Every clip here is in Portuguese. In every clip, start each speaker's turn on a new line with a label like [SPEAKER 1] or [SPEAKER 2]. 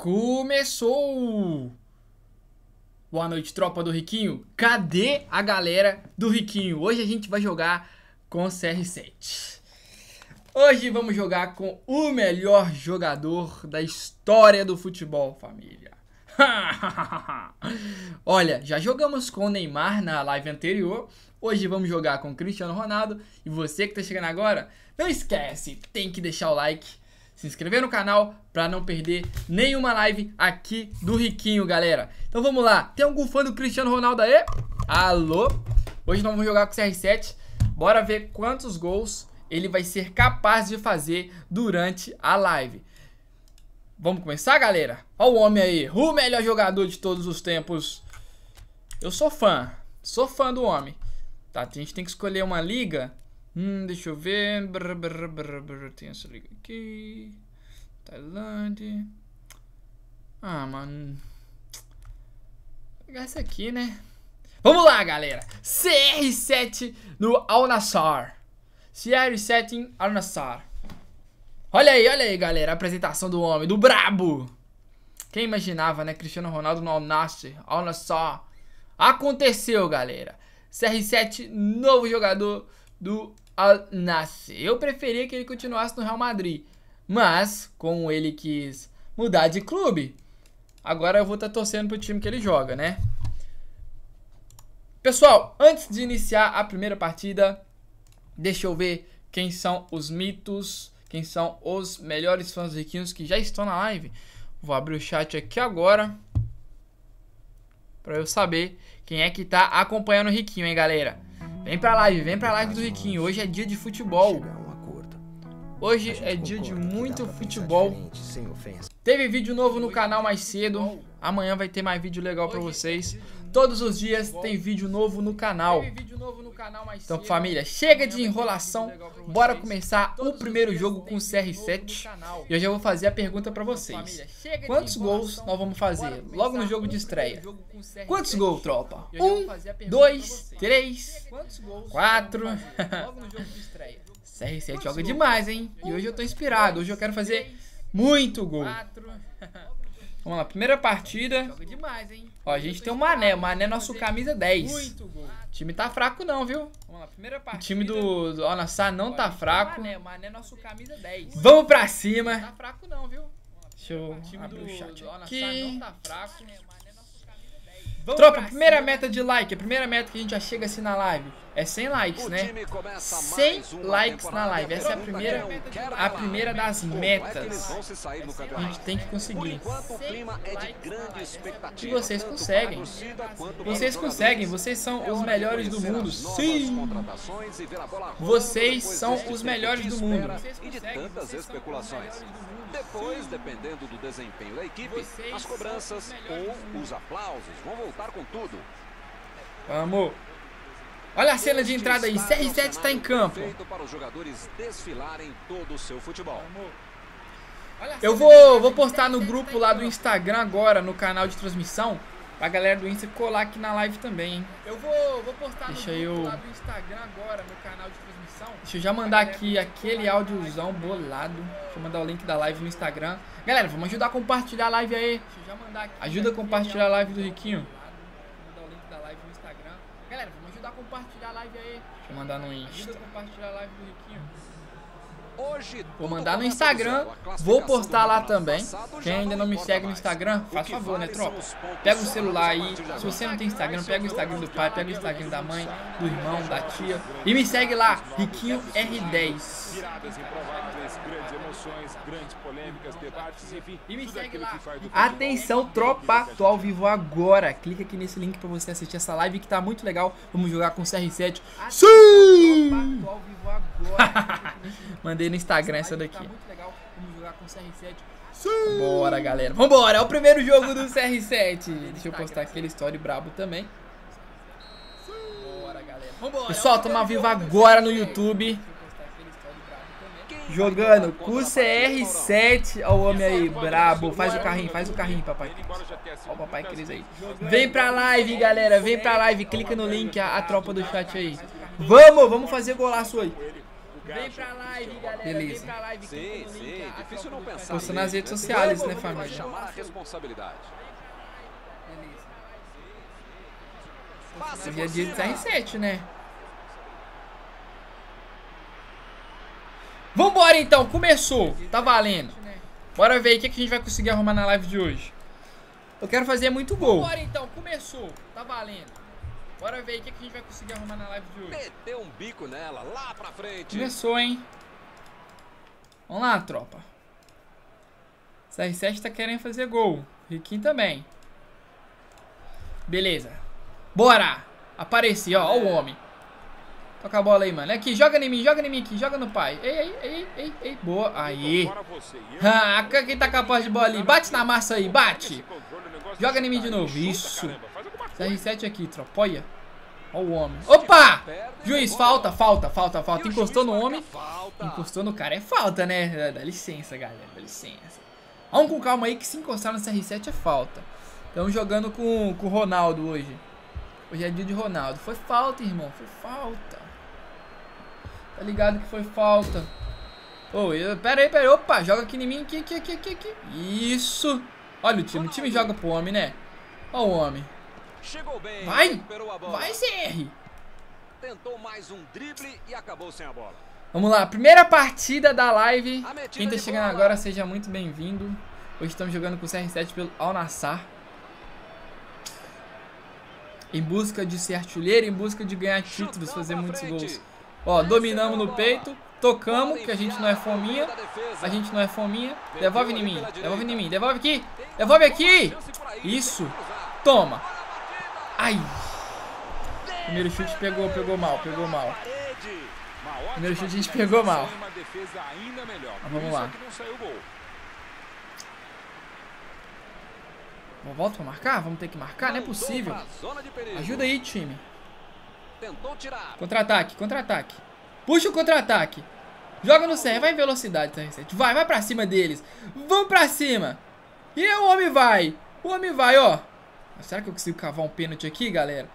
[SPEAKER 1] Começou! Boa noite, tropa do Riquinho. Cadê a galera do Riquinho? Hoje a gente vai jogar com CR7. Hoje vamos jogar com o melhor jogador da história do futebol, família. Olha, já jogamos com o Neymar na live anterior. Hoje vamos jogar com o Cristiano Ronaldo. E você que tá chegando agora, não esquece, tem que deixar o like, se inscrever no canal pra não perder nenhuma live aqui do Riquinho, galera. Então vamos lá. Tem algum fã do Cristiano Ronaldo aí? Alô? Hoje nós vamos jogar com o CR7. Bora ver quantos gols ele vai ser capaz de fazer durante a live. Vamos começar, galera? Olha o homem aí, o melhor jogador de todos os tempos. Eu sou fã do homem. Tá, a gente tem que escolher uma liga. Deixa eu ver. Tem essa liga aqui. Tailândia. Ah, mano. Vou pegar essa aqui, né? Vamos lá, galera. CR7 no Al Nassr. CR7 em Al Nassr. Olha aí, galera. A apresentação do homem, do brabo. Quem imaginava, né? Cristiano Ronaldo no Al Nassr. Al Nassr. Aconteceu, galera. CR7, novo jogador do Al Nassr. Eu preferia que ele continuasse no Real Madrid, mas como ele quis mudar de clube, agora eu vou estar torcendo pro time que ele joga, né? Pessoal, antes de iniciar a primeira partida, deixa eu ver quem são os mitos, quem são os melhores fãs dos Riquinhos que já estão na live. Vou abrir o chat aqui agora pra eu saber quem é que tá acompanhando o Riquinho, hein, galera? Vem pra live do Riquinho. Hoje é dia de futebol. Hoje é dia de muito futebol. Teve vídeo novo no canal mais cedo. Amanhã vai ter mais vídeo legal pra vocês. Todos os dias tem vídeo novo no canal. Então, família, chega de enrolação. Bora começar o primeiro jogo com o CR7. E eu já vou fazer a pergunta pra vocês. Quantos gols nós vamos fazer logo no jogo de estreia? Quantos gols, tropa? 1, 2, 3, 4. CR7 joga demais, hein? E hoje eu tô inspirado. Hoje eu quero fazer muito gol. Vamos lá, primeira partida. Ó, a gente tem o Mané. O Mané é nosso camisa 10. O time tá fraco não, viu? O time do Al Nassr não tá fraco. Vamos pra cima. Deixa eu abrir o chat aqui. Tropa, primeira meta de like, a primeira meta que a gente já chega assim na live é 100 likes, né? 100 likes na live, essa é a primeira das metas. A gente tem que conseguir. E vocês conseguem. Vocês conseguem, vocês são os melhores do mundo. Sim! Vocês são os melhores do mundo.
[SPEAKER 2] E de tantas especulações. Depois, dependendo do desempenho da equipe, as cobranças ou os aplausos vão voltar com tudo.
[SPEAKER 1] Vamos! Olha a cena de entrada aí, CR7 está em campo.
[SPEAKER 2] Para os jogadores desfilarem todo o seu futebol.
[SPEAKER 1] Eu vou postar no grupo lá do Instagram agora, no canal de transmissão, pra galera do Insta colar aqui na live também, hein? Eu vou postar no grupo lá do Instagram agora, no canal de transmissão. Deixa eu já mandar aqui aquele áudiozão bolado. Deixa eu mandar o link da live no Instagram. Galera, vamos ajudar a compartilhar a live aí. Ajuda a compartilhar a live do Riquinho. Galera, vamos ajudar a compartilhar a live aí. Deixa eu mandar no Insta. Ajuda a compartilhar a live do Riquinho. Vou mandar no Instagram, vou postar lá também. Quem ainda não me segue no Instagram, faz favor, né, tropa? Pega o celular aí. Se você não tem Instagram, pega o Instagram do pai, pega o Instagram da mãe, do irmão, da tia. E me segue lá, Riquinho R10. E me segue lá. Atenção, tropa, tô ao vivo agora. Clica aqui nesse link pra você assistir essa live que tá muito legal. Vamos jogar com o CR7. Sim! Tô ao vivo agora. Mandei no Instagram essa daqui. Vamos jogar com o CR7. Sim! Bora, galera. Vambora, é o primeiro jogo do CR7. Deixa eu postar aquele story brabo também. Bora, galera. Pessoal, estamos ao vivo agora no YouTube. Jogando com o CR7. Olha o homem aí, brabo. Faz o carrinho, papai. Olha o papai Cris aí. Vem pra live, galera. Vem pra live. Clica no link, a tropa do chat aí. Vamos fazer golaço aí. Vem pra live, galera. Beleza. Vem pra live.
[SPEAKER 2] Sim, difícil não pensar.
[SPEAKER 1] Posta nas redes sociais, né, família?
[SPEAKER 2] Chamar a responsabilidade.
[SPEAKER 1] Hoje é dia de CR7, né? Vambora então, começou. Tá valendo. Bora ver o que a gente vai conseguir arrumar na live de hoje. Eu quero fazer muito gol. Bora então, começou. Tá valendo. Bora ver o que a gente vai conseguir arrumar na live de hoje.
[SPEAKER 2] Meteu um bico nela, lá pra frente.
[SPEAKER 1] Começou, hein? Vamos lá, tropa. CR7 tá querendo fazer gol. Riquinho também. Beleza. Bora. Apareci, ó. Ó o homem. Toca a bola aí, mano. Aqui, joga em mim aqui. Joga no pai. Ei. Boa. Aí. Ah, quem tá com a posse de bola ali? Bate na massa aí, bate. Joga em mim de novo. Isso. CR7 aqui, tropa. Olha. Ó o homem. Opa! Juiz, falta. Encostou no homem. Encostou no cara. É falta, né? Dá licença, galera. Dá licença. Vamos com calma aí que se encostar no CR7 é falta. Estamos jogando com o Ronaldo hoje. Hoje é dia de Ronaldo. Foi falta, irmão. Foi falta. Tá ligado que foi falta. Ô, pera aí. Opa, joga aqui em mim. Aqui. Isso. Olha o time. O time joga pro homem, né? Ó o homem.
[SPEAKER 2] Chegou bem.
[SPEAKER 1] Vai, CR.
[SPEAKER 2] Tentou mais um drible e acabou sem a bola.
[SPEAKER 1] Vamos lá, primeira partida da live. Quem tá chegando agora, seja muito bem-vindo. Hoje estamos jogando com o CR7 pelo Al Nassr. Em busca de ser artilheiro, em busca de ganhar títulos, fazer muitos gols. Ó, dominamos no peito, tocamos, que a gente não é fominha. Devolve em mim. Devolve aqui. Devolve aqui. Isso. Toma. Ai. Primeiro chute pegou mal. Primeiro chute a gente pegou mal. Mas vamos lá. Volta pra marcar? Vamos ter que marcar? Não é possível. Ajuda aí, time. Contra-ataque. Puxa o contra-ataque. Joga no CR, vai em velocidade, CR7. Vai pra cima deles. Vamos pra cima. E o homem vai, ó. Será que eu consigo cavar um pênalti aqui, galera?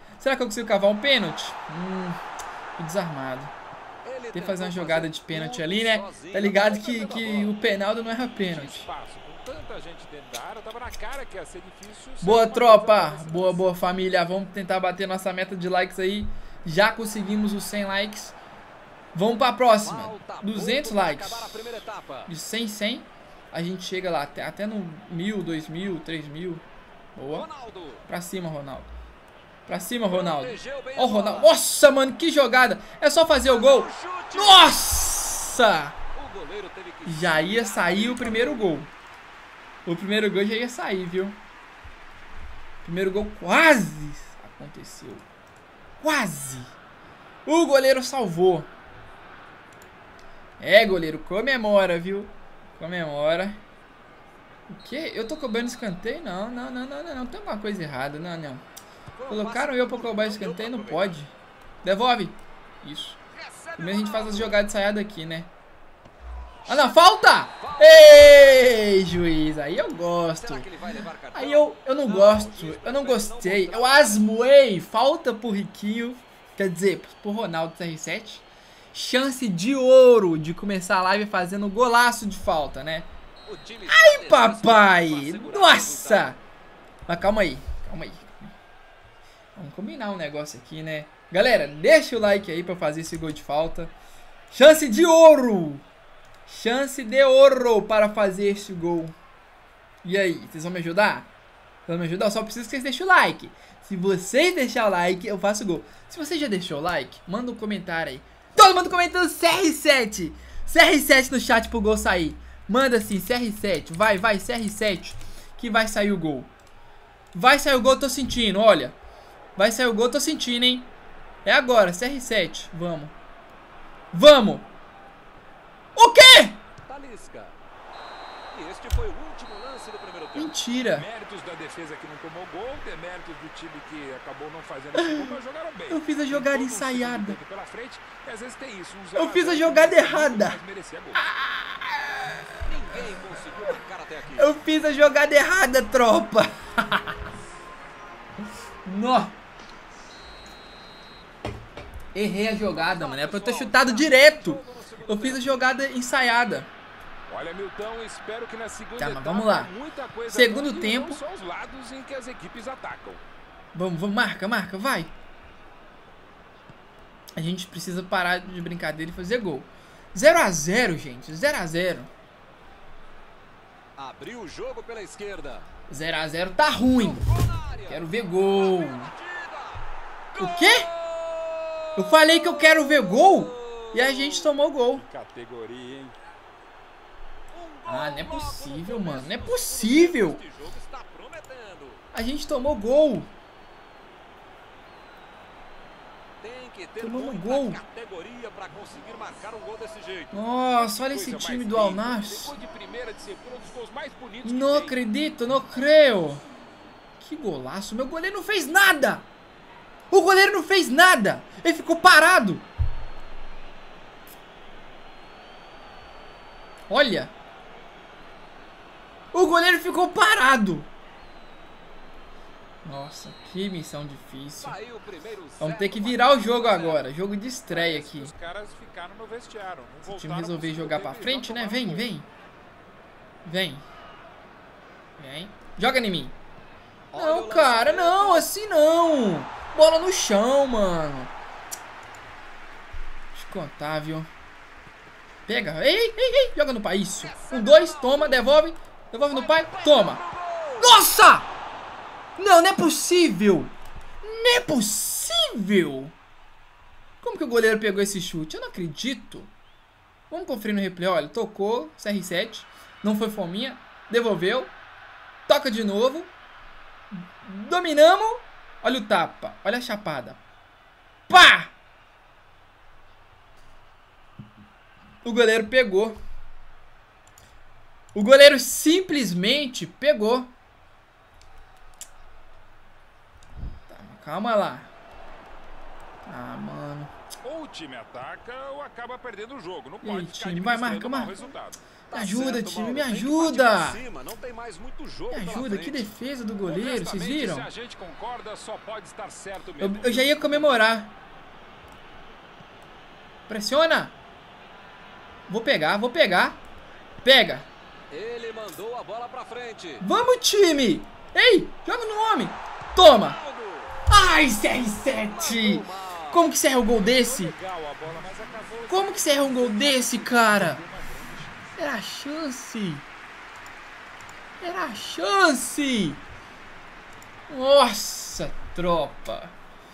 [SPEAKER 1] Tô desarmado. Tem que fazer uma jogada de pênalti ali, né? Tá ligado que o Penaldo não erra pênalti. Boa, tropa. Boa, família. Vamos tentar bater nossa meta de likes aí. Já conseguimos os 100 likes. Vamos pra próxima. 200 likes. De 100, a gente chega lá até no 1000, 2000, 3000. Boa. Pra cima, Ronaldo. Ó o Ronaldo. Nossa, mano, que jogada. É só fazer o gol. Nossa! Já ia sair o primeiro gol. O primeiro gol já ia sair, viu? O primeiro gol quase aconteceu. Quase. O goleiro salvou. É, goleiro, comemora, viu? Comemora. O quê? Eu tô cobrando escanteio? Não. Tem alguma coisa errada. Não. Colocaram eu pra cobrar escanteio? Não pode. Devolve. Isso. Primeiro a gente faz as jogadas de saída aqui, né? Ah, não. Falta! Ei, juiz. Aí eu gosto. Aí eu não gosto. Eu não gostei. Eu asmoei. Falta pro Riquinho. Quer dizer, pro Ronaldo CR7. Chance de ouro de começar a live fazendo golaço de falta, né? Ai, papai! Nossa! Mas calma aí. Vamos combinar um negócio aqui, né? Galera, deixa o like aí pra fazer esse gol de falta. Chance de ouro! Chance de ouro para fazer esse gol. E aí, vocês vão me ajudar? Eu só preciso que vocês deixem o like. Se vocês deixarem o like, eu faço gol. Se você já deixou o like, manda um comentário aí. Todo mundo comentando CR7. CR7 no chat pro gol sair. Manda assim, CR7. Vai, CR7. Que vai sair o gol. Vai sair o gol, tô sentindo, olha. Vai sair o gol, tô sentindo, hein. É agora, CR7. Vamos. O quê?
[SPEAKER 2] Este foi o último lance do primeiro tempo.
[SPEAKER 1] Mentira.
[SPEAKER 3] Méritos da defesa que não tomou gol, deméritos do time que acabou não fazendo gol, mas jogaram bem.
[SPEAKER 1] Eu fiz a jogada ensaiada.
[SPEAKER 3] Pela frente, e às vezes tem isso.
[SPEAKER 1] Eu fiz a jogada errada.
[SPEAKER 2] Ninguém conseguiu marcar até aqui.
[SPEAKER 1] Eu fiz a jogada errada, tropa. Nó. Errei a jogada, mano. É pra eu ter chutado direto. Eu fiz a jogada ensaiada.
[SPEAKER 3] Olha, Milton, espero que na segunda
[SPEAKER 1] etapa, vamos lá. Segundo tempo.
[SPEAKER 3] São os lados em que as equipes atacam.
[SPEAKER 1] Vamos, marca, vai. A gente precisa parar de brincadeira e fazer gol. 0 a 0, gente. 0 a 0.
[SPEAKER 2] Abriu o jogo pela esquerda.
[SPEAKER 1] 0 a 0 tá ruim. Quero ver gol. O quê? Eu falei que eu quero ver gol e a gente tomou gol.
[SPEAKER 3] Categoria, hein?
[SPEAKER 1] Ah, não é possível, mano. Não é possível. A gente tomou gol. Tomamos gol. Nossa, olha esse time do Al Nassr. Não acredito, não creio. Que golaço. Meu goleiro não fez nada. O goleiro não fez nada. Ele ficou parado. Olha. O goleiro ficou parado. Nossa, que missão difícil. Vamos ter que virar o jogo agora. Jogo de estreia aqui.
[SPEAKER 3] Os caras ficaram no vestiário.
[SPEAKER 1] Se o time resolver jogar pra frente, né? Vem. Joga em mim. Não, cara, não. Assim não. Bola no chão, mano. Deixa eu contar, viu? Pega. Ei. Joga no pai. Isso. 1, 2. Toma. Devolve. Devolve no pai. Toma. Nossa! Não é possível. Não é possível. Como que o goleiro pegou esse chute? Eu não acredito. Vamos conferir no replay. Olha, tocou. CR7. Não foi fominha. Devolveu. Toca de novo. Dominamos. Olha o tapa. Olha a chapada. Pá! O goleiro pegou. O goleiro simplesmente pegou. Tá, calma lá. Ah, mano.
[SPEAKER 3] Ou o time ataca ou acaba perdendo o jogo. Não pode ficar
[SPEAKER 1] time, vai, marca. Me ajuda, time, me ajuda. Me ajuda, que defesa do goleiro, vocês viram?
[SPEAKER 3] Se a gente concorda, só pode estar certo
[SPEAKER 1] mesmo. Eu já ia comemorar. Pressiona. Vou pegar. Pega.
[SPEAKER 2] Ele mandou a bola pra frente.
[SPEAKER 1] Vamos, time. Ei, joga no homem. Toma. Ai, CR7. Como que você erra um gol desse? Como que você erra um gol desse, cara? Era a chance. Nossa, tropa.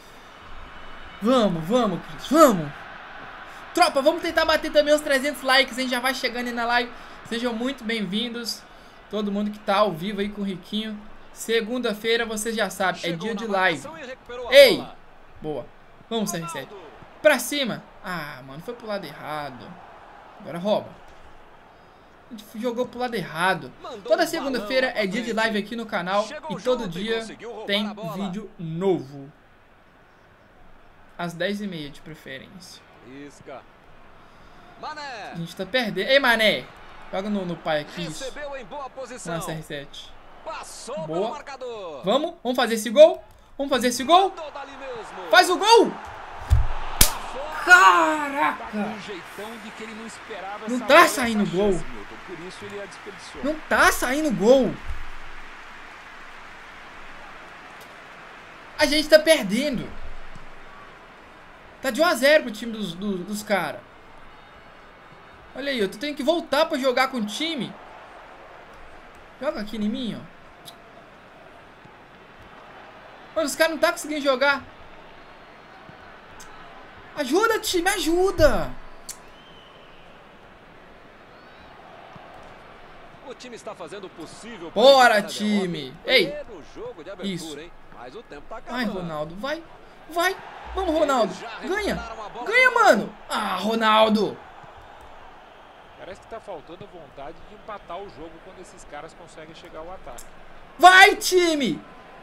[SPEAKER 1] Vamos, Cris. Vamos. Tropa, vamos tentar bater também os 300 likes. A gente já vai chegando aí na live. Sejam muito bem-vindos. Todo mundo que tá ao vivo aí com o Riquinho. Segunda-feira, vocês já sabem, é dia de live. Ei! Boa. Vamos, CR7. Pra cima. Ah, mano, foi pro lado errado. Agora rouba. A gente jogou pro lado errado. Toda segunda-feira é dia de live aqui no canal. E todo dia tem vídeo novo. Às 10h30 de preferência. A gente tá perdendo. Ei, Mané! Joga no pai aqui. Na CR7. Boa. Vamos fazer esse gol? Faz o gol! Caraca! Não tá saindo gol. Não tá saindo gol. A gente tá perdendo. Tá de 1 a 0 pro time dos caras. Olha aí, eu tenho que voltar pra jogar com o time. Joga aqui em mim, ó. Mano, os caras não tá conseguindo jogar. Ajuda, time, ajuda.
[SPEAKER 2] O time está fazendo o possível.
[SPEAKER 1] Bora, time. Ei. Isso.
[SPEAKER 2] Mas o tempo tá acabando.
[SPEAKER 1] Vai, Ronaldo, vai. Vamos, Ronaldo. Ganha, mano. Ah, Ronaldo.
[SPEAKER 3] Parece que tá faltando vontade de empatar o jogo quando esses caras conseguem chegar ao ataque.
[SPEAKER 1] Vai, time.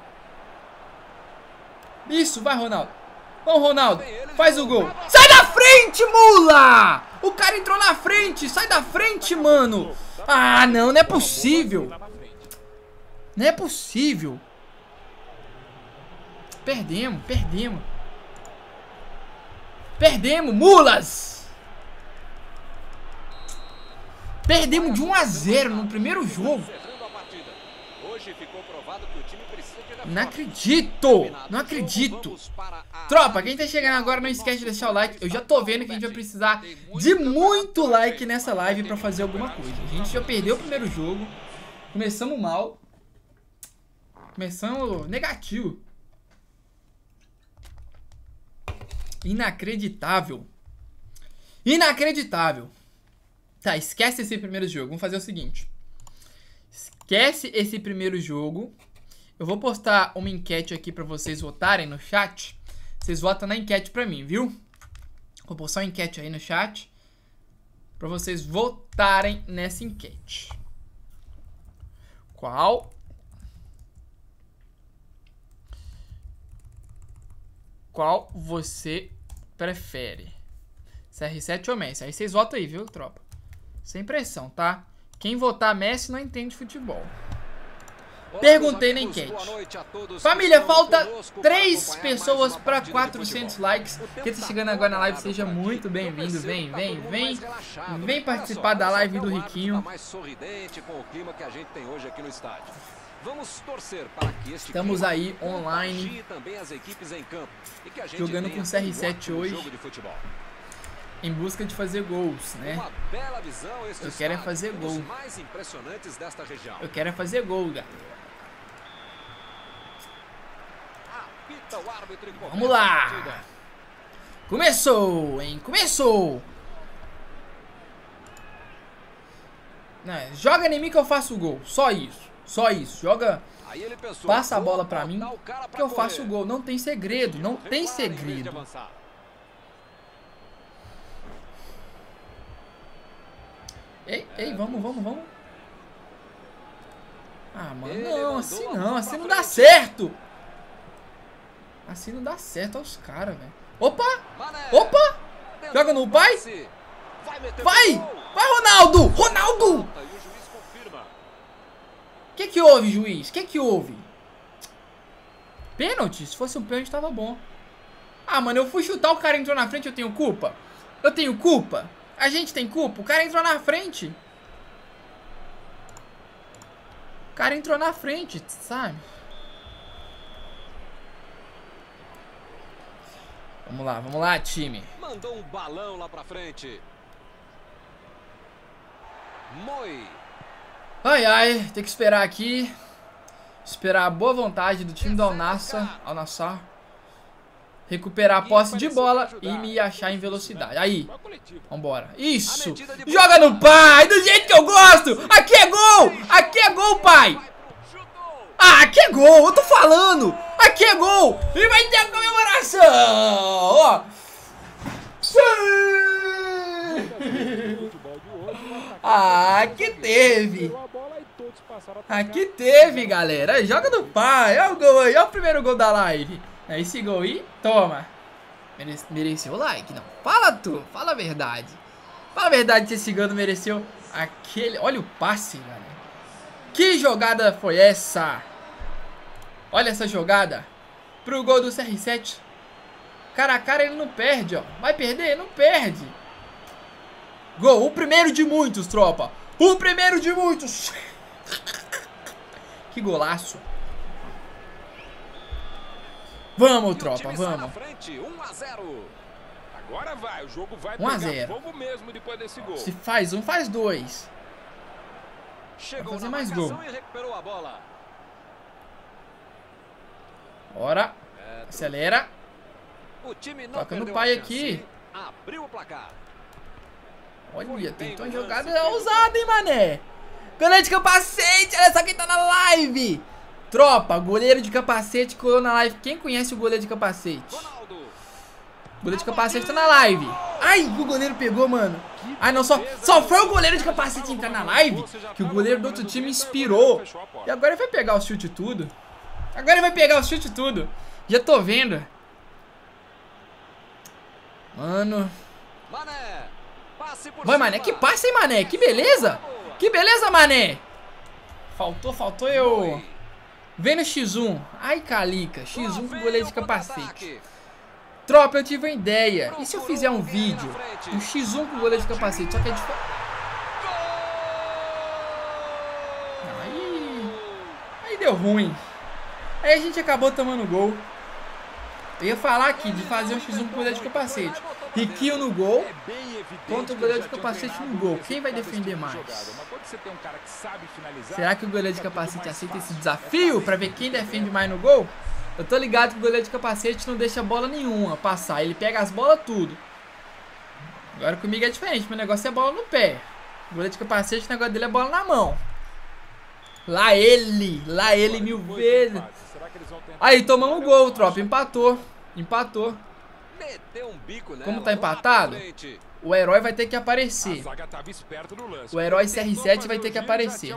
[SPEAKER 1] Isso, vai, Ronaldo. Vamos, Ronaldo. Faz o gol. Sai da frente, mula! O cara entrou na frente. Sai da frente, mano. Ah, não é possível. Não é possível. Perdemos, mulas. Perdemos de 1 a 0 no primeiro jogo. Não acredito! Não acredito! Tropa, quem tá chegando agora não esquece de deixar o like. Eu já tô vendo que a gente vai precisar de muito like nessa live pra fazer alguma coisa. A gente já perdeu o primeiro jogo. Começamos mal. Começamos negativo. Inacreditável. Inacreditável. Tá, esquece esse primeiro jogo. Vamos fazer o seguinte. Esquece esse primeiro jogo. Eu vou postar uma enquete aqui pra vocês votarem no chat. Vocês votam na enquete pra mim, viu? Vou postar uma enquete aí no chat pra vocês votarem nessa enquete. Qual você prefere? CR7 ou Messi? Aí vocês votam aí, viu, tropa? Sem pressão, tá? Quem votar Messi não entende futebol. Perguntei na enquete. Família, falta 3 pessoas para 400 likes. Quem tá chegando agora na live, seja muito bem-vindo. Vem participar da live do Riquinho. Estamos aí online, jogando com CR7 hoje, em busca de fazer gols, né? Eu quero é fazer gol. Eu quero é fazer gol, galera. Vamos lá! Começou, hein? Começou! Não, joga em mim que eu faço o gol. Só isso. Só isso. Joga. Passa a bola pra mim que eu faço o gol. Não tem segredo. Não tem segredo. Ei, vamos. Ah, mano, não, assim não. Assim não dá certo. Assim não dá certo aos caras, velho. Opa! Joga no pai. Vai, Ronaldo! Ronaldo! Que houve, juiz? Que houve? Pênalti? Se fosse um pênalti, tava bom. Ah, mano, eu fui chutar, o cara entrou na frente, eu tenho culpa? Eu tenho culpa? A gente tem culpa? O cara entrou na frente. O cara entrou na frente, sabe? Vamos lá, time.
[SPEAKER 2] Mandou um balão lá pra frente.
[SPEAKER 1] Ai, tem que esperar aqui. Esperar a boa vontade do time do Al-Nassr recuperar a posse de bola e me achar em velocidade. Aí, vambora. Isso! Joga no pai, do jeito que eu gosto! Aqui é gol! Aqui é gol, pai! Ah, aqui é gol! Eu tô falando! Aqui é gol! E vai ter a comemoração! Ó! Ah, aqui teve! Aqui teve, galera. Joga no pai. Olha o gol aí. Olha o primeiro gol da live. Esse gol aí, toma. Mereceu o like, não. Fala tu. Fala a verdade. Fala a verdade se esse gol não mereceu aquele... Olha o passe, galera. Que jogada foi essa? Olha essa jogada. Pro gol do CR7. Cara a cara ele não perde, ó. Vai perder? Não perde. Gol. O primeiro de muitos, tropa. O primeiro de muitos. Que golaço. Vamos, tropa, vamos.
[SPEAKER 3] 1-0. Agora vai, o jogo vai
[SPEAKER 1] 1-0.
[SPEAKER 3] fogo mesmo depois desse gol.
[SPEAKER 1] Se faz um, faz dois. Vai fazer mais gol. Bora. Acelera. Toca no pai aqui. Olha, tentou uma jogada ousada, hein, mané. Goleiro de capacete, olha só quem tá na live. Tropa, goleiro de capacete colou na live. Quem conhece o goleiro de capacete? O goleiro de capacete tá na live. Ai, o goleiro pegou, mano. Ai, não, só foi o goleiro de capacete entrar na live que o goleiro do outro time inspirou. E agora ele vai pegar o chute tudo. Já tô vendo. Mano. Vai, mané. Que passe, hein, mané. Que beleza. Que beleza, mané. Faltou eu. Vem no X1. Ai, calica. X1 com goleiro de capacete. Tropa, eu tive uma ideia. E se eu fizer um vídeo? Um X1 com goleiro de capacete. Só que é diferente. Aí deu ruim. Aí a gente acabou tomando gol. Eu ia falar aqui de fazer um x1 com o goleiro de capacete. Riquinho no gol contra o goleiro de capacete no gol. Quem vai defender mais? Será que o goleiro de capacete aceita esse desafio pra ver quem defende mais no gol? Eu tô ligado que o goleiro de capacete não deixa bola nenhuma passar. Ele pega as bolas tudo. Agora comigo é diferente. Meu negócio é bola no pé. O goleiro de capacete, o negócio dele é bola na mão. Lá ele mil vezes. Aí tomamos um gol, tropa. Empatou. Como tá empatado, o herói vai ter que aparecer. O herói CR7 vai ter que aparecer.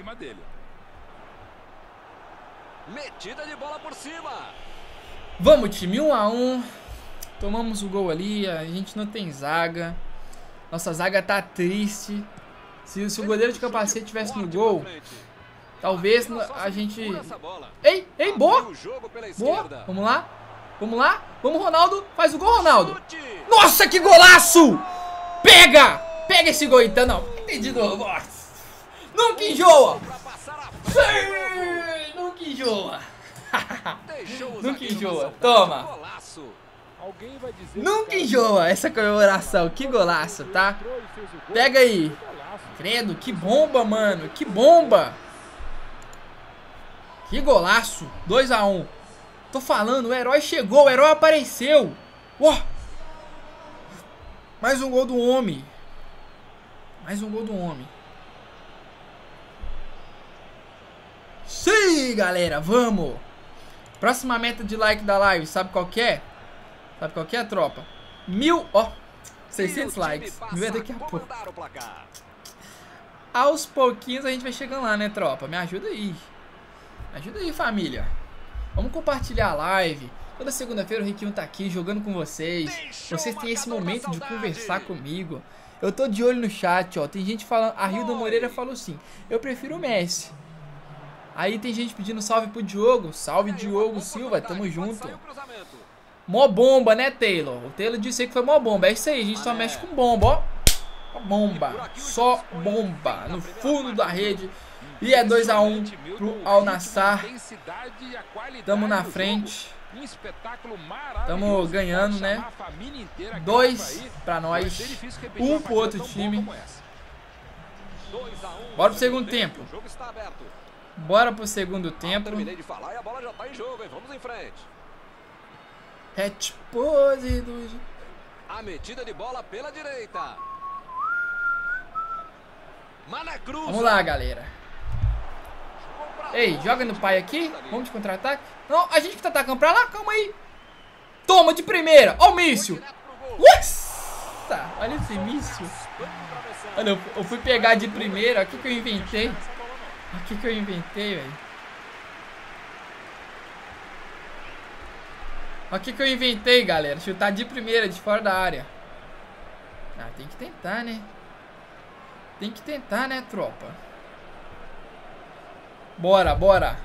[SPEAKER 1] Vamos, time, 1 a 1. Tomamos o gol ali. A gente não tem zaga. Nossa zaga tá triste. Se o goleiro de capacete tivesse no gol, talvez a gente... Ei, boa! Boa, vamos lá. Vamos, Ronaldo. Faz o gol, Ronaldo. Nossa, que golaço! Pega esse gol então. Não, entendi de novo. Nunca enjoa. Sim, nunca enjoa. Nunca enjoa. Toma. Nunca enjoa essa comemoração. Que golaço, tá? Pega aí. Credo, que bomba, mano. Que bomba. Que golaço. 2 a 1. Tô falando, o herói chegou, o herói apareceu. Uau. Mais um gol do homem. Sim, galera, vamos. Próxima meta de like da live, sabe qual que é? Tropa? 600 likes. Vê daqui a pouco. Aos pouquinhos a gente vai chegando lá, né, tropa? Me ajuda aí. Família. Vamos compartilhar a live. Toda segunda-feira o Riquinho tá aqui jogando com vocês. Vocês têm esse momento de conversar comigo. Eu tô de olho no chat, ó. Tem gente falando... A Hilda Moreira falou assim: eu prefiro o Messi. Aí tem gente pedindo salve pro Diogo. Salve, Diogo Silva. Tamo junto. Mó bomba, né, Taylor? O Taylor disse aí que foi mó bomba. É isso aí, a gente só mexe com bomba, ó. Bomba. Só bomba. No fundo da rede. E é 2 a 1 pro Al Nassr. Tamo na frente. Tamo ganhando, né? 2 pra nós. 1 pro outro time. Bora pro segundo tempo. Hatch pose do...
[SPEAKER 2] A metida de bola pela direita.
[SPEAKER 1] Vamos lá, galera. Ei, joga no pai aqui. Vamos de contra-ataque. Não, a gente que tá atacando pra lá. Calma aí. Toma de primeira. Ó o míssil. Nossa, olha esse míssil. Olha, eu fui pegar de primeira. O que eu inventei? Velho? Olha o que eu inventei, galera. Chutar de primeira, de fora da área. Ah, tem que tentar, né, tropa? Bora.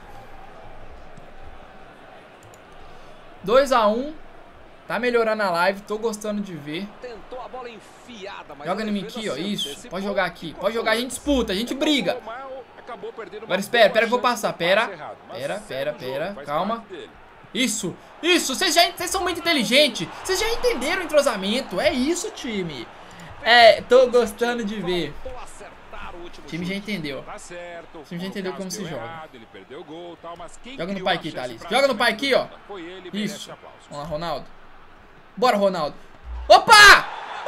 [SPEAKER 1] 2 a 1. Tá melhorando a live, tô gostando de ver. Joga em mim aqui, ó. Isso, pode jogar aqui. Pode jogar, a gente disputa, a gente briga. Agora espera que eu vou passar. Pera. Calma. Isso. Vocês são muito inteligentes. Vocês já entenderam o entrosamento. É isso, time. Tô gostando de ver. O time já entendeu. O time já entendeu como se joga. Joga no pai aqui, Thalys. Joga no pai aqui, ó. Isso. Vamos lá, Ronaldo. Bora, Ronaldo. Opa!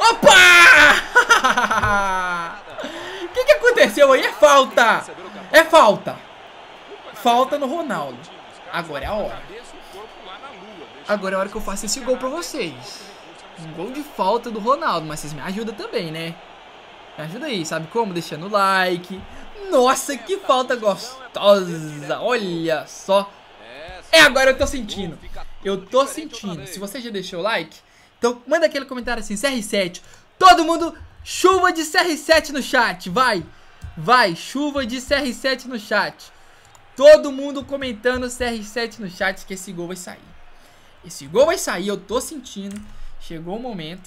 [SPEAKER 1] O que aconteceu aí? É falta. Falta no Ronaldo. Agora é a hora. Agora é a hora que eu faço esse gol pra vocês. Um gol de falta do Ronaldo. Mas vocês me ajudam também, né? Me ajuda aí, sabe como? Deixando o like. Nossa, que falta gostosa. Olha só. Agora eu tô sentindo. Se você já deixou o like, então manda aquele comentário assim, CR7. Todo mundo, chuva de CR7 no chat. Vai, chuva de CR7 no chat. Todo mundo comentando CR7 no chat, que esse gol vai sair. Eu tô sentindo. Chegou o momento.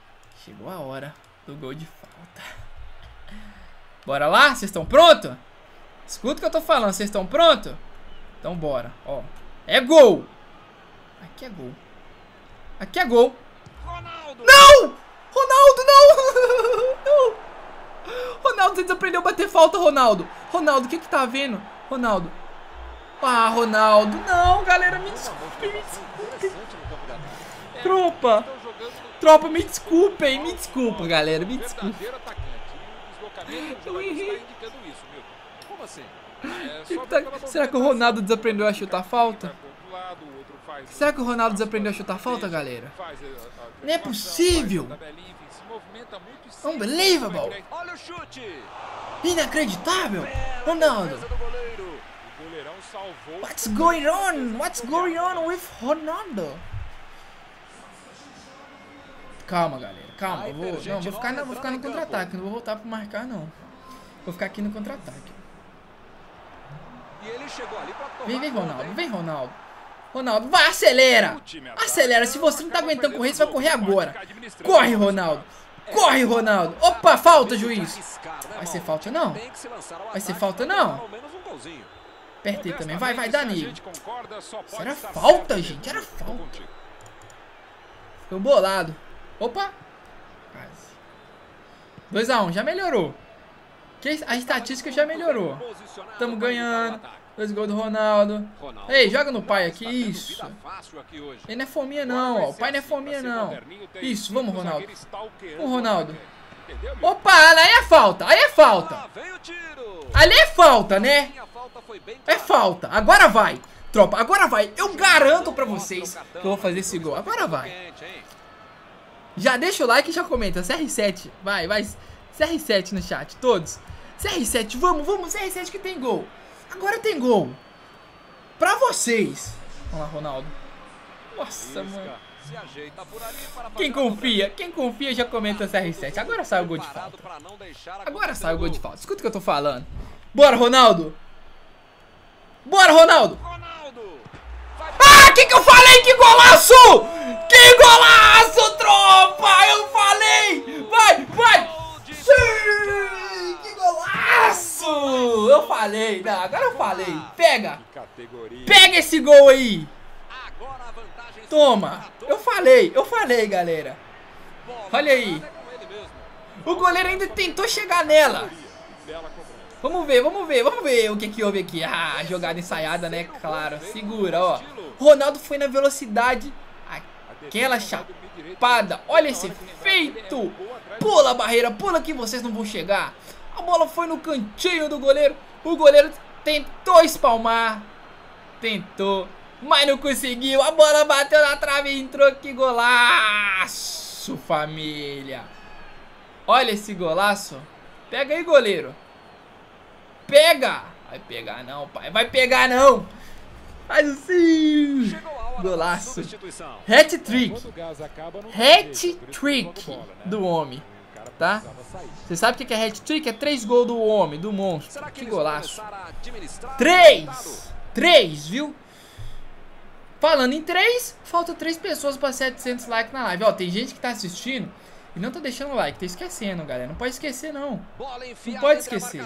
[SPEAKER 1] Chegou a hora do gol de falta. Bora lá? Vocês estão prontos? Escuta o que eu tô falando. Vocês estão prontos? Então bora. Ó. É gol. Aqui é gol. Aqui é gol.
[SPEAKER 3] Ronaldo!
[SPEAKER 1] Não! Ronaldo, não! Não! Ronaldo, você desaprendeu a bater falta, Ronaldo. Ronaldo, o que que tá vendo? Ronaldo. Ah, Ronaldo. Não, galera, me desculpe, me desculpe. Tropa. Tropa, me desculpem. Me desculpa, galera, me desculpa. Será que o Ronaldo desaprendeu a chutar falta? Será que o Ronaldo desaprendeu a chutar falta, galera? Não é possível! Unbelievable!
[SPEAKER 2] Olha o chute.
[SPEAKER 1] Inacreditável! Ronaldo! What's going on? What's going on with Ronaldo? Calma, galera, calma. Vou ficar no contra-ataque. Não vou voltar pra marcar, não. Vou ficar aqui no contra-ataque. Vem, Ronaldo. Vem, Ronaldo. Ronaldo, vai, acelera! Acelera, se você não tá aguentando correr, você vai correr agora. Corre, Ronaldo. Corre, Ronaldo. Opa, falta, juiz. Vai ser falta, não? Vai ser falta, não? Apertei também. Vai, dá nele. Isso era falta, gente. Era falta. Ficou bolado. Opa. Quase. 2 a 1, já melhorou. A estatística já melhorou. Estamos ganhando. 2 gols do Ronaldo. Ei, joga no pai aqui. Isso. Ele não é fominha, não. Ó. O pai não é fominha, não. Isso, vamos, Ronaldo. Vamos, Ronaldo. Opa, aí é falta. Aí é falta. Ali é falta, né? É falta. Agora vai. Tropa, agora vai. Eu garanto pra vocês que eu vou fazer esse gol. Agora vai. Já deixa o like e já comenta. CR7. Vai. CR7 no chat, todos. CR7, vamos, CR7 que tem gol. Agora tem gol. Pra vocês. Vamos lá, Ronaldo. Nossa, mano. Quem confia já comenta CR7. Agora sai o gol de falta. Agora sai o gol de falta. Escuta o que eu tô falando. Bora, Ronaldo. Bora, Ronaldo. Ah, que eu falei? Que golaço! Que golaço, tropa! Eu falei! Vai! Sim! Que golaço! Eu falei! Não, agora eu falei! Pega! Pega esse gol aí! Toma! Eu falei, galera! Olha aí! O goleiro ainda tentou chegar nela! Vamos ver o que houve aqui. Ah, jogada ensaiada, né? Claro. Segura, ó. Ronaldo foi na velocidade. Aquela chapada. Olha esse efeito. Pula a barreira, pula que vocês não vão chegar. A bola foi no cantinho do goleiro. O goleiro tentou espalmar. Tentou, mas não conseguiu. A bola bateu na trave e entrou. Que golaço, família. Olha esse golaço. Pega aí, goleiro. Pega! Vai pegar não, pai. Vai pegar não. Faz assim. Golaço. Hat-trick. Hat-trick do homem. Tá? Você sabe o que é hat-trick? É 3 gols do homem, do monstro. Que golaço. 3, viu? Falando em 3, falta 3 pessoas para 700 likes na live. Ó, tem gente que tá assistindo e não tá deixando like. Tá esquecendo, galera. Não pode esquecer, não. Não pode esquecer.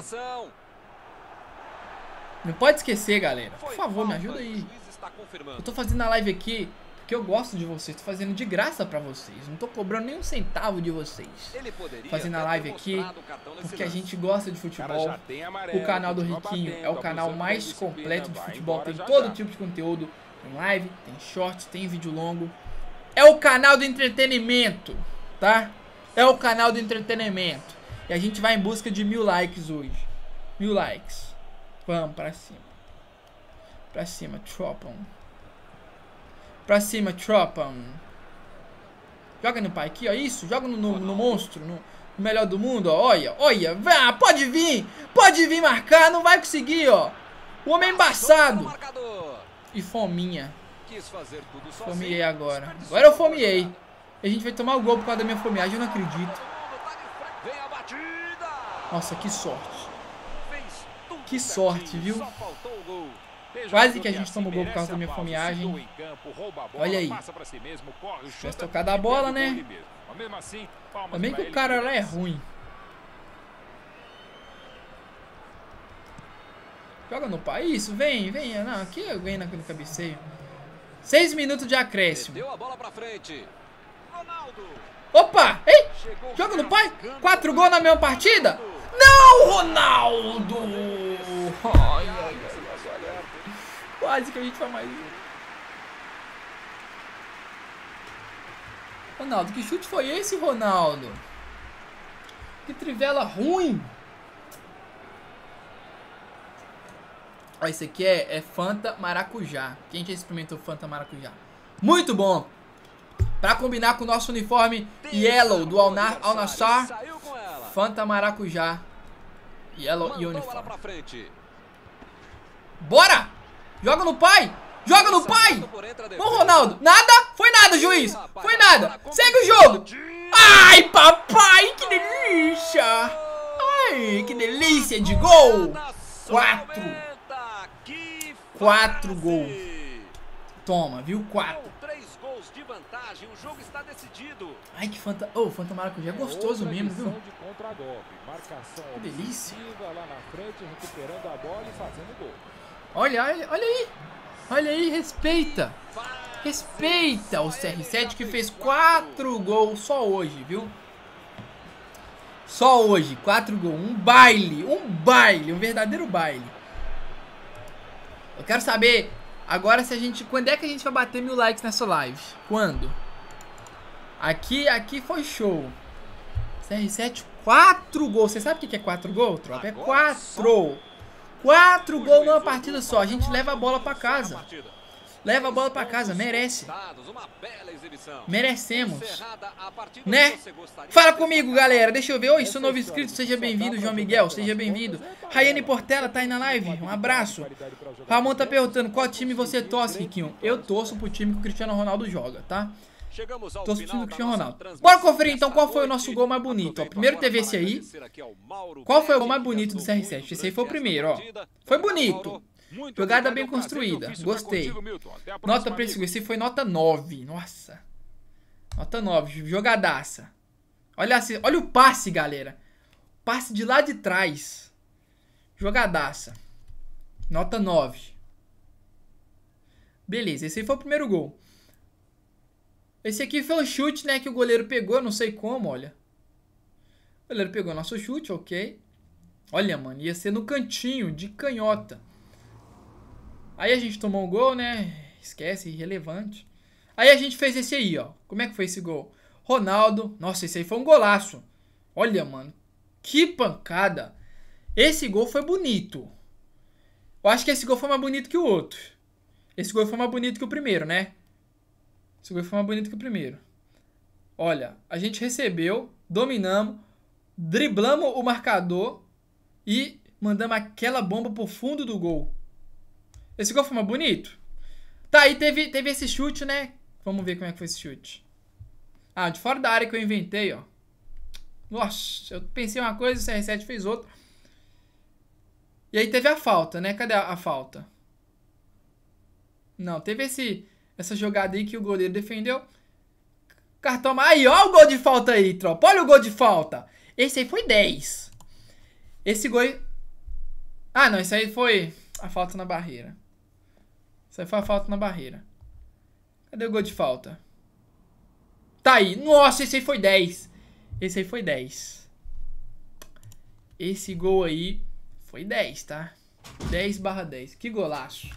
[SPEAKER 1] Não pode esquecer, galera. Por favor, me ajuda aí. Eu tô fazendo a live aqui porque eu gosto de vocês. Tô fazendo de graça pra vocês. Não tô cobrando nem um centavo de vocês. Fazendo a live aqui porque a gente gosta de futebol. O canal do Riquinho é o canal mais completo de futebol. Tem todo tipo de conteúdo. Tem live, tem shorts, tem vídeo longo. É o canal do entretenimento, tá? É o canal do entretenimento. E a gente vai em busca de 1000 likes hoje. 1000 likes. Vamos, pra cima. Pra cima, tropam. Pra cima, tropam. Joga no pai aqui, ó. Isso, joga no monstro. No melhor do mundo, ó. Olha. Vá, pode vir marcar. Não vai conseguir, ó. O homem é embaçado. E fominha. Fomiei agora. Agora eu fomiei. E a gente vai tomar o gol por causa da minha fomeagem. Eu não acredito. Nossa, que sorte. Que sorte, viu? Quase que a gente toma o gol por causa da minha fomeagem. Olha aí. Vai tocar da bola, né? Também que o cara lá é ruim. Joga no pai. Isso, vem. Não, aqui eu ganho no cabeceio. 6 minutos de acréscimo.
[SPEAKER 2] Deu a bola pra frente. Ronaldo.
[SPEAKER 1] Opa! Ei! Joga no pai. 4 gols na mesma partida? Não, Ronaldo! Ai. Quase que a gente faz mais um. Ronaldo, que chute foi esse, Ronaldo? Que trivela ruim. Ó, esse aqui é Fanta Maracujá. Quem já experimentou Fanta Maracujá? Muito bom. Pra combinar com o nosso uniforme Yellow do Al Nassr. Fanta Maracujá. Yellow Uniform. Bora! Joga no pai! Joga no pai! Vamos, Ronaldo! Nada? Foi nada, juiz! Foi nada! Segue o jogo! Ai, papai! Que delícia! Ai, que delícia de gol! 4 gols. Toma, viu? 4.
[SPEAKER 2] 3 gols de vantagem, o jogo está decidido.
[SPEAKER 1] Ai, que Fanta... Oh, Fanta Maracujá é gostoso mesmo, viu?
[SPEAKER 3] De contragolpe, marcação
[SPEAKER 1] que delícia.
[SPEAKER 3] lá na frente, recuperando a bola e fazendo gol.
[SPEAKER 1] Olha aí. Olha aí, respeita. Respeita o CR7 que fez 4 gols só hoje, viu? Só hoje, 4 gols. Um baile, um verdadeiro baile. Eu quero saber agora se a gente... Quando é que a gente vai bater 1000 likes nessa live? Quando? Aqui foi show. CR7, 4 gols. Você sabe o que é 4 gols, tropa? É 4. 4 gols numa partida só. A gente leva a bola pra casa. Leva a bola pra casa, merece. Merecemos. Né? Fala comigo, galera. Deixa eu ver. Oi, sou novo inscrito. Seja bem-vindo, João Miguel. Seja bem-vindo. Rayane Portela tá aí na live. Um abraço. Ramon tá perguntando qual time você torce, Riquinho. Eu torço pro time que o Cristiano Ronaldo joga, tá? Torço pro time do Cristiano Ronaldo. Bora conferir então qual foi o nosso gol mais bonito. Ó, primeiro teve esse aí. Qual foi o gol mais bonito do CR7? Esse aí foi o primeiro, ó. Foi bonito. Jogada bem construída. Gostei. Nota pra esse gol. Esse foi nota 9. Nossa. Nota 9. Jogadaça. Olha o passe, galera. Passe de lá de trás. Jogadaça. Nota 9. Beleza. Esse aí foi o primeiro gol. Esse aqui foi o chute, né? Que o goleiro pegou. Não sei como, olha. O goleiro pegou nosso chute, ok. Olha, mano. Ia ser no cantinho, de canhota. Aí a gente tomou um gol, né? Esquece, irrelevante. Aí a gente fez esse aí, ó. Como é que foi esse gol? Ronaldo. Nossa, esse aí foi um golaço. Olha, mano. Que pancada. Esse gol foi bonito. Eu acho que esse gol foi mais bonito que o outro. Esse gol foi mais bonito que o primeiro, né? Esse gol foi mais bonito que o primeiro. Olha, a gente recebeu, dominamos, driblamos o marcador e mandamos aquela bomba pro fundo do gol. Esse gol foi mais bonito? Tá, aí teve esse chute, né? Vamos ver como é que foi esse chute. Ah, de fora da área que eu inventei, ó. Nossa, eu pensei uma coisa, o CR7 fez outra. E aí teve a falta, né? Cadê a falta? Não, teve essa jogada aí que o goleiro defendeu. Cartão... Aí, ó o gol de falta aí, tropa. Olha o gol de falta. Esse aí foi 10. Esse gol aí... Ah, não, esse aí foi a falta na barreira. Isso aí foi a falta na barreira. Cadê o gol de falta? Tá aí. Nossa, esse aí foi 10. Esse aí foi 10. Esse gol aí foi 10, tá? 10/10. Que golaço.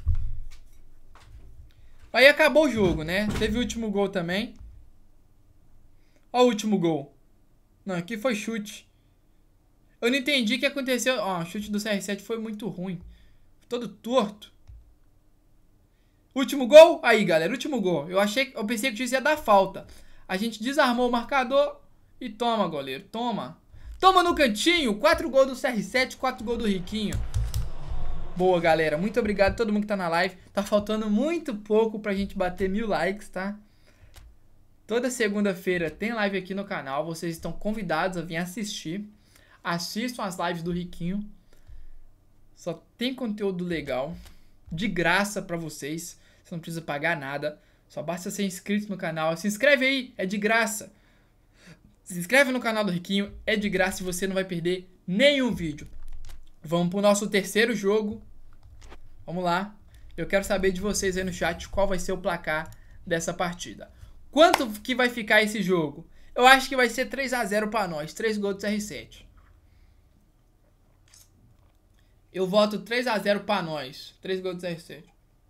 [SPEAKER 1] Aí acabou o jogo, né? Teve o último gol também. Ó o último gol. Não, aqui foi chute. Eu não entendi o que aconteceu. Ó, o chute do CR7 foi muito ruim. Todo torto. Último gol? Aí, galera, último gol. Eu pensei que o juiz ia dar falta. A gente desarmou o marcador e toma, goleiro. Toma. Toma no cantinho. 4 gols do CR7, 4 gols do Riquinho. Boa, galera. Muito obrigado a todo mundo que tá na live. Tá faltando muito pouco pra gente bater 1000 likes, tá? Toda segunda-feira tem live aqui no canal. Vocês estão convidados a vir assistir. Assistam as lives do Riquinho. Só tem conteúdo legal. De graça pra vocês. Você não precisa pagar nada. Só basta ser inscrito no canal. Se inscreve aí, é de graça. Se inscreve no canal do Riquinho, é de graça e você não vai perder nenhum vídeo. Vamos pro nosso terceiro jogo. Vamos lá. Eu quero saber de vocês aí no chat qual vai ser o placar dessa partida. Quanto que vai ficar esse jogo? Eu acho que vai ser 3-0 pra nós. 3 gols do CR7. Eu voto 3-0 pra nós. 3 gols do CR7.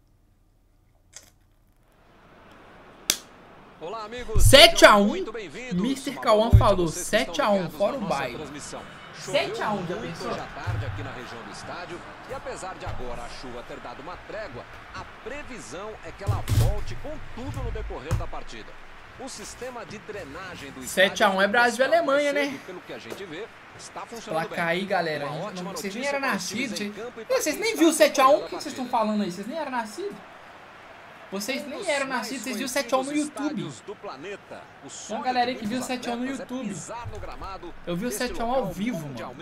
[SPEAKER 2] Olá, amigos.
[SPEAKER 1] 7-1. Mr. Cauã falou 7-1, fora o baile. 7-1, já pensou?
[SPEAKER 2] Hoje à tarde aqui na região do estádio. E apesar de agora a chuva ter dado uma trégua, a previsão é que ela volte com tudo no decorrer da partida. O sistema de drenagem do
[SPEAKER 1] 7-1 é Brasil e Alemanha, né?
[SPEAKER 2] Pelo que a gente vê, está funcionando
[SPEAKER 1] Placar aí, galera. Vocês nem eram nascidos. Vocês nem viram o 7-1? O que vocês estão falando aí? Vocês nem eram nascidos? Vocês nem eram nascidos, vocês viram 7-1 no YouTube. Tem uma galera aí que viu o 7-1 no YouTube. Eu vi o 7-1 ao vivo, mano.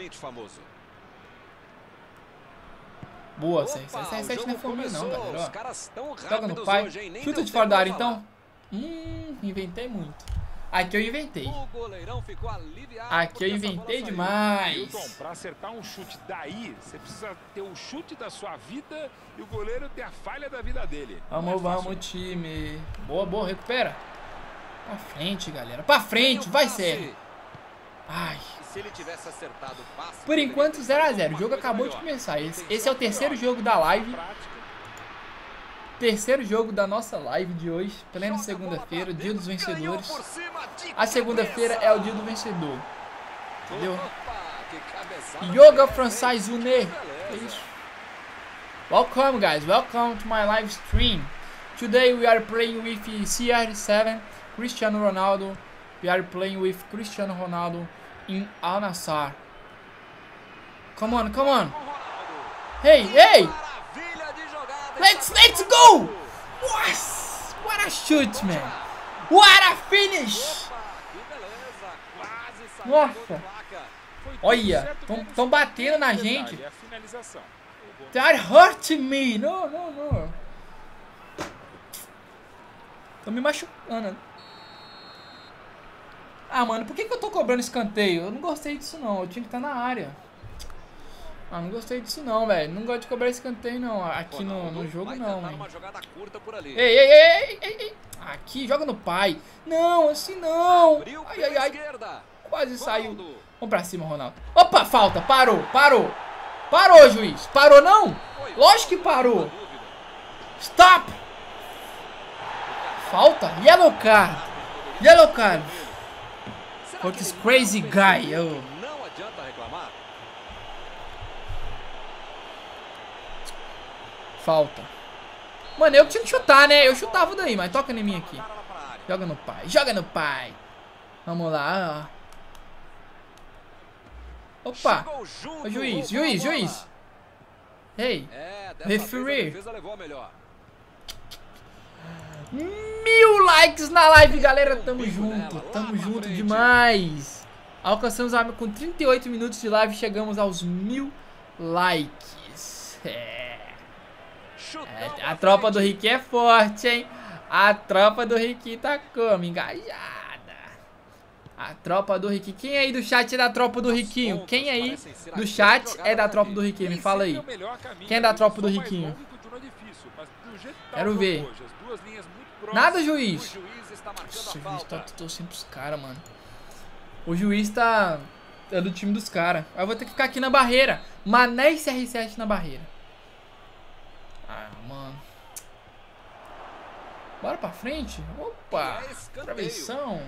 [SPEAKER 1] Boa, CR7 não é fominho não, galera. Joga no pai. Chuta de fora da área, então. Inventei muito. Aqui eu inventei. Aqui eu inventei demais.
[SPEAKER 3] Pra acertar um chute daí, você precisa ter o chute da sua vida e o goleiro ter a falha da vida dele.
[SPEAKER 1] Vamos, time. Boa, recupera. Pra frente, galera. Pra frente, vai ser. Ai. Por enquanto 0-0. O jogo acabou de começar. Esse é o terceiro jogo da live. Terceiro jogo da nossa live de hoje, plena segunda-feira, dia dos vencedores. A segunda-feira é o dia do vencedor. Entendeu? Yoga Francis Une. É isso. Welcome, guys. Welcome to my live stream. Today we are playing with CR7, Cristiano Ronaldo. We are playing with Cristiano Ronaldo in Al Nassr. Come on. Hey! Let's go! What a shoot, man! What a finish! Nossa! Olha, tão batendo na gente. They're hurting me! No. Tô me machucando. Ah, mano, por que eu tô cobrando escanteio? Eu não gostei disso, não. Eu tinha que estar na área. Ah, não gostei disso não, velho. Não gosto de cobrar escanteio não. Aqui no jogo não, velho. Ei. Aqui, joga no pai. Não, assim não. Ai. Quase saiu. Vamos pra cima, Ronaldo. Opa, falta. Parou. Parou, juiz. Parou não? Lógico que parou. Stop. Falta. Yellow card. For this crazy guy.
[SPEAKER 2] Não adianta reclamar.
[SPEAKER 1] Falta. Mano, eu tinha que chutar, né? Eu chutava daí, mas toca em mim aqui. Joga no pai. Vamos lá. Opa. Ô, juiz. Hey. Referee. 1000 likes na live, galera. Tamo junto demais. Alcançamos com 38 minutos de live. Chegamos aos 1000 likes. A tropa do Riquinho é forte, hein? A tropa do Riquinho tá como? Engajada. A tropa do Riquinho. Quem aí do chat é da tropa do Riquinho? Quem aí do chat é da tropa do Riquinho? Me fala aí. Quem é da tropa do Riquinho? Quero ver. Nada, juiz. Nossa, o juiz tá torcendo pros caras, mano. O juiz tá do time dos caras. Aí eu vou ter que ficar aqui na barreira. Mané e CR7 na barreira. Ah, mano. Bora pra frente. Opa. Travessão.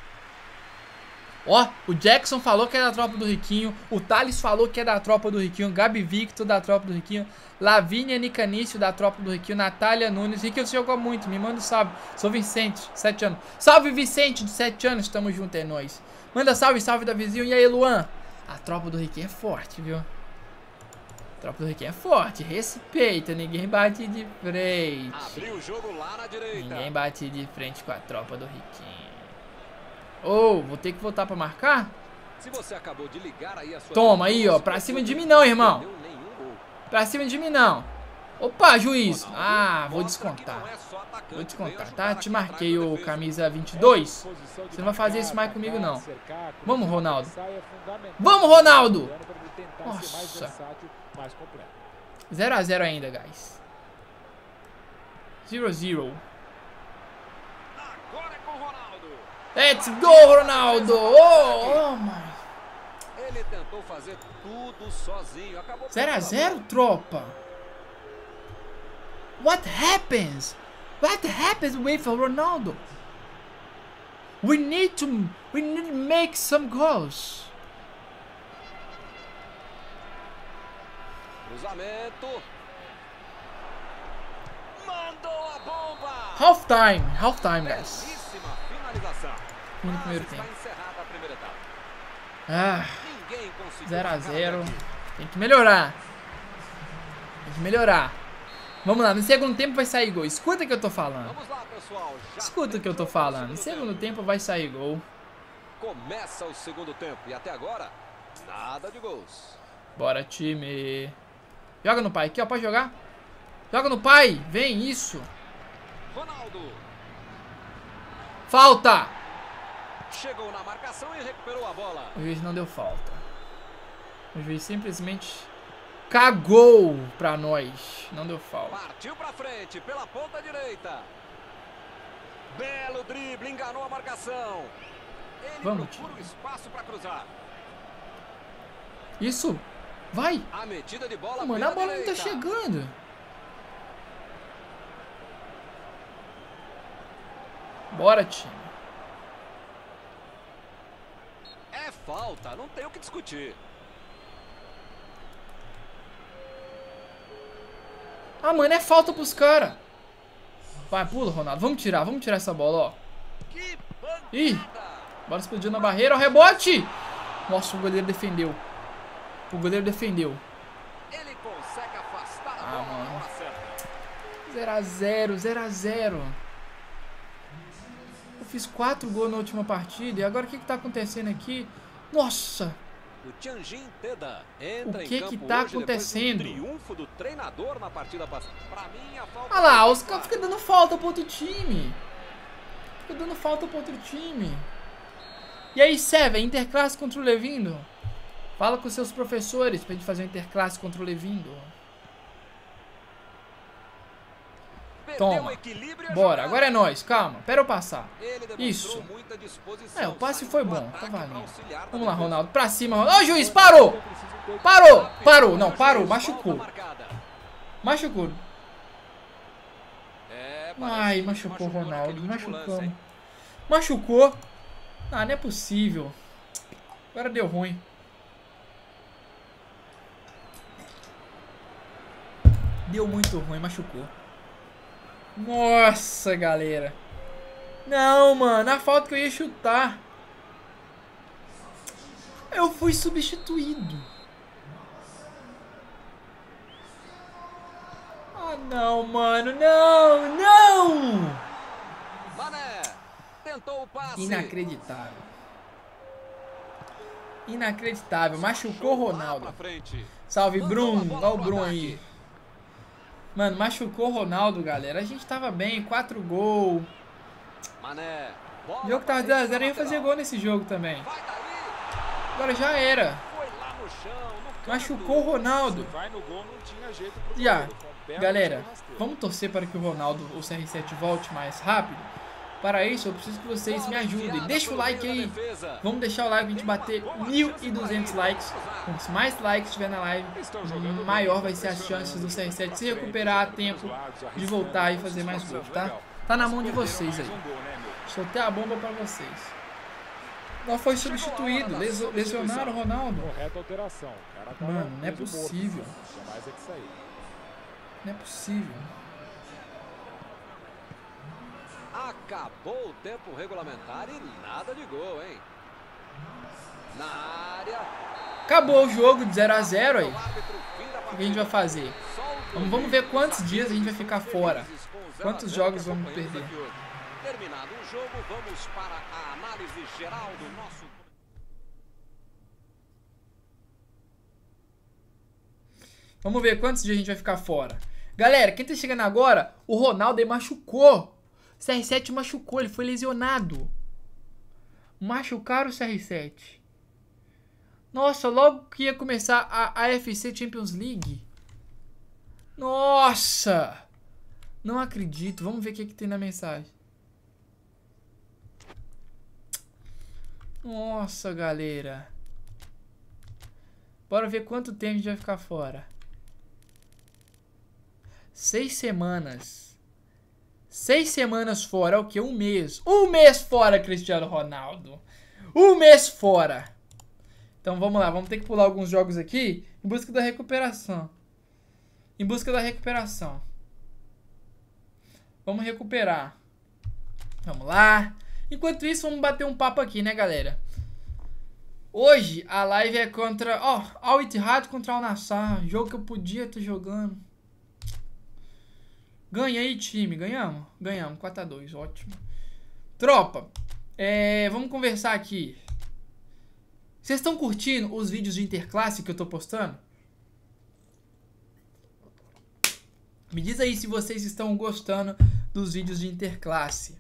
[SPEAKER 1] Ó, o Jackson falou que é da tropa do Riquinho. O Thales falou que é da tropa do Riquinho. Gabi Victor da tropa do Riquinho. Lavínia Nicanício da tropa do Riquinho. Natália Nunes. Riquinho, você jogou muito. Me manda um salve. Sou Vicente, 7 anos. Salve, Vicente, de 7 anos. Tamo junto, é nóis. Manda salve da vizinho. E aí, Luan? A tropa do Riquinho é forte, viu? A tropa do Riquinho é forte. Respeita. Ninguém bate de frente.
[SPEAKER 2] Abriu o jogo lá na direita.
[SPEAKER 1] Ninguém bate de frente com a tropa do Riquinho. Oh, vou ter que voltar pra marcar?
[SPEAKER 2] Se você acabou de ligar aí a sua...
[SPEAKER 1] Toma aí, ó. Pra cima de mim não, irmão. Pra cima de mim não. Opa, juiz. Ah, vou descontar. Vou descontar, tá? Te marquei o camisa 22. Você não vai fazer isso mais comigo, não. Vamos, Ronaldo. Vamos, Ronaldo. Nossa. 0 a 0 ainda, guys. 0-0.
[SPEAKER 2] Agora é com o Ronaldo.
[SPEAKER 1] Let's go, Ronaldo! Oh my.
[SPEAKER 2] Ele tentou fazer tudo sozinho. Acabou
[SPEAKER 1] 0-0, tropa. What happens? What happens with Ronaldo? We need to make some goals.
[SPEAKER 2] Cruzamento. Mandou a bomba.
[SPEAKER 1] Half time, guys.
[SPEAKER 2] Belíssima finalização.
[SPEAKER 1] Fim do primeiro
[SPEAKER 2] Está
[SPEAKER 1] tempo.
[SPEAKER 2] encerrada a primeira etapa.
[SPEAKER 1] Ah,
[SPEAKER 2] Ninguém conseguiu
[SPEAKER 1] 0-0.
[SPEAKER 2] marcar daqui.
[SPEAKER 1] Tem que melhorar. Tem que melhorar. Vamos lá, no segundo tempo vai sair gol. Escuta o que eu tô falando.
[SPEAKER 2] Vamos lá, pessoal. Já
[SPEAKER 1] Escuta o que eu tô falando. No segundo tempo vai sair gol.
[SPEAKER 2] começa o segundo tempo e até agora nada de gols.
[SPEAKER 1] Bora, time. Joga no pai. Aqui, ó. Pode jogar. Joga no pai. Vem, isso.
[SPEAKER 2] Ronaldo
[SPEAKER 1] Falta.
[SPEAKER 2] chegou na marcação e recuperou a bola.
[SPEAKER 1] O juiz não deu falta. O juiz simplesmente cagou pra nós. Não deu falta.
[SPEAKER 2] Partiu pra frente pela ponta direita. Belo drible, enganou a marcação. Ele
[SPEAKER 1] Vamos,
[SPEAKER 2] procura o espaço para cruzar.
[SPEAKER 1] Isso. Vai.
[SPEAKER 2] A metida de bola.
[SPEAKER 1] Mano,
[SPEAKER 2] pela
[SPEAKER 1] a bola não tá
[SPEAKER 2] direita.
[SPEAKER 1] chegando. Bora, time.
[SPEAKER 2] É falta, não tem o que discutir.
[SPEAKER 1] Ah, mano, é falta pros caras. Vai, pula, Ronaldo. Vamos tirar essa bola, ó.
[SPEAKER 2] Que pancada.
[SPEAKER 1] Ih, bola explodiu na barreira. O rebote. Nossa, o goleiro defendeu. O goleiro defendeu.
[SPEAKER 2] Ele consegue afastar a
[SPEAKER 1] Ah,
[SPEAKER 2] bola
[SPEAKER 1] mano.
[SPEAKER 2] na hora certa.
[SPEAKER 1] 0-0, 0-0. Eu fiz 4 gols na última partida. E agora o que tá acontecendo aqui? Nossa.
[SPEAKER 2] O Tianjin Teda entra
[SPEAKER 1] O que
[SPEAKER 2] em campo
[SPEAKER 1] que tá
[SPEAKER 2] hoje
[SPEAKER 1] acontecendo?
[SPEAKER 2] depois do triunfo do treinador na partida passada. Pra mim, a falta.
[SPEAKER 1] Olha lá, os caras ficam dando falta pro outro time. Fica dando falta pro outro time. E aí, Seven, interclasse contra o Levindo? Fala com seus professores pra gente fazer um interclasse contra o Levindo.
[SPEAKER 2] Perdeu
[SPEAKER 1] Toma.
[SPEAKER 2] o equilíbrio e a
[SPEAKER 1] Bora,
[SPEAKER 2] jogada.
[SPEAKER 1] agora é nóis. Calma, pera eu passar.
[SPEAKER 2] Ele demonstrou
[SPEAKER 1] Isso.
[SPEAKER 2] muita disposição.
[SPEAKER 1] É, o passe
[SPEAKER 2] Saiu
[SPEAKER 1] foi
[SPEAKER 2] pro
[SPEAKER 1] bom,
[SPEAKER 2] ataque
[SPEAKER 1] tá
[SPEAKER 2] pra
[SPEAKER 1] valendo.
[SPEAKER 2] auxiliar na
[SPEAKER 1] Vamos lá,
[SPEAKER 2] defesa.
[SPEAKER 1] Ronaldo. Pra cima, Ronaldo. Ô, juiz, parou! Parou! Parou! Não, parou.
[SPEAKER 2] Falta
[SPEAKER 1] Machucou.
[SPEAKER 2] marcada.
[SPEAKER 1] Machucou.
[SPEAKER 2] É, parece
[SPEAKER 1] Ai,
[SPEAKER 2] que
[SPEAKER 1] machucou o Ronaldo.
[SPEAKER 2] naquele último lance,
[SPEAKER 1] Machucamos.
[SPEAKER 2] hein?
[SPEAKER 1] Machucou. Ah, não é possível. Agora deu ruim. Deu muito ruim, machucou. Nossa, galera. Não, mano, a falta que eu ia chutar. Eu fui substituído. Ah, não, mano, não, não!
[SPEAKER 2] Mané tentou o passe.
[SPEAKER 1] Inacreditável. Inacreditável. Machucou o
[SPEAKER 2] Lá
[SPEAKER 1] Ronaldo.
[SPEAKER 2] pra frente.
[SPEAKER 1] Salve,
[SPEAKER 2] Mandou a
[SPEAKER 1] Bruno.
[SPEAKER 2] bola
[SPEAKER 1] Olha o
[SPEAKER 2] pro
[SPEAKER 1] Bruno
[SPEAKER 2] ataque.
[SPEAKER 1] aí. Mano, machucou o Ronaldo, galera. A gente tava bem, 4 gols.
[SPEAKER 2] Mané. Bola
[SPEAKER 1] O jogo tava
[SPEAKER 2] pra frente
[SPEAKER 1] 0-0,
[SPEAKER 2] na
[SPEAKER 1] eu ia fazer
[SPEAKER 2] lateral.
[SPEAKER 1] gol nesse jogo também.
[SPEAKER 2] Vai daí.
[SPEAKER 1] Agora já era.
[SPEAKER 2] Foi lá no chão, no canto.
[SPEAKER 1] Machucou o Ronaldo.
[SPEAKER 3] Vai no gol, não tinha jeito pro
[SPEAKER 1] E ah,
[SPEAKER 3] goleiro, foi um belo
[SPEAKER 1] galera,
[SPEAKER 3] tiro rasteiro.
[SPEAKER 1] vamos torcer para que o Ronaldo, o CR7, volte mais rápido. Para isso, eu preciso que vocês me ajudem. Deixa o like aí. Vamos deixar o like pra gente bater 1.200 likes. Quanto mais likes tiver na live, maior vai ser as chances do CR7 se recuperar a tempo de voltar e fazer mais gols, tá? Tá na mão de vocês aí. Soltei a bomba pra vocês. Não foi substituído. Lesionaram o Ronaldo.
[SPEAKER 3] Correta alteração. O cara tava
[SPEAKER 1] Mano, não é
[SPEAKER 3] preso morto,
[SPEAKER 1] possível.
[SPEAKER 3] tinha mais é que sair.
[SPEAKER 1] Não é possível.
[SPEAKER 2] Acabou o tempo regulamentar e nada de gol, hein? Na área.
[SPEAKER 1] Acabou o jogo de 0 a 0 aí.
[SPEAKER 2] O árbitro fim da
[SPEAKER 1] O que a gente vai fazer?
[SPEAKER 2] Só o
[SPEAKER 1] Vamos ver quantos dias a gente vai ficar fora.
[SPEAKER 2] felizes com o 0 a 0
[SPEAKER 1] Quantos
[SPEAKER 2] que
[SPEAKER 1] jogos vamos
[SPEAKER 2] acompanhamos
[SPEAKER 1] perder?
[SPEAKER 2] aqui hoje. Terminado o jogo, vamos para a análise geral do nosso...
[SPEAKER 1] Vamos ver quantos dias a gente vai ficar fora. Galera, quem tá chegando agora, o Ronaldo aí machucou. O CR7 machucou, ele foi lesionado. Machucaram o CR7. Nossa, logo que ia começar a AFC Champions League. Nossa! Não acredito. Vamos ver o que tem na mensagem. Nossa, galera. Bora ver quanto tempo a gente vai ficar fora. 6 semanas. 6 semanas fora é o quê? Um mês. Um mês fora, Cristiano Ronaldo. Um mês fora. Então vamos lá. Vamos ter que pular alguns jogos aqui em busca da recuperação. Em busca da recuperação. Vamos recuperar. Vamos lá. Enquanto isso, vamos bater um papo aqui, né, galera? Hoje a live é contra... Ó, Al Ittihad contra Al Nassr. Jogo que eu podia estar jogando. Ganha aí, time. Ganhamos? Ganhamos. 4-2. Ótimo. Tropa. Vamos conversar aqui. Vocês estão curtindo os vídeos de interclasse que eu tô postando? Me diz aí se vocês estão gostando dos vídeos de interclasse.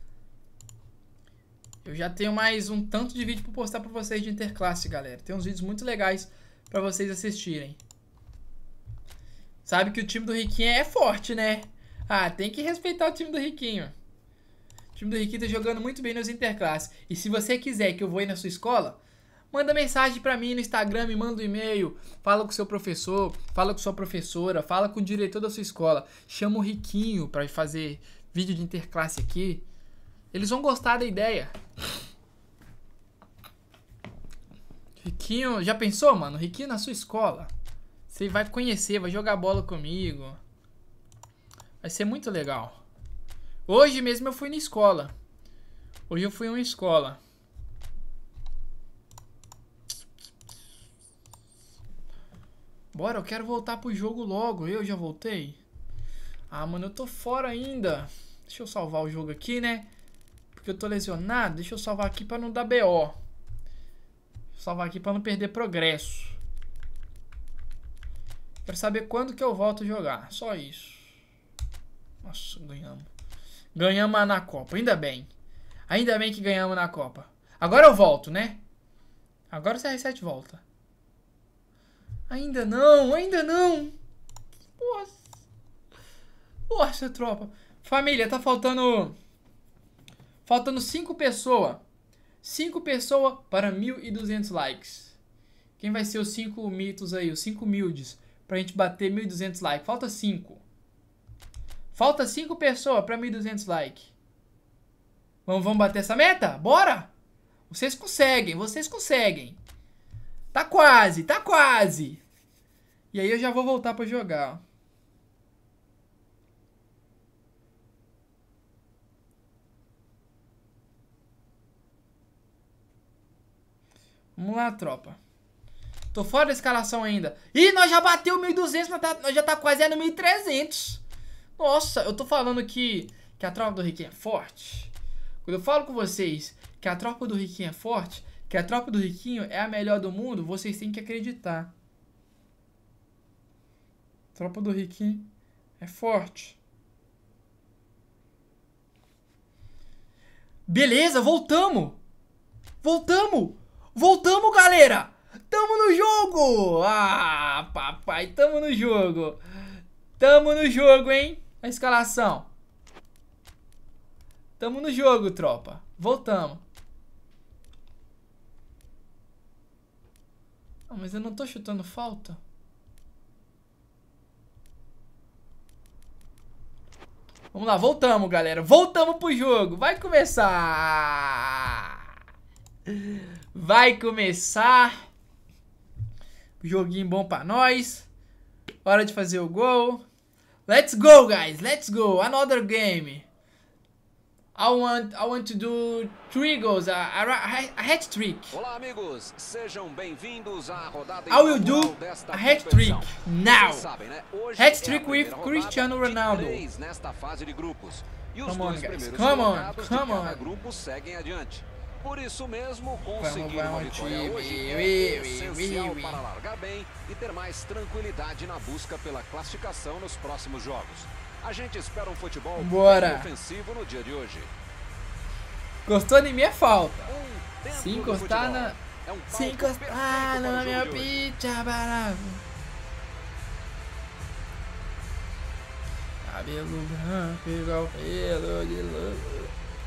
[SPEAKER 1] Eu já tenho mais um tanto de vídeo pra postar pra vocês de interclasse, galera. Tem uns vídeos muito legais pra vocês assistirem. Sabe que o time do Riquinho é forte, né? Ah, tem que respeitar o time do Riquinho. O time do Riquinho tá jogando muito bem nos interclasses. E se você quiser que eu vou ir na sua escola, manda mensagem pra mim no Instagram, me manda um e-mail, fala com seu professor, fala com sua professora, fala com o diretor da sua escola. Chama o Riquinho pra fazer vídeo de interclasse aqui. Eles vão gostar da ideia. Riquinho, já pensou, mano? Riquinho na sua escola. Você vai conhecer, vai jogar bola comigo. Vai ser muito legal. Hoje mesmo eu fui na escola. Hoje eu fui em uma escola. Bora, eu quero voltar pro jogo logo. Eu já voltei? Ah, mano, eu tô fora ainda. Deixa eu salvar o jogo aqui, né? Porque eu tô lesionado. Deixa eu salvar aqui pra não dar BO. Vou salvar aqui pra não perder progresso. Quero saber quando que eu volto a jogar. Só isso. Nossa, ganhamos. Ganhamos na Copa. Ainda bem. Ainda bem que ganhamos na Copa. Agora eu volto, né? Agora o CR7 volta. Ainda não. Ainda não. Nossa. Nossa, tropa. Família, tá faltando... Faltando 5 pessoas. 5 pessoas para 1.200 likes. Quem vai ser os 5 mitos aí? Os 5 humildes. Pra gente bater 1.200 likes. Falta 5. Falta 5 pessoas para 1.200 likes. Vamos bater essa meta? Bora! Vocês conseguem. Vocês conseguem. Tá quase. Tá quase. E aí eu já vou voltar pra jogar. Vamos lá, tropa. Tô fora da escalação ainda. Ih, nós já bateu 1.200, nós já tá quase no 1.300. Nossa, eu tô falando que a tropa do Riquinho é forte. Quando eu falo com vocês que a tropa do Riquinho é forte, que a tropa do Riquinho é a melhor do mundo, vocês têm que acreditar. A tropa do Riquinho é forte. Beleza, voltamos. Voltamos. Voltamos, galera! Tamo no jogo! Ah, papai, tamo no jogo! Tamo no jogo, hein? A escalação. Tamo no jogo, tropa. Voltamos. Ah, mas eu não tô chutando falta. Vamos lá, voltamos, galera. Voltamos pro jogo. Vai começar! Vai começar. Joguinho bom pra nós. Hora de fazer o gol. Let's go, guys. Let's go. Another game. I want to do 3 goals. A hat-trick.
[SPEAKER 2] Olá, amigos. Sejam bem-vindos à rodada
[SPEAKER 1] I will do a hat-trick now.
[SPEAKER 2] Sabem, né?
[SPEAKER 1] Hat-trick with Cristiano Ronaldo.
[SPEAKER 2] Nesta fase de grupos. E os
[SPEAKER 1] Come on,
[SPEAKER 2] dois
[SPEAKER 1] guys.
[SPEAKER 2] primeiros
[SPEAKER 1] Come on.
[SPEAKER 2] colocados de
[SPEAKER 1] Come
[SPEAKER 2] cada
[SPEAKER 1] on.
[SPEAKER 2] grupo seguem adiante. Por isso mesmo, conseguir uma
[SPEAKER 1] Vamos,
[SPEAKER 2] vitória
[SPEAKER 1] time.
[SPEAKER 2] hoje é essencial para largar bem e ter mais tranquilidade na busca pela classificação nos próximos jogos. A gente espera um futebol bem ofensivo no dia de hoje.
[SPEAKER 1] Gostou de mim é falta.
[SPEAKER 2] Dentro
[SPEAKER 1] Se
[SPEAKER 2] do
[SPEAKER 1] encostar
[SPEAKER 2] futebol.
[SPEAKER 1] na...
[SPEAKER 2] É um
[SPEAKER 1] Se
[SPEAKER 2] palco
[SPEAKER 1] encostar
[SPEAKER 2] perfeito para
[SPEAKER 1] na
[SPEAKER 2] o
[SPEAKER 1] minha
[SPEAKER 2] jogo de hoje.
[SPEAKER 1] pizza, barato. Cabelo branco igual pelo de lobo.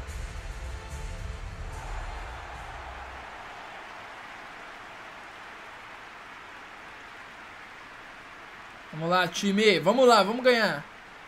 [SPEAKER 1] Vamos lá, time. Vamos lá, vamos ganhar.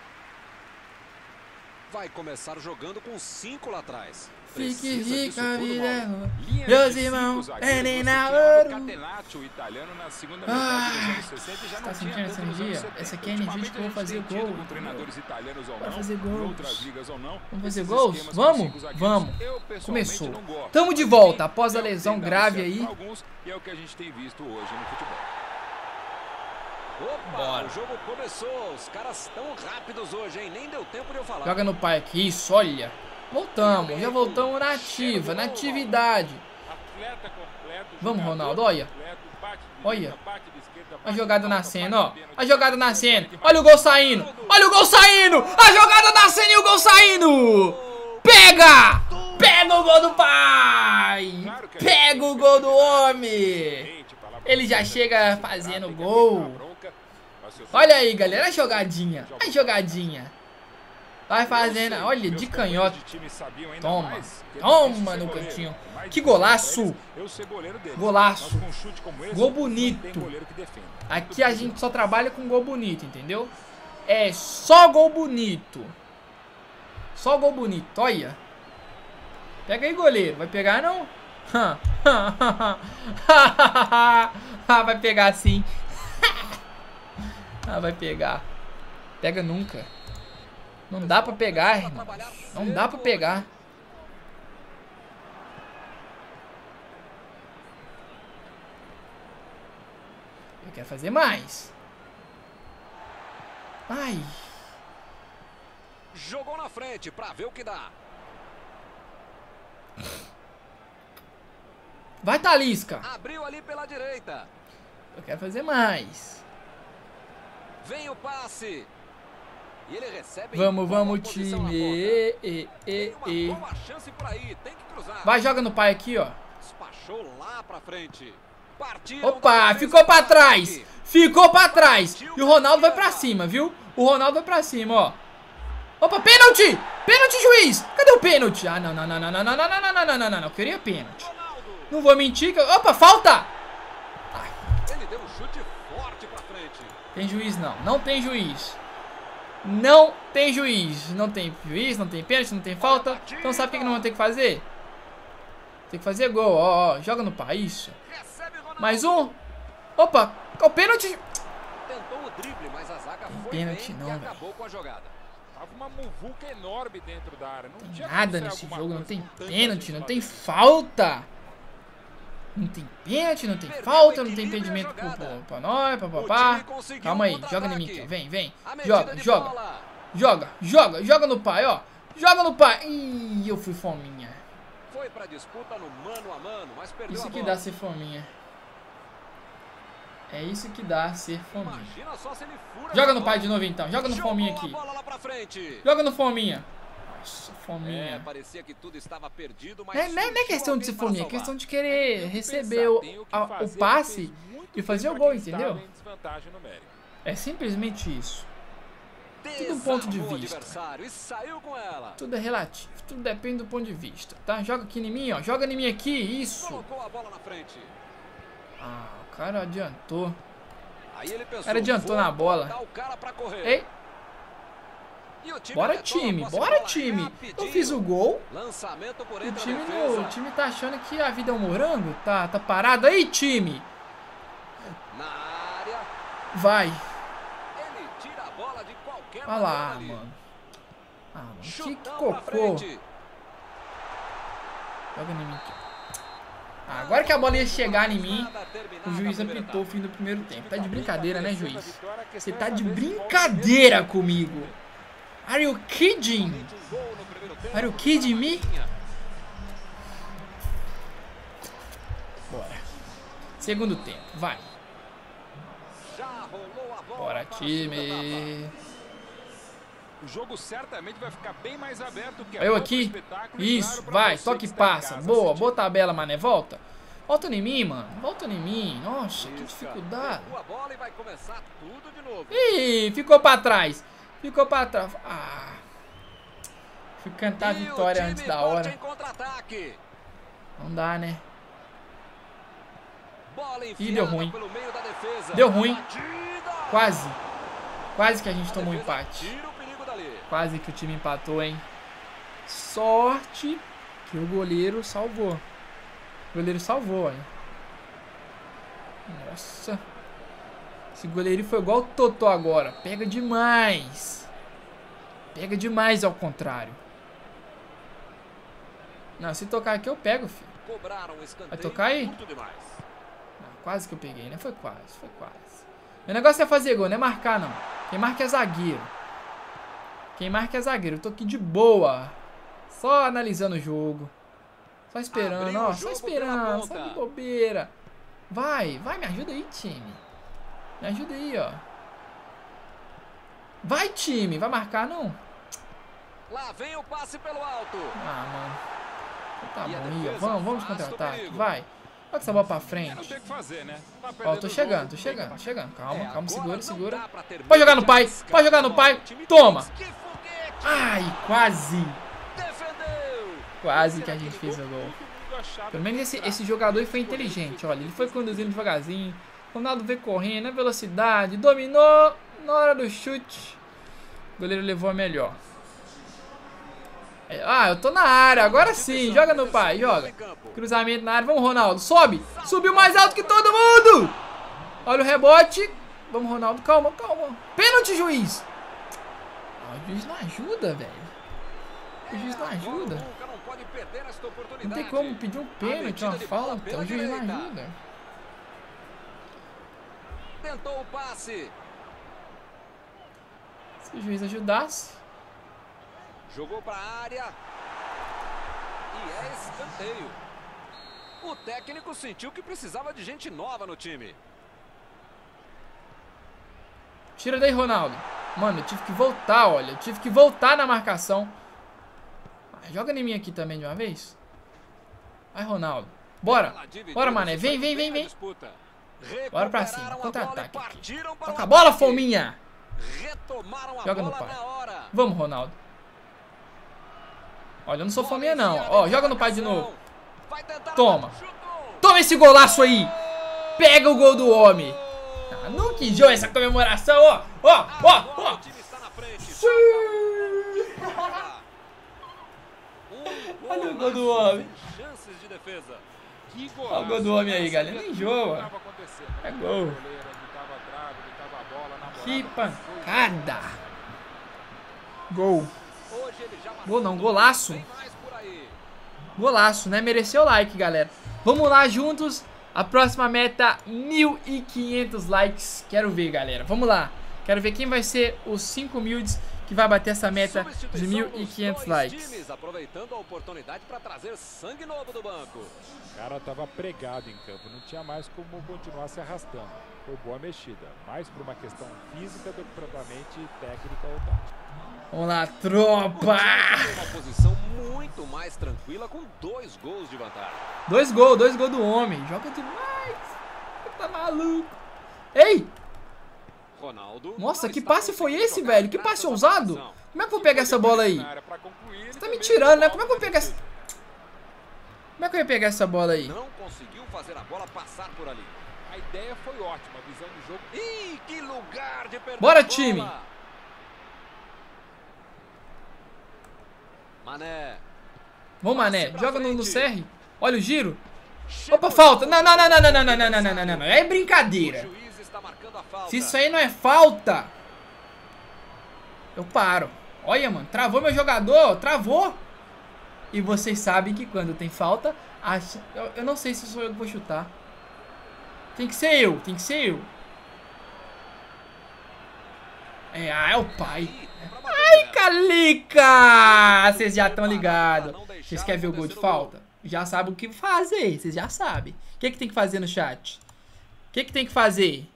[SPEAKER 2] Vai começar jogando com 5 lá atrás.
[SPEAKER 1] Fique rica, vida.
[SPEAKER 3] Linha
[SPEAKER 1] Meus
[SPEAKER 3] de
[SPEAKER 1] irmãos,
[SPEAKER 3] cinco zagueiros,
[SPEAKER 1] nem
[SPEAKER 3] você
[SPEAKER 1] na
[SPEAKER 3] tinha
[SPEAKER 1] ouro.
[SPEAKER 3] o Catenaccio, o italiano, na segunda metade dos anos 60 e já
[SPEAKER 1] Tá
[SPEAKER 3] não tinha
[SPEAKER 1] sentindo essa
[SPEAKER 3] tanto nos
[SPEAKER 1] energia?
[SPEAKER 3] anos 70.
[SPEAKER 1] Essa aqui é a energia de que eu vou fazer
[SPEAKER 3] Ultimamente, a gente tem
[SPEAKER 1] gol.
[SPEAKER 3] tido com treinadores italianos ou
[SPEAKER 1] Vai
[SPEAKER 3] não,
[SPEAKER 1] fazer
[SPEAKER 3] em
[SPEAKER 1] gols.
[SPEAKER 3] outras ligas ou não,
[SPEAKER 1] Vamos fazer
[SPEAKER 3] esses
[SPEAKER 1] gols?
[SPEAKER 3] esquemas com
[SPEAKER 1] Vamos?
[SPEAKER 3] 5 zagueiros,
[SPEAKER 1] Vamos.
[SPEAKER 3] eu, pessoalmente,
[SPEAKER 1] Começou.
[SPEAKER 3] não gosto.
[SPEAKER 1] Tamo de
[SPEAKER 3] Mas,
[SPEAKER 1] volta
[SPEAKER 3] enfim,
[SPEAKER 1] após a
[SPEAKER 3] é o que
[SPEAKER 1] lesão
[SPEAKER 3] tem dado
[SPEAKER 1] grave
[SPEAKER 3] certo
[SPEAKER 1] aí.
[SPEAKER 3] pra alguns, e é o que a gente tem visto hoje no futebol.
[SPEAKER 2] Opa,
[SPEAKER 1] Bora.
[SPEAKER 2] o jogo começou. Os caras estão rápidos hoje, hein? Nem deu tempo de eu falar.
[SPEAKER 1] Joga no pai aqui. Isso, olha. Voltamos. Já voltamos na ativa. Na atividade.
[SPEAKER 3] Atleta completo,
[SPEAKER 1] Vamos,
[SPEAKER 3] jogador
[SPEAKER 1] Ronaldo. Olha.
[SPEAKER 3] completo, bate de
[SPEAKER 1] Olha.
[SPEAKER 3] direita, bate de esquerda,
[SPEAKER 1] A
[SPEAKER 3] bate
[SPEAKER 1] jogada
[SPEAKER 3] de falta,
[SPEAKER 1] nascendo,
[SPEAKER 3] bate
[SPEAKER 1] ó.
[SPEAKER 3] de pênalti.
[SPEAKER 1] A jogada nascendo. Olha o gol saindo. Olha o gol saindo. A jogada nascendo e o gol saindo. Pega! Pega o gol do pai. Pega o gol do homem. Ele já chega fazendo gol. Olha aí, galera. A jogadinha. A jogadinha. Vai fazendo. Olha, de canhota. Toma. Toma no cantinho. Que golaço. Golaço. Gol bonito. Aqui a gente só trabalha com gol bonito, entendeu? É só gol bonito. Só gol bonito, olha. Pega aí, goleiro. Vai pegar, não? Vai pegar sim. Vai pegar. Pega nunca. Não dá pra pegar, irmão. Não dá pra pegar. Eu quero fazer mais. Ai.
[SPEAKER 2] Jogou na frente pra ver o que dá.
[SPEAKER 1] Vai, Talisca.
[SPEAKER 2] Abriu ali pela direita.
[SPEAKER 1] Eu quero fazer mais.
[SPEAKER 2] Vem o passe. E ele recebe.
[SPEAKER 1] Vamos,
[SPEAKER 2] boa
[SPEAKER 1] vamos,
[SPEAKER 2] posição na
[SPEAKER 1] time.
[SPEAKER 2] ponta. Tem uma boa chance por aí. Tem que cruzar.
[SPEAKER 1] Vai, joga no pai aqui, ó.
[SPEAKER 2] Despachou lá pra frente. Partiram
[SPEAKER 1] Opa,
[SPEAKER 2] da
[SPEAKER 1] ficou pra
[SPEAKER 2] defesa
[SPEAKER 1] trás.
[SPEAKER 2] do ataque.
[SPEAKER 1] Ficou pra trás. E o Ronaldo vai pra cima, viu? O Ronaldo vai pra cima, ó. Opa, pênalti! Pênalti, juiz! Cadê o pênalti? Ah, não, não, não, não, não, não, não, não, não, não, não, não. Eu queria pênalti. Não vou mentir que... Opa, falta!
[SPEAKER 2] Ele deu um chute forte pra frente.
[SPEAKER 1] Tem juiz, não. Não tem juiz. Não tem juiz. Não tem juiz, não tem pênalti, não tem falta. Então sabe o que nós vamos ter que fazer? Tem que fazer gol, ó, ó. Joga no pai, isso.
[SPEAKER 2] Recebe Ronaldo.
[SPEAKER 1] Mais um. Opa, o pênalti.
[SPEAKER 2] Tentou o drible, mas a zaga foi
[SPEAKER 1] Pênalti
[SPEAKER 2] bem
[SPEAKER 1] não,
[SPEAKER 2] e
[SPEAKER 1] velho.
[SPEAKER 2] acabou com a jogada.
[SPEAKER 3] Tava uma muvuca enorme dentro da área. Não tinha
[SPEAKER 1] Nada
[SPEAKER 3] como ser
[SPEAKER 1] nesse
[SPEAKER 3] alguma
[SPEAKER 1] jogo, não
[SPEAKER 3] coisa
[SPEAKER 1] tem
[SPEAKER 3] com tanta
[SPEAKER 1] pênalti,
[SPEAKER 3] gente
[SPEAKER 1] não
[SPEAKER 3] lá
[SPEAKER 1] tem
[SPEAKER 3] dentro.
[SPEAKER 1] falta. Não tem pênalti, não tem
[SPEAKER 2] Perdeu
[SPEAKER 1] falta,
[SPEAKER 2] o
[SPEAKER 1] não tem
[SPEAKER 2] equilíbrio e a
[SPEAKER 1] impedimento
[SPEAKER 2] jogada.
[SPEAKER 1] pra nós,
[SPEAKER 2] O
[SPEAKER 1] papapá.
[SPEAKER 2] time conseguiu
[SPEAKER 1] Calma aí,
[SPEAKER 2] um
[SPEAKER 1] joga em mim
[SPEAKER 2] contra-ataque.
[SPEAKER 1] aqui, ó. Vem, vem.
[SPEAKER 2] A medida
[SPEAKER 1] Joga,
[SPEAKER 2] de
[SPEAKER 1] joga.
[SPEAKER 2] bola.
[SPEAKER 1] Joga, joga, joga no pai, ó. Joga no pai. Ih, eu fui fominha.
[SPEAKER 2] Foi pra disputa no mano a mano, mas perdeu
[SPEAKER 1] Isso
[SPEAKER 2] a
[SPEAKER 1] que
[SPEAKER 2] bola.
[SPEAKER 1] dá ser fominha. É isso que dá ser fominha.
[SPEAKER 2] Imagina só se ele fura
[SPEAKER 1] Joga
[SPEAKER 2] essa
[SPEAKER 1] no pai
[SPEAKER 2] bola.
[SPEAKER 1] de novo então, joga no
[SPEAKER 2] Jogou
[SPEAKER 1] fominha
[SPEAKER 2] a
[SPEAKER 1] aqui.
[SPEAKER 2] bola lá pra frente.
[SPEAKER 1] Joga no fominha. Nossa,
[SPEAKER 2] É,
[SPEAKER 1] fominha.
[SPEAKER 2] parecia que tudo estava perdido, mas
[SPEAKER 1] Não é
[SPEAKER 2] surgiu
[SPEAKER 1] questão de ser
[SPEAKER 2] alguém para
[SPEAKER 1] fominha, é
[SPEAKER 2] salvar.
[SPEAKER 1] questão de querer
[SPEAKER 3] Tem que
[SPEAKER 1] receber
[SPEAKER 3] pensar, tem
[SPEAKER 1] o
[SPEAKER 3] que fazer,
[SPEAKER 1] passe
[SPEAKER 3] fez muito
[SPEAKER 1] e
[SPEAKER 3] bem
[SPEAKER 1] fazer o
[SPEAKER 3] pra
[SPEAKER 1] gol,
[SPEAKER 3] quem estava
[SPEAKER 1] entendeu?
[SPEAKER 3] em desvantagem numérica.
[SPEAKER 1] É simplesmente isso. Tudo um ponto de
[SPEAKER 2] Desarmou o
[SPEAKER 1] vista.
[SPEAKER 2] adversário e saiu com ela.
[SPEAKER 1] Tudo é relativo, tudo depende do ponto de vista, tá? Joga aqui em mim, ó. Joga em mim aqui, isso.
[SPEAKER 2] Colocou a bola na frente.
[SPEAKER 1] Ah, o cara adiantou.
[SPEAKER 2] Aí ele pensou,
[SPEAKER 1] O cara adiantou
[SPEAKER 2] vou
[SPEAKER 1] na bola.
[SPEAKER 2] botar o cara pra correr.
[SPEAKER 1] Ei,
[SPEAKER 2] E o time
[SPEAKER 1] bora
[SPEAKER 2] retoma a
[SPEAKER 1] time,
[SPEAKER 2] posse de
[SPEAKER 1] bora
[SPEAKER 2] bola
[SPEAKER 1] time.
[SPEAKER 2] rapidinho.
[SPEAKER 1] Eu fiz o gol.
[SPEAKER 2] Lançamento por
[SPEAKER 1] O
[SPEAKER 2] entre
[SPEAKER 1] time,
[SPEAKER 2] a defesa.
[SPEAKER 1] o time tá achando que a vida é um morango. Tá parado aí, time.
[SPEAKER 2] Na área.
[SPEAKER 1] Vai.
[SPEAKER 2] Ele tira a bola de qualquer
[SPEAKER 1] Vai lá,
[SPEAKER 2] maneira ali.
[SPEAKER 1] mano. Ah, mano. Que
[SPEAKER 2] Chutão pra
[SPEAKER 1] cocô.
[SPEAKER 2] frente.
[SPEAKER 1] Joga em mim aqui. Ah, agora que a bola ia chegar em mim,
[SPEAKER 2] Nada terminada
[SPEAKER 1] o
[SPEAKER 2] a
[SPEAKER 1] juiz
[SPEAKER 2] primeira
[SPEAKER 1] apitou o
[SPEAKER 2] etapa.
[SPEAKER 1] fim do primeiro tempo. Tá de brincadeira, né, juiz?
[SPEAKER 3] Vitória, a questão
[SPEAKER 1] Você
[SPEAKER 3] é
[SPEAKER 1] tá de
[SPEAKER 3] saber se volta
[SPEAKER 1] brincadeira
[SPEAKER 3] mesmo.
[SPEAKER 1] comigo. Are you kidding?
[SPEAKER 2] Um gol no primeiro tempo.
[SPEAKER 1] Are you kidding me? Bora. Segundo tempo, vai.
[SPEAKER 2] Já rolou a bola
[SPEAKER 1] Bora,
[SPEAKER 2] para a segunda etapa.
[SPEAKER 1] time.
[SPEAKER 3] O jogo certamente vai ficar bem mais aberto que
[SPEAKER 1] Eu
[SPEAKER 3] todo
[SPEAKER 1] aqui.
[SPEAKER 3] espetáculo e,
[SPEAKER 1] Isso,
[SPEAKER 3] claro, pra
[SPEAKER 1] vai,
[SPEAKER 3] você
[SPEAKER 1] toque
[SPEAKER 3] que
[SPEAKER 1] e
[SPEAKER 3] está em
[SPEAKER 1] passa.
[SPEAKER 3] casa
[SPEAKER 1] Boa,
[SPEAKER 3] assistindo.
[SPEAKER 1] boa tabela, mané. Volta. Volta em mim, mano. Volta em mim. Nossa, que
[SPEAKER 2] Isca.
[SPEAKER 1] dificuldade.
[SPEAKER 2] Pegou a bola e vai começar tudo de novo.
[SPEAKER 1] Ih, ficou pra trás. Ficou pra trás. Ah. Fui cantar a vitória antes da hora. Não dá, né? Ih, deu ruim. Deu ruim. Quase. Quase que a gente tomou um empate. Quase que o time empatou, hein? Sorte que o goleiro salvou. O goleiro salvou, hein? Nossa. Esse goleiro foi igual o Totó agora. Pega demais. Pega demais ao contrário. Não, se tocar aqui eu pego, filho. Vai tocar aí? Não, quase que eu peguei, né? Foi quase, foi quase. Meu negócio é fazer gol, não é marcar, não. Quem marca é zagueiro. Quem marca é zagueiro. Eu tô aqui de boa. Só analisando o jogo. Só esperando, ó. Só esperando. Só de bobeira. Vai, vai, me ajuda aí, time. Me ajuda aí, ó. Vai, time. Vai marcar, não?
[SPEAKER 2] Lá vem o passe pelo alto.
[SPEAKER 1] Ah, mano. Tá bom aí, ó. Vamos contra-ataque. Vai. Olha essa bola pra frente. Ó, tô chegando. Calma, segura. Pode jogar no pai. Pode jogar no pai. Toma. Ai, quase. Quase que a gente fez o gol. Pelo menos esse jogador foi inteligente, olha. Ele foi conduzindo devagarzinho. O Ronaldo veio correndo, na velocidade. Dominou. Na hora do chute, o goleiro levou a melhor. Ah, eu tô na área. Agora sim. Joga no pai, joga. Cruzamento na área. Vamos, Ronaldo. Sobe. Subiu mais alto que todo mundo. Olha o rebote. Vamos, Ronaldo. Calma. Pênalti, juiz. Ah, o juiz não ajuda, velho. O juiz não ajuda. Não tem como pedir um pênalti, uma falta. O juiz não ajuda.
[SPEAKER 2] Tentou o passe.
[SPEAKER 1] Se o juiz ajudasse.
[SPEAKER 2] Jogou para a área. E é escanteio. O técnico sentiu que precisava de gente nova no time.
[SPEAKER 1] Tira daí, Ronaldo. Mano, eu tive que voltar, olha. Eu tive que voltar na marcação. Joga em mim aqui também de uma vez. Vai, Ronaldo. Bora. Bora, mané. Vem. Bora pra cima. Contra-ataque aqui. Toca a bola, fominha. Joga no pai. Vamos, Ronaldo. Olha, eu não sou fominha, não. Ó, joga no pai de novo. Toma. Toma esse golaço aí. Pega o gol do homem. Ah, não que jogo essa comemoração, ó. Ó. Olha o gol do homem. Olha o gol do homem aí, galera. Nem joga. É gol. Que pancada. Gol. Gol não, golaço. Golaço, né? Mereceu o like, galera. Vamos lá juntos. A próxima meta, 1.500 likes. Quero ver, galera. Vamos lá. Quero ver quem vai ser os 5 humildes que vai bater essa meta de 1.500 likes.
[SPEAKER 2] Aproveitando a oportunidade para trazer sangue novo do banco.
[SPEAKER 3] O cara tava pregado em campo, não tinha mais como continuar se arrastando. Foi boa mexida, mais por uma questão física do que propriamente técnica ou tática.
[SPEAKER 1] Vamos lá, tropa!
[SPEAKER 2] Uma posição muito mais tranquila com 2 gols de vantagem.
[SPEAKER 1] 2 gols do homem. Joga demais. Tá maluco. Ei!
[SPEAKER 2] Ronaldo.
[SPEAKER 1] Nossa, que passe foi esse, velho? Que passe ousado? Como é que eu vou pegar essa bola aí? Você tá me tirando, né? Como é que eu vou pegar essa... Como é que eu ia pegar essa bola aí?
[SPEAKER 2] Não conseguiu fazer a bola passar por ali.
[SPEAKER 3] A ideia foi ótima, a visão do jogo.
[SPEAKER 2] Ih, que lugar de perder.
[SPEAKER 1] Bora, time!
[SPEAKER 2] Mané.
[SPEAKER 1] Vamos, Mané. Joga no CR. Olha o giro. Opa, falta. Não. É brincadeira. Se isso aí não é falta, eu paro. Olha, mano. Travou meu jogador. Travou. E vocês sabem que quando tem falta, eu não sei se sou eu que vou chutar. Tem que ser eu. É o pai. Ai, Calica! Vocês já estão ligados. Vocês querem ver o gol de falta? Já sabem o que fazer. Vocês já sabem. O que tem que fazer no chat? O que tem que fazer?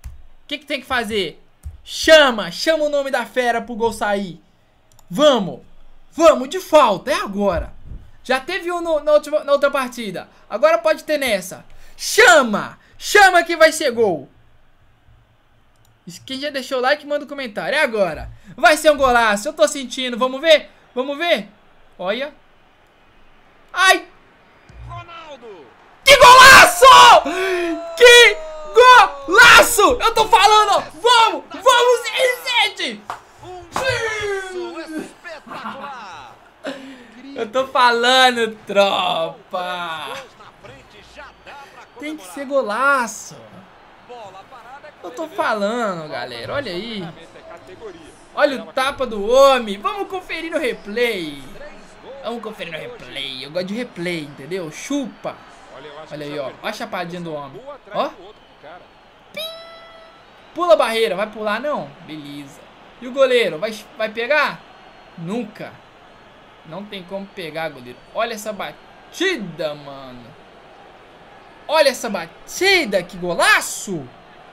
[SPEAKER 1] Chama o nome da fera pro gol sair. Vamos, de falta. É agora. Já teve um na outra partida. Agora pode ter nessa. Chama que vai ser gol. Quem já deixou o like, manda um comentário. É agora. Vai ser um golaço. Eu tô sentindo. Vamos ver? Vamos ver? Olha. Ai!
[SPEAKER 2] Ronaldo!
[SPEAKER 1] Que golaço! Que golaço! Eu tô falando! Vamos! Vamos, CR7!
[SPEAKER 2] Golaço espetacular!
[SPEAKER 1] Eu tô falando, tropa!
[SPEAKER 2] Gols na frente, já dá pra
[SPEAKER 1] Tem que
[SPEAKER 2] comemorar.
[SPEAKER 1] ser golaço!
[SPEAKER 2] Bola parada é com
[SPEAKER 1] Eu tô
[SPEAKER 2] ele
[SPEAKER 1] falando, galera. Olha aí.
[SPEAKER 3] É categoria.
[SPEAKER 1] Olha o tapa do homem. Vamos conferir no replay.
[SPEAKER 2] mesmo. 3 gols.
[SPEAKER 1] Vamos conferir no replay. Eu gosto de replay, entendeu? Chupa.
[SPEAKER 3] Eu acho
[SPEAKER 1] Olha
[SPEAKER 3] que
[SPEAKER 1] aí,
[SPEAKER 3] já
[SPEAKER 1] ó.
[SPEAKER 3] perdeu
[SPEAKER 1] Olha a chapadinha do
[SPEAKER 3] um
[SPEAKER 1] homem.
[SPEAKER 3] gol atrás
[SPEAKER 1] Ó.
[SPEAKER 3] do outro pro cara.
[SPEAKER 1] Pula a barreira. Vai pular, não? Beleza. E o goleiro? Vai pegar? Nunca. Não tem como pegar, goleiro. Olha essa batida, mano. Olha essa batida. Que golaço.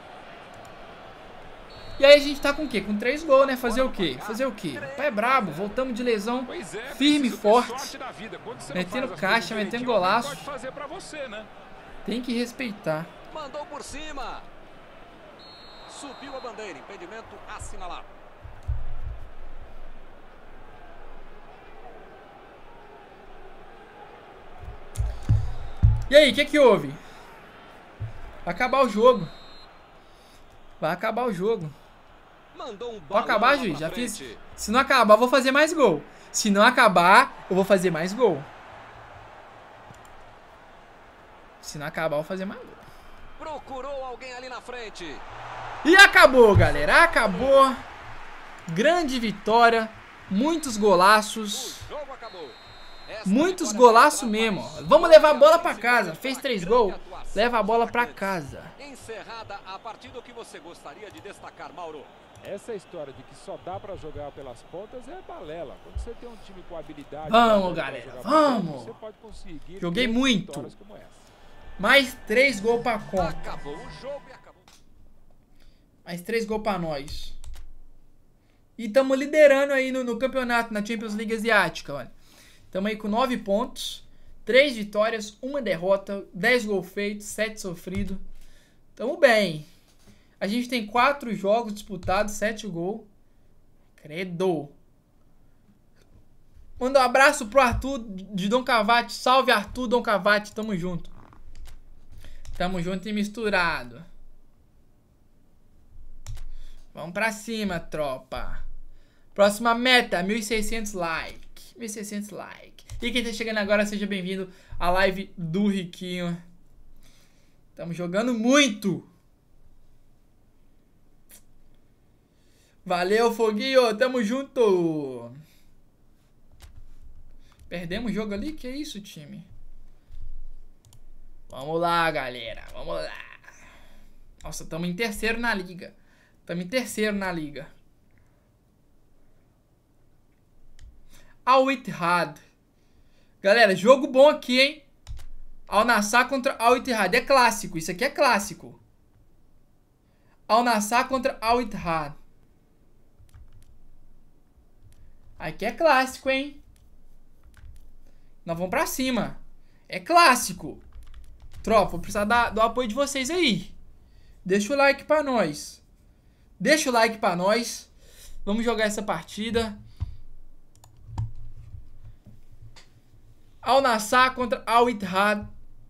[SPEAKER 1] E aí a gente tá com o quê? Com 3 gols, né? Fazer o quê? Fazer o quê? Pai é brabo. Voltamos de lesão.
[SPEAKER 3] Pois é,
[SPEAKER 1] Firme e
[SPEAKER 3] preciso ter
[SPEAKER 1] forte.
[SPEAKER 3] sorte na vida. Quando você não
[SPEAKER 1] Metendo
[SPEAKER 3] faz as
[SPEAKER 1] caixa,
[SPEAKER 3] coisas
[SPEAKER 1] metendo
[SPEAKER 3] direitinho,
[SPEAKER 1] golaço.
[SPEAKER 3] alguém pode fazer pra você, né?
[SPEAKER 1] Tem que respeitar.
[SPEAKER 2] Mandou por cima. Subiu a bandeira, impedimento assinalado.
[SPEAKER 1] E aí, o que houve? Vai acabar o jogo. Vai acabar o jogo.
[SPEAKER 2] Mandou um
[SPEAKER 1] Pode acabar,
[SPEAKER 2] balão lá
[SPEAKER 1] juiz?
[SPEAKER 2] pra
[SPEAKER 1] Já fiz.
[SPEAKER 2] frente.
[SPEAKER 1] Se não acabar, eu vou fazer mais gol. Se não acabar, eu vou fazer mais gol. Se não acabar, eu vou fazer mais gol.
[SPEAKER 2] Procurou alguém ali na frente.
[SPEAKER 1] E acabou, galera. Acabou. Grande vitória. Muitos golaços.
[SPEAKER 2] O jogo acabou. Essa
[SPEAKER 1] Muitos
[SPEAKER 2] vitória
[SPEAKER 1] golaços
[SPEAKER 2] vai
[SPEAKER 1] mesmo.
[SPEAKER 2] entrar
[SPEAKER 1] Ó.
[SPEAKER 2] mais
[SPEAKER 1] Vamos levar a bola
[SPEAKER 2] uma
[SPEAKER 1] pra casa. Fez 3
[SPEAKER 2] grande
[SPEAKER 1] gols.
[SPEAKER 2] atuação
[SPEAKER 1] Leva a bola
[SPEAKER 2] dos
[SPEAKER 1] pra
[SPEAKER 2] atacantes.
[SPEAKER 1] casa.
[SPEAKER 2] Encerrada a partida, o que você gostaria de destacar, Mauro?
[SPEAKER 3] Essa história de que só dá pra jogar pelas pontas é balela. Quando você tem um time com habilidade...
[SPEAKER 1] Vamos,
[SPEAKER 3] pra
[SPEAKER 1] galera,
[SPEAKER 3] jogar por
[SPEAKER 1] vamos!
[SPEAKER 3] dentro, você pode conseguir
[SPEAKER 1] Joguei
[SPEAKER 3] grandes
[SPEAKER 1] muito.
[SPEAKER 3] vitórias como essa.
[SPEAKER 1] Mais 3 gols pra conta.
[SPEAKER 2] Acabou o jogo e acabou.
[SPEAKER 1] Mais 3 gols pra nós. E estamos liderando aí no campeonato, na Champions League Asiática, olha. Estamos aí com 9 pontos, 3 vitórias, 1 derrota, 10 gols feitos, 7 sofridos. Tamo bem. A gente tem 4 jogos disputados, 7 gols. Credo. Manda um abraço pro Arthur de Dom Cavate. Salve, Arthur Dom Cavate. Tamo junto. Tamo junto e misturado. Vamos pra cima, tropa. Próxima meta, 1.600 likes. 1.600 likes. E quem tá chegando agora, seja bem-vindo à live do Riquinho. Tamo jogando muito. Valeu, Foguinho. Tamo junto. Perdemos o jogo ali? Que isso, time? Vamos lá, galera. Vamos lá. Nossa, tamo em terceiro na liga. Tamo em terceiro na liga. Al Ittihad. Galera, jogo bom aqui, hein? Al Nassr contra Al Ittihad. É clássico. Isso aqui é clássico. Al Nassr contra Al Ittihad. Aqui é clássico, hein? Nós vamos pra cima. É clássico. Tropa, vou precisar do apoio de vocês aí. Deixa o like pra nós. Deixa o like pra nós. Vamos jogar essa partida. Al Nassr contra Al Ittihad.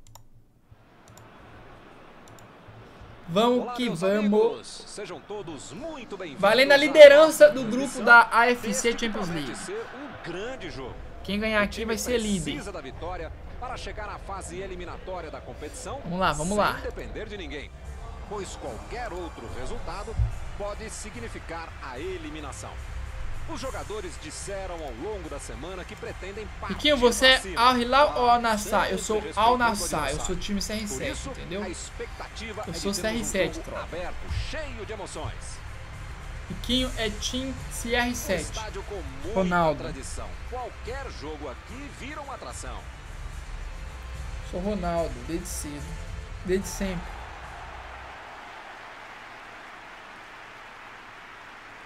[SPEAKER 1] Vamos
[SPEAKER 2] Olá,
[SPEAKER 1] que
[SPEAKER 2] meus
[SPEAKER 1] vamos.
[SPEAKER 2] amigos. Sejam todos muito bem-vindos.
[SPEAKER 1] Valendo a
[SPEAKER 2] à
[SPEAKER 1] liderança do
[SPEAKER 2] nossa
[SPEAKER 1] grupo
[SPEAKER 2] transmissão
[SPEAKER 1] da AFC
[SPEAKER 2] deste que
[SPEAKER 1] Champions
[SPEAKER 2] promete
[SPEAKER 1] League.
[SPEAKER 2] ser um grande jogo.
[SPEAKER 1] Quem ganhar
[SPEAKER 2] O
[SPEAKER 1] aqui
[SPEAKER 2] time
[SPEAKER 1] vai ser líder.
[SPEAKER 2] precisa da vitória para chegar à fase eliminatória da competição.
[SPEAKER 1] Vamos lá, vamos
[SPEAKER 2] sem
[SPEAKER 1] lá.
[SPEAKER 2] depender de ninguém, pois qualquer outro resultado pode significar a eliminação. Os jogadores disseram ao longo da semana que pretendem partir
[SPEAKER 1] Riquinho, você
[SPEAKER 2] pra
[SPEAKER 1] é
[SPEAKER 2] cima,
[SPEAKER 1] Al Hilal ou Al
[SPEAKER 2] sempre
[SPEAKER 1] Nassr? Eu sou
[SPEAKER 2] respeitando
[SPEAKER 1] Al
[SPEAKER 2] o
[SPEAKER 1] Nassr, eu
[SPEAKER 2] adversário.
[SPEAKER 1] sou time
[SPEAKER 2] Por
[SPEAKER 1] CR7,
[SPEAKER 2] isso,
[SPEAKER 1] entendeu?
[SPEAKER 2] a expectativa
[SPEAKER 1] Eu
[SPEAKER 2] é
[SPEAKER 1] sou
[SPEAKER 2] de termos um
[SPEAKER 1] CR7,
[SPEAKER 2] jogo
[SPEAKER 1] tropa.
[SPEAKER 2] aberto, cheio de emoções.
[SPEAKER 1] Riquinho é time
[SPEAKER 2] Um
[SPEAKER 1] CR7.
[SPEAKER 2] estádio com muita
[SPEAKER 1] Ronaldo.
[SPEAKER 2] tradição. Qualquer jogo aqui vira uma atração.
[SPEAKER 1] Sou Ronaldo, desde cedo. Desde sempre.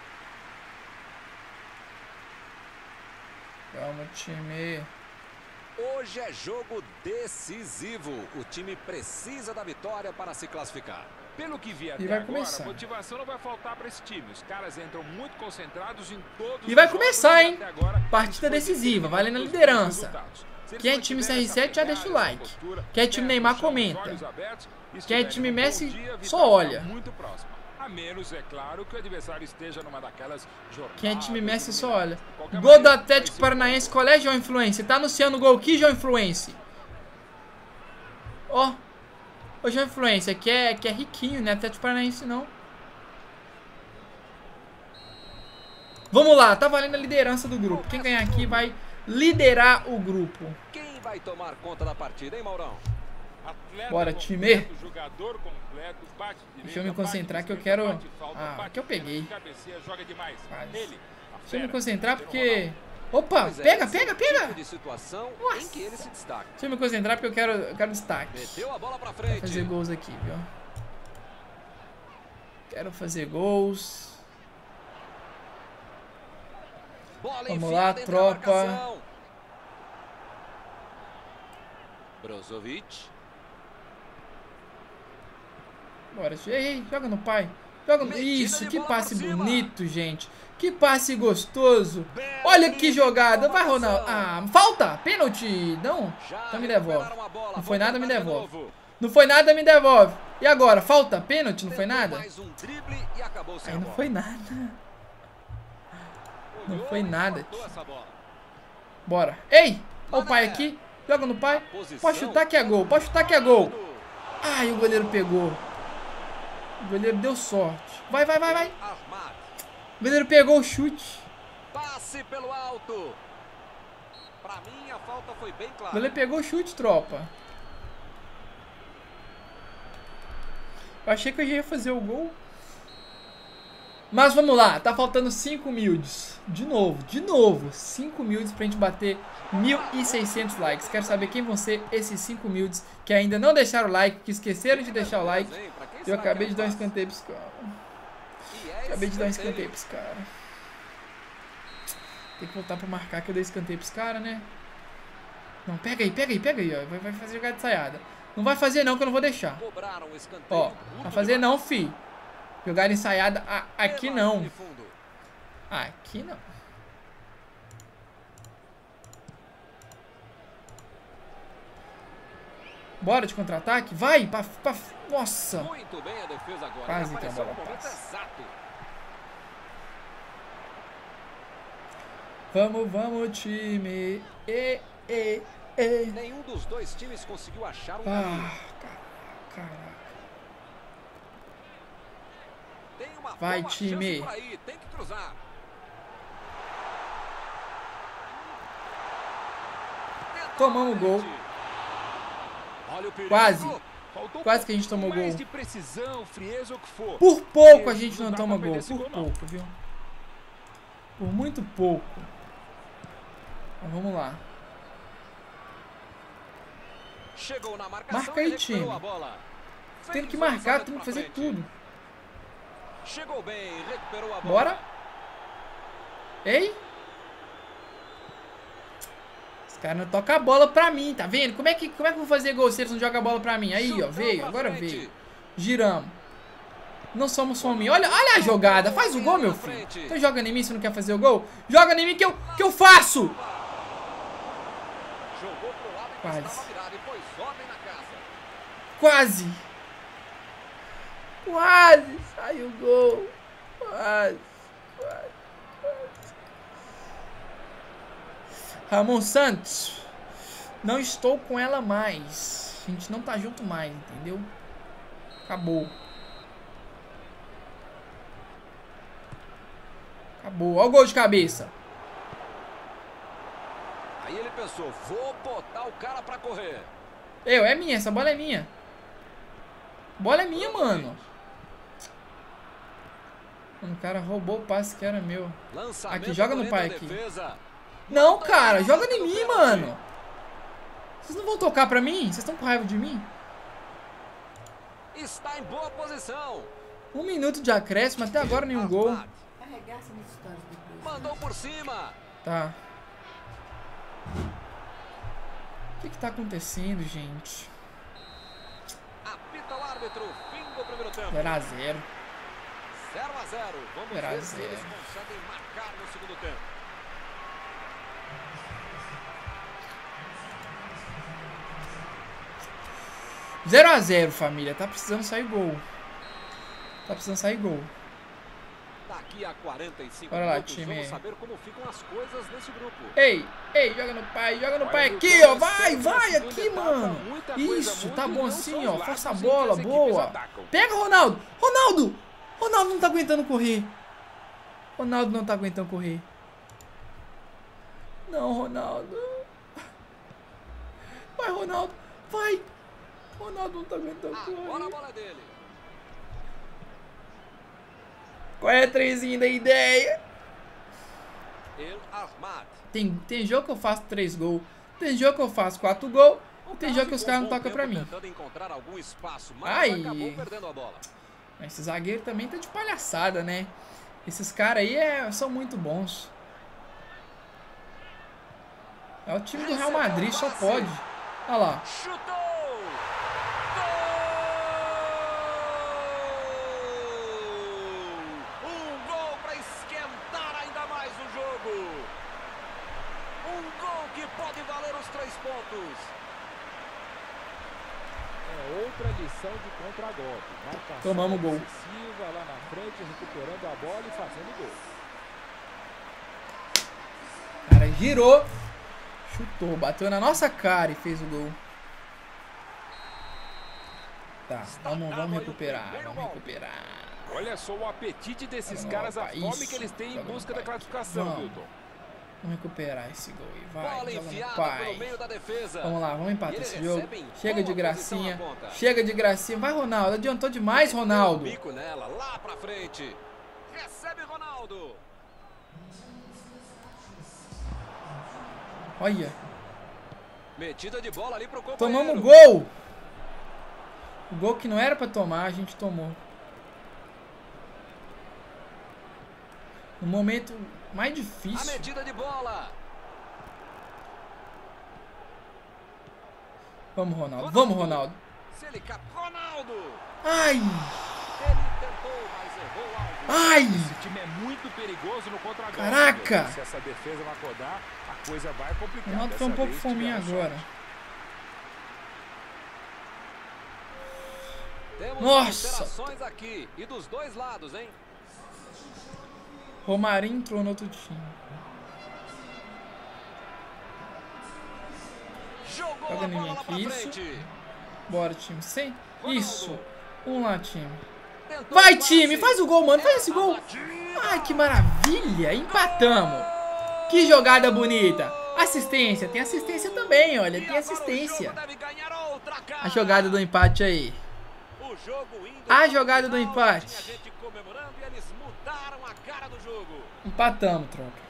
[SPEAKER 1] Vamos, time.
[SPEAKER 2] Hoje é jogo decisivo. O time precisa da vitória para se classificar.
[SPEAKER 3] Pelo que vi até
[SPEAKER 1] E vai
[SPEAKER 3] agora,
[SPEAKER 1] começar.
[SPEAKER 3] a motivação não vai faltar para esse time. Os caras entram muito concentrados em todos
[SPEAKER 1] E vai
[SPEAKER 3] os jogos
[SPEAKER 1] começar,
[SPEAKER 3] e
[SPEAKER 1] hein?
[SPEAKER 3] até agora,
[SPEAKER 1] Partida
[SPEAKER 3] isso foi
[SPEAKER 1] decisiva,
[SPEAKER 3] definido
[SPEAKER 1] valendo a
[SPEAKER 3] pelos
[SPEAKER 1] liderança.
[SPEAKER 3] resultados. Se eles
[SPEAKER 1] Quem é time
[SPEAKER 3] mantiverem essa
[SPEAKER 1] CR7 já deixa o
[SPEAKER 3] pegada,
[SPEAKER 1] like.
[SPEAKER 3] essa postura,
[SPEAKER 1] Quem é time
[SPEAKER 3] pé
[SPEAKER 1] Neymar
[SPEAKER 3] no chão, os
[SPEAKER 1] comenta.
[SPEAKER 3] olhos abertos,
[SPEAKER 1] Quem é
[SPEAKER 3] estiverem
[SPEAKER 1] time
[SPEAKER 3] num bom
[SPEAKER 1] Messi
[SPEAKER 3] dia, a vitória
[SPEAKER 1] só
[SPEAKER 3] está
[SPEAKER 1] olha.
[SPEAKER 3] muito próxima. A menos, é claro, que o adversário esteja numa daquelas jornadas.
[SPEAKER 1] Quem é time Messi só olha.
[SPEAKER 3] De qualquer
[SPEAKER 1] Gol do
[SPEAKER 3] maneira,
[SPEAKER 1] Atlético
[SPEAKER 3] vai ser
[SPEAKER 1] Paranaense. Qual é, João Influência? Tá anunciando o gol aqui, João Influência. Ó. Ô, João Influência, que é riquinho, né? Atlético Paranaense não. Vamos lá, tá valendo a liderança do grupo. Quem ganhar aqui vai liderar o grupo.
[SPEAKER 2] Quem vai tomar conta da partida, hein, Maurão?
[SPEAKER 3] Atleta
[SPEAKER 1] Bora,
[SPEAKER 3] completo,
[SPEAKER 1] time.
[SPEAKER 3] jogador completo, bate direita,
[SPEAKER 1] Deixa eu me
[SPEAKER 3] bate
[SPEAKER 1] concentrar que eu
[SPEAKER 3] esquerda,
[SPEAKER 1] quero...
[SPEAKER 3] bate falta,
[SPEAKER 1] Ah,
[SPEAKER 3] bate
[SPEAKER 1] que eu
[SPEAKER 3] pênalti,
[SPEAKER 1] peguei.
[SPEAKER 3] cabeceia, joga demais.
[SPEAKER 1] Quase.
[SPEAKER 3] Ele, a
[SPEAKER 1] Deixa eu me
[SPEAKER 3] fera,
[SPEAKER 1] concentrar
[SPEAKER 3] Cristiano
[SPEAKER 1] porque...
[SPEAKER 3] Ronaldo.
[SPEAKER 1] Opa,
[SPEAKER 2] Pois é,
[SPEAKER 1] pega,
[SPEAKER 2] esse é
[SPEAKER 1] pega,
[SPEAKER 2] o
[SPEAKER 1] pega.
[SPEAKER 2] tipo de situação em que ele se destaca.
[SPEAKER 1] Deixa eu me concentrar porque eu quero destaque.
[SPEAKER 2] Meteu a bola pra
[SPEAKER 1] Vou
[SPEAKER 2] frente.
[SPEAKER 1] fazer gols aqui, viu? Quero fazer gols.
[SPEAKER 2] Bola
[SPEAKER 1] Vamos
[SPEAKER 2] enfiada
[SPEAKER 1] lá,
[SPEAKER 2] entre a
[SPEAKER 1] tropa.
[SPEAKER 2] marcação. Brozovic.
[SPEAKER 1] Bora, ei, joga no pai. Joga no...
[SPEAKER 2] Metida
[SPEAKER 1] Isso,
[SPEAKER 2] de
[SPEAKER 1] que
[SPEAKER 2] bola
[SPEAKER 1] passe
[SPEAKER 2] por cima.
[SPEAKER 1] bonito, gente. Que passe gostoso.
[SPEAKER 2] Belo
[SPEAKER 1] Olha que
[SPEAKER 2] drible,
[SPEAKER 1] jogada.
[SPEAKER 2] boa
[SPEAKER 1] Vai, Ronaldo.
[SPEAKER 2] marcação.
[SPEAKER 1] Ah, falta. Pênalti. Não.
[SPEAKER 2] Já
[SPEAKER 1] Então me devolve.
[SPEAKER 2] recuperaram a bola,
[SPEAKER 1] Não foi
[SPEAKER 2] vão
[SPEAKER 1] nada, me
[SPEAKER 2] tentar de
[SPEAKER 1] devolve.
[SPEAKER 2] novo.
[SPEAKER 1] Não foi nada, me devolve. E agora? Falta? Pênalti? Não foi
[SPEAKER 2] Tentou
[SPEAKER 1] nada?
[SPEAKER 2] Mais um drible e acabou sem
[SPEAKER 1] Aí
[SPEAKER 2] a
[SPEAKER 1] não
[SPEAKER 2] bola.
[SPEAKER 1] foi nada. Não
[SPEAKER 2] Olhou
[SPEAKER 1] foi
[SPEAKER 2] e
[SPEAKER 1] nada,
[SPEAKER 2] cortou
[SPEAKER 1] tio.
[SPEAKER 2] essa bola.
[SPEAKER 1] Bora. Ei! Olha o pai
[SPEAKER 2] Mané.
[SPEAKER 1] aqui. Joga no pai.
[SPEAKER 2] Posição.
[SPEAKER 1] Pode chutar que é gol. Pode chutar que é gol. Ai, o goleiro pegou. O goleiro deu sorte. Vai, vai, vai, vai.
[SPEAKER 2] Ahmad.
[SPEAKER 1] O goleiro pegou o chute.
[SPEAKER 2] Passe pelo alto. Pra mim, a falta foi bem
[SPEAKER 1] O
[SPEAKER 2] clara.
[SPEAKER 1] goleiro pegou o chute, tropa. Eu achei que eu já ia fazer o gol. Mas vamos lá. Tá faltando 5 humildes. De novo. 5 humildes pra gente bater 1.600 likes. Quero saber quem vão ser esses 5 humildes que ainda não deixaram o like, que esqueceram de deixar o like. Eu acabei de dar um escanteio pros caras. Acabei de dar um escanteio pros caras. Tem que voltar pra marcar que eu dei escanteio pros caras, né? Não, pega aí, ó. Vai fazer jogada de ensaiada. Não vai fazer não, que eu não vou deixar.
[SPEAKER 2] Cobraram o escanteio.
[SPEAKER 1] Ó,
[SPEAKER 2] curto
[SPEAKER 1] vai fazer
[SPEAKER 2] demais.
[SPEAKER 1] não, fi. Jogada ensaiada aqui
[SPEAKER 2] Pela
[SPEAKER 1] não.
[SPEAKER 2] linha de fundo.
[SPEAKER 1] Aqui não. Bora de contra-ataque? Vai! Nossa!
[SPEAKER 2] Muito bem a defesa agora.
[SPEAKER 1] Quase que a
[SPEAKER 2] Apareceu
[SPEAKER 1] bola
[SPEAKER 2] no momento
[SPEAKER 1] passa.
[SPEAKER 2] exato.
[SPEAKER 1] Vamos, time!
[SPEAKER 2] Nenhum dos dois times conseguiu achar um caminho.
[SPEAKER 1] Caraca.
[SPEAKER 2] Tem uma
[SPEAKER 1] Vai,
[SPEAKER 2] boa
[SPEAKER 1] time.
[SPEAKER 2] chance por aí, tem que cruzar.
[SPEAKER 1] Tomamos o gol.
[SPEAKER 2] Olha o perigo.
[SPEAKER 1] Quase.
[SPEAKER 3] Faltou
[SPEAKER 1] Quase que a gente tomou
[SPEAKER 3] mais
[SPEAKER 1] gol.
[SPEAKER 3] de precisão, frieza ou o que for.
[SPEAKER 1] Por pouco a
[SPEAKER 3] Porque
[SPEAKER 1] gente não
[SPEAKER 3] dá
[SPEAKER 1] toma
[SPEAKER 3] pra
[SPEAKER 1] gol.
[SPEAKER 3] perder esse
[SPEAKER 1] Por
[SPEAKER 3] não.
[SPEAKER 1] pouco, viu? Por muito pouco. Mas vamos lá.
[SPEAKER 2] Chegou na marcação.
[SPEAKER 1] Marca aí,
[SPEAKER 2] e recuperou
[SPEAKER 1] time.
[SPEAKER 2] a bola.
[SPEAKER 1] Tem que
[SPEAKER 2] Fez o
[SPEAKER 1] marcar,
[SPEAKER 2] lançamento
[SPEAKER 1] tem que
[SPEAKER 2] pra
[SPEAKER 1] fazer
[SPEAKER 2] frente.
[SPEAKER 1] tudo.
[SPEAKER 2] Chegou bem, recuperou a bola.
[SPEAKER 1] Bora. Ei. Os caras não tocam a bola pra mim, tá vendo? Como é que eu vou fazer gol se eles não jogam a bola pra mim? Aí, ó,
[SPEAKER 2] Chutão
[SPEAKER 1] veio,
[SPEAKER 2] pra
[SPEAKER 1] agora
[SPEAKER 2] frente.
[SPEAKER 1] veio. Giramos. Não somos fominha. Olha a jogada, faz o gol, meu filho. Então joga em mim se não quer fazer o gol. Joga em mim que eu faço.
[SPEAKER 2] Jogou pro lado e
[SPEAKER 1] Quase.
[SPEAKER 2] estava virado e pôs ordem na casa.
[SPEAKER 1] Quase. Quase saiu o gol. Quase. Ramon Santos. Não estou com ela mais. A gente não tá junto mais, entendeu? Acabou. Olha o gol de cabeça.
[SPEAKER 2] Aí ele pensou, vou botar o cara pra correr.
[SPEAKER 1] É minha, essa bola é minha. Bola é minha, mano. O cara roubou o passe que era meu.
[SPEAKER 2] Lançamento
[SPEAKER 1] Aqui, joga no
[SPEAKER 2] correndo
[SPEAKER 1] pai
[SPEAKER 2] a
[SPEAKER 1] aqui.
[SPEAKER 2] defesa.
[SPEAKER 1] Não, cara, joga em mim, mano. Vocês não vão tocar pra mim? Vocês estão com raiva de mim?
[SPEAKER 2] Está em boa posição.
[SPEAKER 1] 1 minuto de acréscimo, até agora nenhum gol.
[SPEAKER 4] Arregaça nos stories depois.
[SPEAKER 2] Mandou por cima.
[SPEAKER 1] Tá. O que tá acontecendo, gente?
[SPEAKER 2] Apita o árbitro, fim do primeiro tempo.
[SPEAKER 1] 0 a 0.
[SPEAKER 2] 0 a 0. Vamos
[SPEAKER 1] 0 a
[SPEAKER 2] ver se
[SPEAKER 1] 0.
[SPEAKER 2] eles conseguem marcar no segundo tempo.
[SPEAKER 1] Zero a 0, família. Tá precisando sair gol. Tá precisando sair gol.
[SPEAKER 2] Daqui a 45
[SPEAKER 1] Bora lá,
[SPEAKER 2] minutos,
[SPEAKER 1] time.
[SPEAKER 2] vamos saber como ficam as coisas nesse grupo.
[SPEAKER 1] Ei, joga no pai
[SPEAKER 3] Olha,
[SPEAKER 1] aqui,
[SPEAKER 3] Milton,
[SPEAKER 1] ó. Vai,
[SPEAKER 3] na
[SPEAKER 1] vai
[SPEAKER 3] segunda
[SPEAKER 1] aqui,
[SPEAKER 3] etapa,
[SPEAKER 1] mano.
[SPEAKER 3] muita coisa
[SPEAKER 1] Isso,
[SPEAKER 3] muda
[SPEAKER 1] tá
[SPEAKER 3] e
[SPEAKER 1] bom
[SPEAKER 3] não
[SPEAKER 1] assim,
[SPEAKER 3] são os
[SPEAKER 1] ó.
[SPEAKER 3] lados
[SPEAKER 1] Força a
[SPEAKER 3] em que
[SPEAKER 1] bola,
[SPEAKER 3] as equipes
[SPEAKER 1] boa.
[SPEAKER 3] atacam.
[SPEAKER 1] Pega o Ronaldo. Ronaldo não tá aguentando correr. Ronaldo não tá aguentando correr. Não, Ronaldo. Vai, Ronaldo. Vai. Ronaldo não tá aguentando
[SPEAKER 2] Agora a
[SPEAKER 1] correr.
[SPEAKER 2] bola é dele.
[SPEAKER 1] Qual é a trenzinha da ideia?
[SPEAKER 2] El Ahmad.
[SPEAKER 1] Tem jogo que eu faço 3 gols. Tem jogo que eu faço 4 gols. E tem jogo que os caras não tocam pra mim.
[SPEAKER 2] Tentando encontrar algum espaço, mas
[SPEAKER 1] Ai.
[SPEAKER 2] acabou perdendo a bola.
[SPEAKER 1] Esse zagueiro também tá de palhaçada, né? Esses caras aí são muito bons. É o time do Real Madrid, só pode. Olha lá.
[SPEAKER 2] Chutou! Gol! Um gol para esquentar ainda mais o jogo. Um gol que pode valer os 3 pontos.
[SPEAKER 3] É outra lição de contra-golpe. Marcação
[SPEAKER 1] Tomamos gol.
[SPEAKER 3] excessiva lá na frente, recuperando a bola e fazendo gol.
[SPEAKER 1] O cara girou, chutou, bateu na nossa cara e fez o gol. Tá, vamos recuperar,
[SPEAKER 3] Olha só o apetite desses
[SPEAKER 1] Vamos
[SPEAKER 3] caras, a
[SPEAKER 1] lá,
[SPEAKER 3] fome
[SPEAKER 1] isso.
[SPEAKER 3] que eles têm em
[SPEAKER 1] Joga no
[SPEAKER 3] busca da
[SPEAKER 1] pai.
[SPEAKER 3] classificação,
[SPEAKER 1] Vamos.
[SPEAKER 3] Milton.
[SPEAKER 1] Vamos recuperar esse gol aí, vai,
[SPEAKER 2] Bola
[SPEAKER 1] joga no
[SPEAKER 2] enfiada
[SPEAKER 1] pai.
[SPEAKER 2] pelo meio da defesa.
[SPEAKER 1] Vamos lá, vamos empatar
[SPEAKER 2] E ele
[SPEAKER 1] esse jogo.
[SPEAKER 2] recebe em
[SPEAKER 1] Chega de
[SPEAKER 2] boa posição
[SPEAKER 1] gracinha,
[SPEAKER 2] na ponta.
[SPEAKER 1] chega de gracinha. Vai, Ronaldo, adiantou demais, Ronaldo.
[SPEAKER 2] Bico nela, lá pra frente. Recebe Ronaldo.
[SPEAKER 1] Olha,
[SPEAKER 2] Metida de bola ali pro companheiro.
[SPEAKER 1] tomamos gol. O gol que não era pra tomar, a gente tomou. No momento mais
[SPEAKER 2] A
[SPEAKER 1] difícil.
[SPEAKER 2] metida de bola.
[SPEAKER 1] Vamos, Ronaldo. Vamos, Ronaldo.
[SPEAKER 2] Se ele Ronaldo.
[SPEAKER 1] Ai,
[SPEAKER 2] Ele tentou, mas errou algo.
[SPEAKER 1] ai.
[SPEAKER 3] Esse time é muito perigoso no contra-golpe.
[SPEAKER 1] Caraca!
[SPEAKER 3] Milton. Se essa defesa não acordar, a coisa vai complicar.
[SPEAKER 1] O Ronaldo foi um
[SPEAKER 3] Dessa
[SPEAKER 1] pouco
[SPEAKER 3] vez
[SPEAKER 1] fominha
[SPEAKER 3] tiveram
[SPEAKER 1] agora.
[SPEAKER 3] sorte.
[SPEAKER 2] Temos
[SPEAKER 1] Nossa.
[SPEAKER 2] alterações aqui e dos dois lados, hein?
[SPEAKER 1] Romarinho entrou no outro time.
[SPEAKER 2] Jogou
[SPEAKER 1] Joga
[SPEAKER 2] a
[SPEAKER 1] em
[SPEAKER 2] bola
[SPEAKER 1] mim
[SPEAKER 2] lá
[SPEAKER 1] aqui,
[SPEAKER 2] pra
[SPEAKER 1] isso.
[SPEAKER 2] frente.
[SPEAKER 1] Bora, time. Sem. Isso. Vamos lá, time.
[SPEAKER 2] Tentou
[SPEAKER 1] Vai,
[SPEAKER 2] o passe.
[SPEAKER 1] time. Faz o gol, mano. Faz esse
[SPEAKER 2] A
[SPEAKER 1] gol.
[SPEAKER 2] batida.
[SPEAKER 1] Ai, que maravilha. Empatamos. Que jogada bonita. Assistência. Tem assistência também, olha.
[SPEAKER 2] E
[SPEAKER 1] Tem
[SPEAKER 2] agora
[SPEAKER 1] assistência.
[SPEAKER 2] o jogo deve ganhar outra cara.
[SPEAKER 1] A jogada do empate aí.
[SPEAKER 2] O jogo indo
[SPEAKER 1] A
[SPEAKER 2] para o
[SPEAKER 1] jogada do
[SPEAKER 2] final,
[SPEAKER 1] empate.
[SPEAKER 2] tinha gente comemorando e eles mudaram a cara do jogo.
[SPEAKER 1] Empatamos, tropa.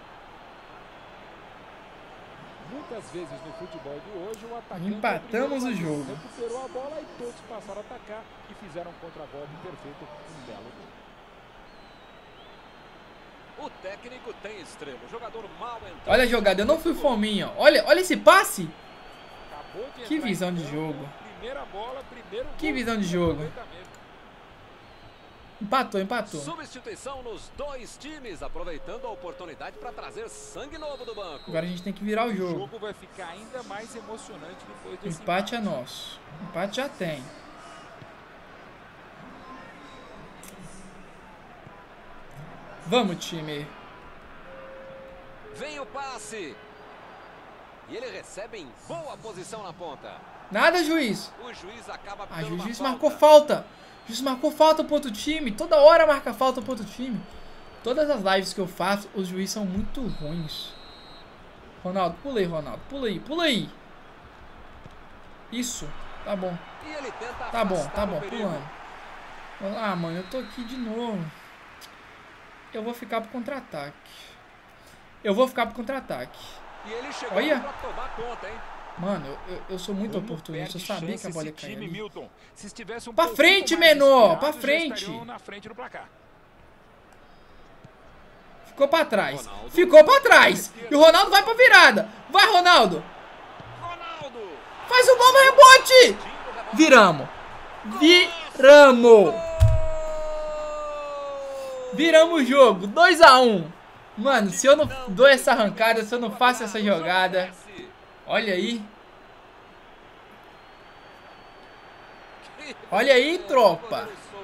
[SPEAKER 3] Muitas vezes no futebol de hoje o atacante
[SPEAKER 1] Empatamos o jogo.
[SPEAKER 3] recuperou a bola e todos passaram a atacar e fizeram um contra-golpe perfeito, um belo gol.
[SPEAKER 2] O técnico tem estrela, o jogador mal entrou.
[SPEAKER 1] Olha a jogada. Eu não fui fominha. Olha esse passe.
[SPEAKER 3] Acabou de
[SPEAKER 1] Que
[SPEAKER 3] entrar em
[SPEAKER 1] visão de
[SPEAKER 3] campo,
[SPEAKER 1] jogo.
[SPEAKER 3] Primeira bola, primeiro
[SPEAKER 1] Que
[SPEAKER 3] gol,
[SPEAKER 1] visão de jogo.
[SPEAKER 3] aproveitamento.
[SPEAKER 1] Empatou.
[SPEAKER 2] Substituição nos dois times, aproveitando a oportunidade para trazer sangue novo do banco.
[SPEAKER 1] Agora a gente tem que virar o
[SPEAKER 3] O
[SPEAKER 1] jogo.
[SPEAKER 3] jogo vai ficar ainda mais emocionante depois
[SPEAKER 1] O
[SPEAKER 3] desse
[SPEAKER 1] empate é nosso. O empate já tem. Vamos, time.
[SPEAKER 2] Vem o passe. E ele recebe em boa posição na ponta.
[SPEAKER 1] Nada, juiz.
[SPEAKER 2] O juiz acaba
[SPEAKER 1] Ah,
[SPEAKER 2] dando
[SPEAKER 1] o
[SPEAKER 2] uma
[SPEAKER 1] juiz
[SPEAKER 2] falta.
[SPEAKER 1] marcou falta. O juiz marcou falta pro outro time. Toda hora marca falta pro outro time. Todas as lives que eu faço, os juízes são muito ruins. Ronaldo, pula aí, Ronaldo. Pula aí. Isso. Tá bom.
[SPEAKER 2] E ele tenta
[SPEAKER 1] Tá bom,
[SPEAKER 2] afastar o
[SPEAKER 1] tá bom.
[SPEAKER 2] perigo.
[SPEAKER 1] Pulando. Ah, mano, eu tô aqui de novo. Eu vou ficar pro contra-ataque.
[SPEAKER 2] E ele chegou
[SPEAKER 1] Olha.
[SPEAKER 2] pra tomar conta, hein?
[SPEAKER 1] Mano, eu sou muito
[SPEAKER 3] Como
[SPEAKER 1] oportunista. Eu
[SPEAKER 3] perde
[SPEAKER 1] sabia
[SPEAKER 3] chance
[SPEAKER 1] que a bola ia
[SPEAKER 3] esse
[SPEAKER 1] cair
[SPEAKER 3] time,
[SPEAKER 1] ali.
[SPEAKER 3] Milton. Se estivesse um
[SPEAKER 1] Pra
[SPEAKER 3] pouquinho
[SPEAKER 1] frente,
[SPEAKER 3] mais
[SPEAKER 1] menor,
[SPEAKER 3] inspirado,
[SPEAKER 1] pra
[SPEAKER 3] já
[SPEAKER 1] frente.
[SPEAKER 3] estariam na frente do placar.
[SPEAKER 1] Ficou pra trás.
[SPEAKER 2] Ronaldo.
[SPEAKER 1] Ficou pra trás. E o Ronaldo vai pra virada. Vai, Ronaldo. Faz o gol no rebote! Viramos. Viramos. Viramos o jogo. 2 a 1. Mano, se eu não dou essa arrancada, se eu não faço essa jogada... Olha aí. Olha aí, tropa.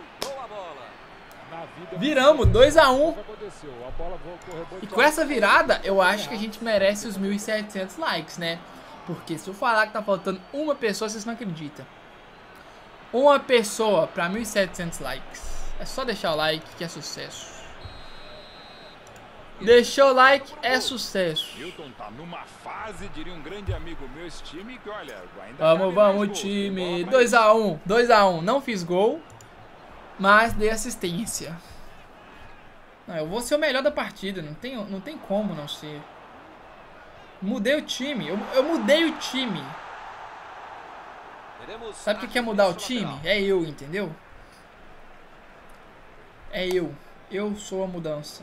[SPEAKER 1] Viramos 2 a 1. E com essa virada, eu acho que a gente merece os 1.700 likes, né? Porque se eu falar que tá faltando uma pessoa, vocês não acreditam. Uma pessoa pra 1.700 likes. É só deixar o like que é sucesso. Deixou o like, é sucesso.
[SPEAKER 3] Milton tá numa fase, diria um grande amigo meu, esse time que, olha,
[SPEAKER 1] vamos time. 2 a 1. 2 a 1. Não fiz gol, mas dei assistência. Não, eu vou ser o melhor da partida, não tem como não ser. Mudei o time, eu mudei o time. Sabe o que é mudar o time? É eu, entendeu? É eu. Eu sou a mudança.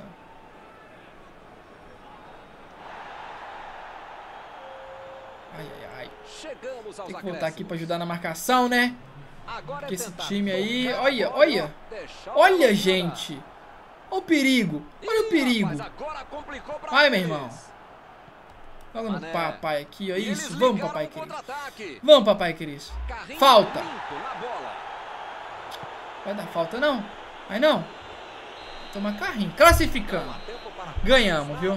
[SPEAKER 1] Ai, ai, ai. Tem que voltar aqui pra ajudar na marcação, né? Porque esse time aí... Olha, olha. Olha, gente. Olha o perigo. Olha o perigo. Vai, meu irmão. Joga no papai aqui, ó. Isso. Vamos, papai querido. Vamos, papai querido. Falta. Vai dar falta, não? Vai, não. Toma carrinho. Classificando. Ganhamos, viu?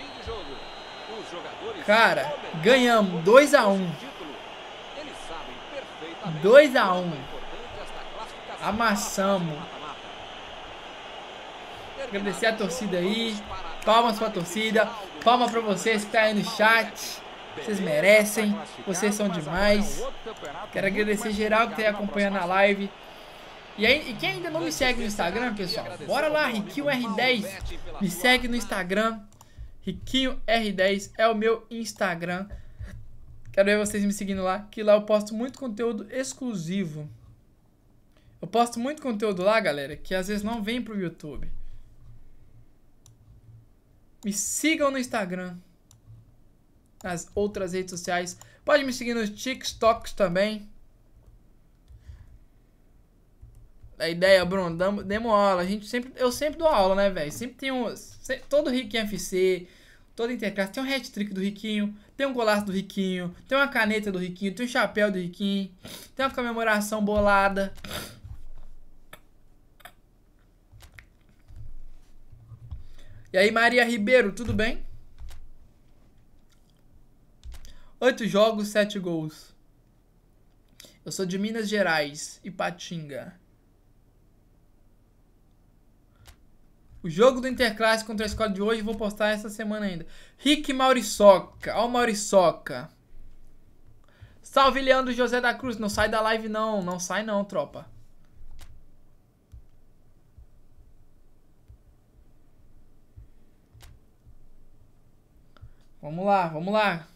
[SPEAKER 1] Cara, ganhamos 2 a 1. 2 a 1. Amassamos. Agradecer a torcida aí. Palmas pra torcida. Palmas pra vocês que estão aí no chat. Vocês merecem. Vocês são demais. Quero agradecer geral que tá acompanhando a live. E aí, quem ainda não me segue no Instagram, pessoal, bora lá, Riquinho R10. Me segue no Instagram. Riquinho R10 é o meu Instagram. Quero ver vocês me seguindo lá, que lá eu posto muito conteúdo exclusivo. Eu posto muito conteúdo lá, galera, que às vezes não vem pro YouTube. Me sigam no Instagram. Nas outras redes sociais. Pode me seguir nos TikToks também. A ideia, Bruno, demos aula. Eu sempre dou aula, né, velho? Sempre tem todo Riquinho FC, todo Interclasse, tem um hat-trick do Riquinho, tem um golaço do Riquinho, tem uma caneta do Riquinho, tem um chapéu do Riquinho, tem uma comemoração bolada. E aí, Maria Ribeiro, tudo bem? 8 jogos, 7 gols. Eu sou de Minas Gerais, Ipatinga. O jogo do Interclasse contra a escola de hoje eu vou postar essa semana ainda. Rick Mauriçoca. Ó o Mauriçoca. Salve, Leandro José da Cruz. Não sai da live não. Não sai não, tropa. Vamos lá, vamos lá.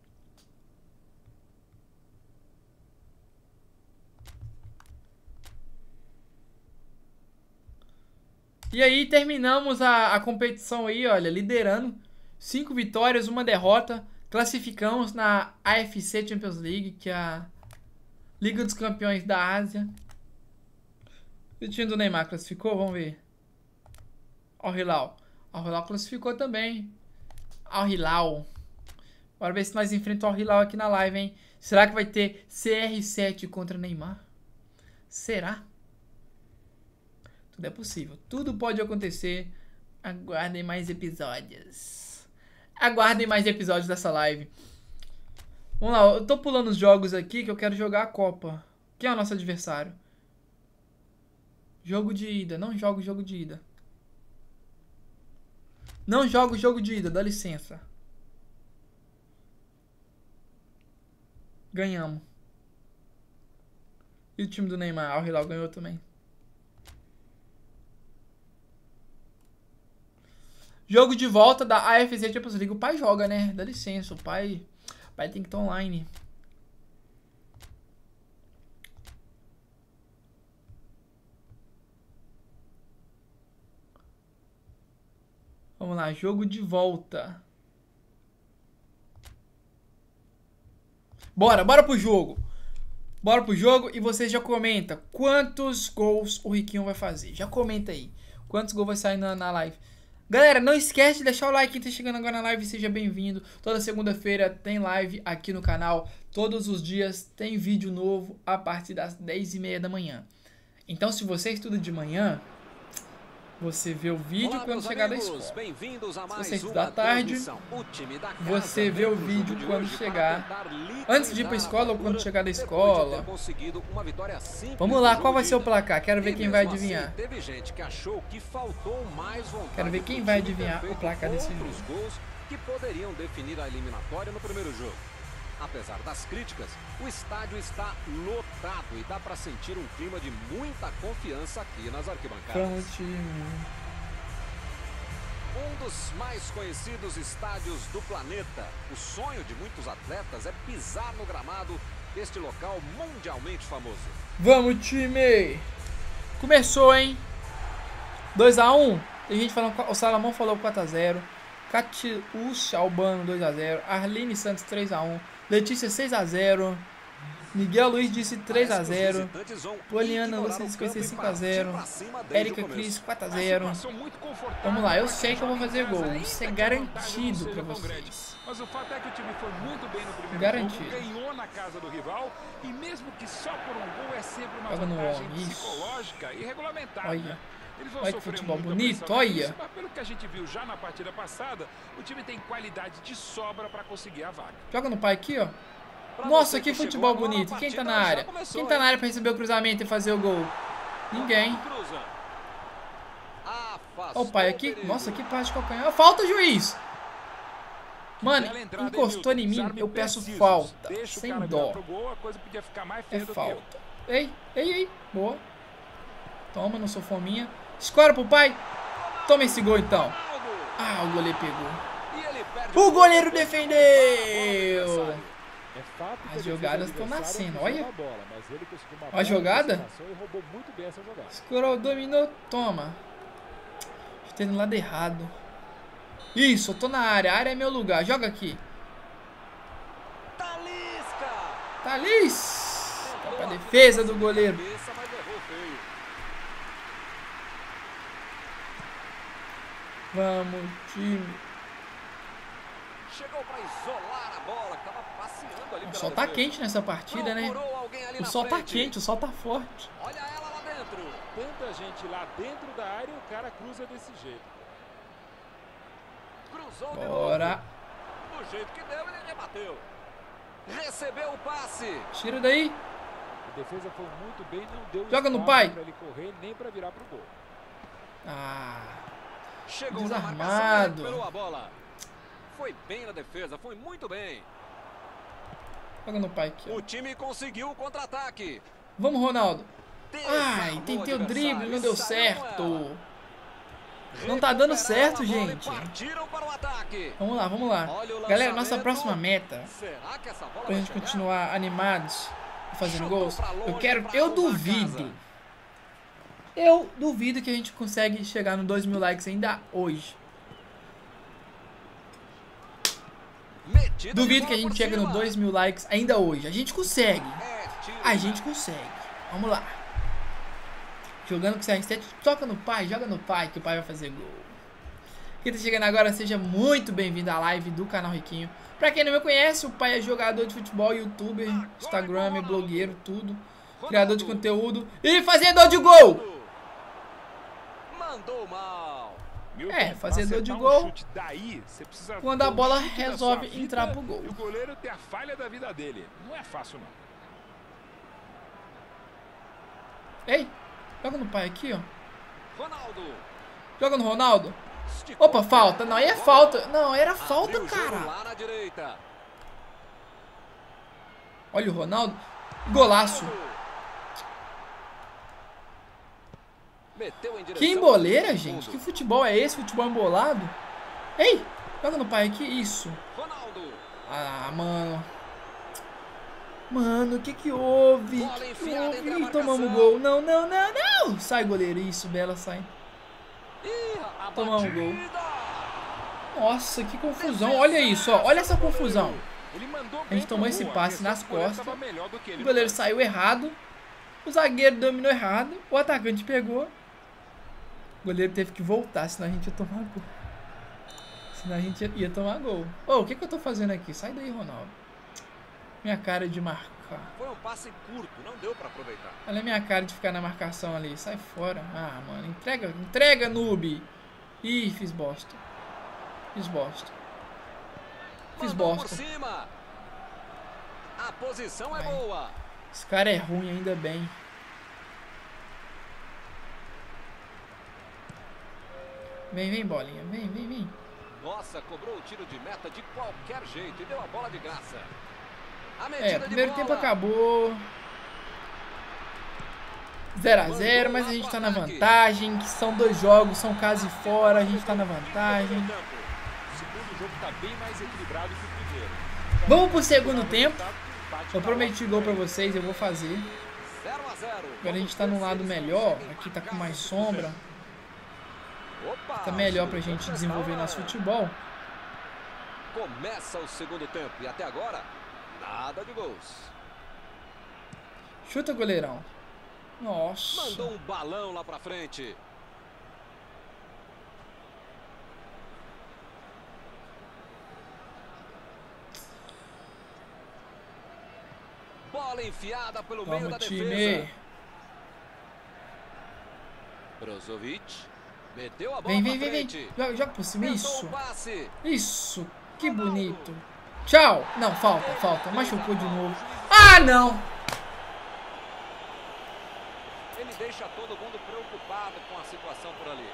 [SPEAKER 1] E aí terminamos a competição aí, olha, liderando. 5 vitórias, 1 derrota. Classificamos na AFC Champions League, que é a Liga dos Campeões da Ásia. E o time do Neymar classificou? Vamos ver. Al Hilal. Al Hilal classificou também. Al Hilal. Bora ver se nós enfrentamos o Al Hilal aqui na live, hein? Será que vai ter CR7 contra Neymar? Será? Tudo é possível. Tudo pode acontecer. Aguardem mais episódios. Aguardem mais episódios dessa live. Vamos lá. Eu tô pulando os jogos aqui que eu quero jogar a Copa. Quem é o nosso adversário? Jogo de ida. Não jogo jogo de ida. Não jogo jogo de ida. Dá licença. Ganhamos. E o time do Neymar? Al Hilal ganhou também. Jogo de volta da AFC Champions League. O pai joga, né? Dá licença. O pai tem que estar online. Vamos lá. Jogo de volta. Bora pro jogo. Bora pro jogo e você já comenta quantos gols o Riquinho vai fazer. Já comenta aí. Quantos gols vai sair na live. Galera, não esquece de deixar o like. Quem tá chegando agora na live, seja bem-vindo. Toda segunda-feira tem live aqui no canal. Todos os dias tem vídeo novo a partir das 10h30 da manhã. Então, se você estuda de manhã, você vê o vídeo quando chegar da escola. Se você estuda à tarde, você vê o vídeo quando chegar, antes de ir pra escola ou quando chegar da escola. Vamos lá, qual vai ser o placar? Quero ver quem vai adivinhar. Quero ver quem vai adivinhar o placar desse jogo.
[SPEAKER 2] Que poderiam definir a eliminatória no primeiro jogo. Apesar das críticas, o estádio está lotado e dá para sentir um clima de muita confiança aqui nas arquibancadas. Um dos mais conhecidos estádios do planeta. O sonho de muitos atletas é pisar no gramado deste local mundialmente famoso.
[SPEAKER 1] Vamos, time! Começou, hein? 2-1. Tem gente falando, o Salomão falou 4-0. Catiúcha Albano 2-0. Arline Santos 3-1. Letícia 6-0. Miguel Luiz disse 3-0. Poliana Lúcia disse 5-0. Érica Cris 4-0. Vamos lá, eu sei que eu vou fazer gol. Isso é garantido pra vocês.
[SPEAKER 3] Mas o fato é que o time foi muito bem no primeiro
[SPEAKER 1] garantido.
[SPEAKER 3] jogo, ganhou na casa do rival e mesmo que só por um gol é sempre uma vantagem psicológica e regulamentar.
[SPEAKER 1] Olha. Olha que futebol bonito, olha.
[SPEAKER 3] Mas pelo que a gente viu já na partida passada, o time tem qualidade de sobra para conseguir a vaga.
[SPEAKER 1] Joga no pai aqui, ó. Nossa, que futebol bonito. Quem tá na área? Quem tá na área pra receber o cruzamento e fazer o gol? Ninguém. Olha o pai aqui. Nossa, que parte de calcanhar. Falta, juiz. Mano, encostou em mim, eu peço falta. Sem dó. É falta. Ei. Boa. Toma, não sou fominha. Escora pro pai. Toma esse gol, então. Ah, o goleiro pegou. O goleiro defendeu. As jogadas estão nascendo. Olha. Olha a jogada. Escorou, dominou. Toma. Estou no lado errado. Isso, eu tô na área. A área é meu lugar. Joga aqui. Thalys. Tá pra defesa do goleiro. Vamos, time.
[SPEAKER 2] Chegou para isolar a bola, que tava passeando ali.
[SPEAKER 1] O sol tá quente nessa partida, né? O sol tá quente, o sol tá forte.
[SPEAKER 2] Olha ela lá dentro.
[SPEAKER 3] Tanta gente lá dentro da área e o cara cruza desse jeito.
[SPEAKER 2] Cruzou
[SPEAKER 1] bora.
[SPEAKER 2] Do jeito que deu, ele rebateu. Recebeu o passe.
[SPEAKER 1] Tira daí.
[SPEAKER 3] A defesa foi muito bem, não deu
[SPEAKER 1] joga no pai.
[SPEAKER 3] Pra ele correr, nem pra virar pro gol.
[SPEAKER 1] Ah.
[SPEAKER 2] Chegou
[SPEAKER 1] desarmado.
[SPEAKER 2] A bola. Foi bem na defesa, foi muito bem.
[SPEAKER 1] Joga no pai aqui.
[SPEAKER 2] Ó. O time conseguiu o contra-ataque.
[SPEAKER 1] Vamos, Ronaldo. Ai, tentei o drible, não deu certo. Não tá dando certo, gente. Vamos lá. Galera, nossa próxima meta, pra gente continuar animados e fazendo gols, eu duvido que a gente consegue chegar no 2.000 likes ainda hoje. Duvido que a gente chegue no 2.000 likes ainda hoje. A gente consegue. Vamos lá. Jogando com o CR7, toca no pai, joga no pai, que o pai vai fazer gol. Quem tá chegando agora, seja muito bem-vindo à live do canal Riquinho. Pra quem não me conhece, o pai é jogador de futebol, youtuber, Instagram, blogueiro, tudo. Criador de conteúdo e fazedor de gol.
[SPEAKER 2] Mandou mal.
[SPEAKER 1] Fazedor de gol. Quando a bola resolve entrar pro gol.
[SPEAKER 3] E o goleiro tem a falha da vida dele. Não é fácil, não.
[SPEAKER 1] Ei, joga no pai aqui, ó. Joga no Ronaldo. Opa, falta. Não, aí é falta. Não, era falta, cara. Olha o Ronaldo. Golaço. Que emboleira, gente. Que futebol é esse? Futebol embolado? Ei, joga no pai aqui. Isso. Ah, mano. Mano, o que houve? Ih, tomamos gol. Não. Sai, goleiro. Isso, Bela, sai. Tomamos gol. Nossa, que confusão. Olha isso, ó. Olha essa confusão. A gente tomou esse passe nas costas. O goleiro saiu errado. O zagueiro dominou errado. O atacante pegou. O goleiro teve que voltar, senão a gente ia tomar gol. Senão a gente ia tomar gol. Ô, o que eu tô fazendo aqui? Sai daí, Ronaldo. Minha cara de marcar.
[SPEAKER 2] Foi um passe curto, não deu pra aproveitar.
[SPEAKER 1] Olha a minha cara de ficar na marcação ali. Sai fora. Ah, mano. Entrega, noob. Ih, fiz bosta. Fiz bosta.
[SPEAKER 2] Por cima. A posição é boa.
[SPEAKER 1] Esse cara é ruim, ainda bem. Vem, bolinha. Vem.
[SPEAKER 2] Nossa, cobrou o tiro de meta de qualquer jeito e deu a bola de graça. A medida
[SPEAKER 1] primeiro
[SPEAKER 2] de
[SPEAKER 1] tempo
[SPEAKER 2] bola.
[SPEAKER 1] acabou. 0 a 0, mas a gente tá na vantagem. Que são 2 jogos, são casa e fora. A gente tá na vantagem.
[SPEAKER 3] O segundo jogo tá bem mais equilibrado que o primeiro.
[SPEAKER 1] Vamos pro segundo tempo. Eu prometi gol pra vocês, eu vou fazer.
[SPEAKER 2] 0 a 0.
[SPEAKER 1] Agora a gente tá num lado melhor. Aqui tá com mais sombra. Tá melhor pra gente desenvolver nosso futebol.
[SPEAKER 2] Começa o segundo tempo e até agora, nada de gols.
[SPEAKER 1] Chuta, goleirão. Nossa.
[SPEAKER 2] Mandou um balão lá pra frente. Bola enfiada pelo meio da defesa. Brozovic meteu a bola pra frente.
[SPEAKER 1] Vem. Joga por cima.
[SPEAKER 2] Tentou o passe.
[SPEAKER 1] Isso. Que bonito. Tchau. Não, falta. Machucou de novo. Ah, não.
[SPEAKER 2] Ele deixa todo mundo preocupado com a situação por ali.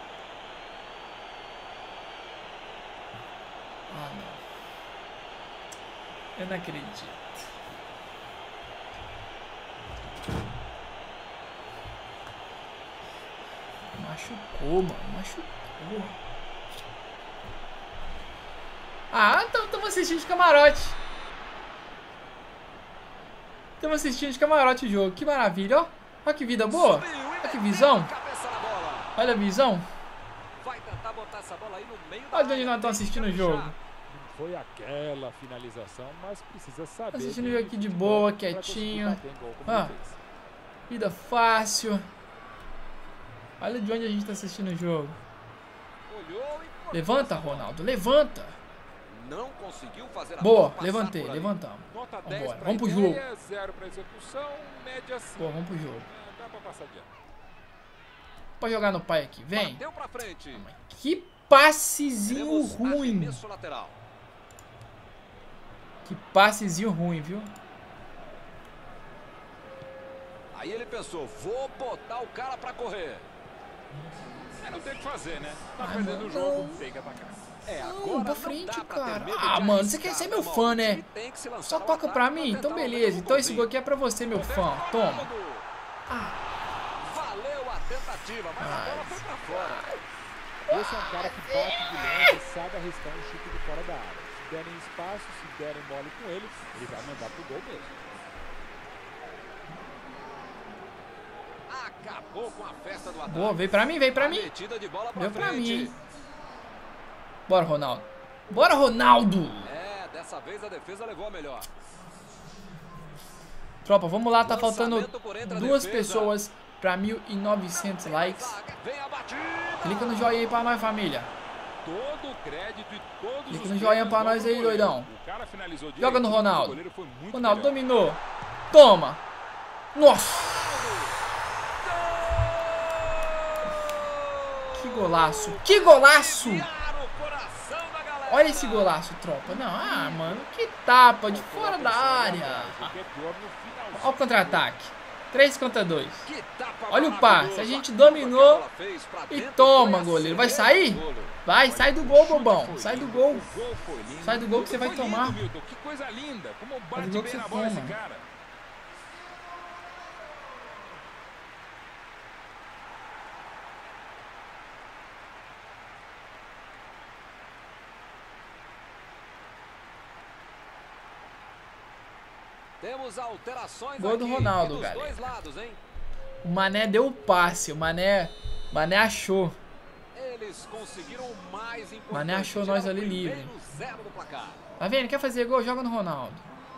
[SPEAKER 1] Ah, não. Eu não acredito. Machucou, mano. Machucou. Ah, estamos assistindo de camarote. Estamos assistindo de camarote o jogo. Que maravilha, ó. Olha que vida boa. Olha que visão. Olha a visão.
[SPEAKER 2] Vai tentar botar essa bola aí no meio da
[SPEAKER 1] Olha de onde nós estamos assistindo o jogo.
[SPEAKER 3] Não foi aquela finalização, mas precisa saber.
[SPEAKER 1] Assistindo o jogo aqui de boa, quietinho. Ah, vida fácil. Olha de onde a gente está assistindo o jogo. Levanta, Ronaldo, levanta.
[SPEAKER 2] Não conseguiu fazer a
[SPEAKER 1] boa, levantamos. Vambora, vamos pro jogo.
[SPEAKER 3] 0 para execução, média 5.
[SPEAKER 1] Boa, vamos pro jogo.
[SPEAKER 3] Dá para passar adiante.
[SPEAKER 1] Pode jogar no pai aqui, vem.
[SPEAKER 2] Bateu pra frente.
[SPEAKER 1] Que passezinho ruim. Que passezinho ruim, viu?
[SPEAKER 2] Aí ele pensou, vou botar o cara pra correr.
[SPEAKER 3] Não tem o que fazer, né? Tá perdendo o jogo, tem que atacar.
[SPEAKER 2] Agora
[SPEAKER 1] pra frente, cara. Ah, mano, você quer ser meu fã, né? Só toca pra mim? Então beleza. Então esse gol aqui é pra você, meu fã. Toma.
[SPEAKER 2] Valeu a tentativa, mas a bola foi pra fora.
[SPEAKER 3] Esse é um cara que bate de longe e sabe arriscar um chute de fora da área. Se derem espaço, se derem mole com ele vai mandar pro gol mesmo.
[SPEAKER 2] Acabou com a festa do ataque.
[SPEAKER 1] Boa, veio pra mim. Veio pra mim, hein? Bora, Ronaldo. Bora, Ronaldo.
[SPEAKER 2] Dessa vez a defesa levou a melhor.
[SPEAKER 1] Tropa, vamos lá. Tá faltando 2 pessoas pra 1.900 likes. Clica no joinha aí pra nós, família.
[SPEAKER 3] Todo crédito e todos
[SPEAKER 1] clica no joinha pra nós aí, doidão. Joga no Ronaldo. Ronaldo dominou. Toma. Nossa. Que golaço. Que golaço. Olha esse golaço, tropa. Não, mano. Que tapa de fora da área. Olha o contra-ataque. 3 contra 2. Olha o passe. A gente dominou. E toma, goleiro. Vai sair? Vai, sai do gol, bobão. Sai do gol. Sai do gol que você vai tomar.
[SPEAKER 3] Que coisa linda. Como
[SPEAKER 1] bate bem na bola esse cara.
[SPEAKER 2] Temos alterações.
[SPEAKER 1] Gol do Ronaldo, galera. O Mané deu o passe. O Mané achou.
[SPEAKER 2] Eles conseguiram mais importante.
[SPEAKER 1] Mané achou nós ali livre. Tá vendo? Quer fazer gol? Joga no Ronaldo.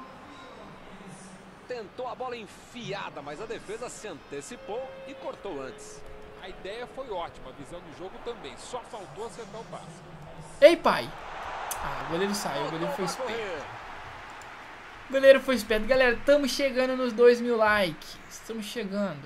[SPEAKER 2] Tentou a bola enfiada, mas a defesa se antecipou e cortou antes.
[SPEAKER 3] A ideia foi ótima, a visão do jogo também. Só faltou acertar o passe.
[SPEAKER 1] Ei, pai! Ah, o goleiro saiu, o goleiro foi esperto. O goleiro foi esperto. Galera, estamos chegando nos 2.000 likes. Estamos chegando.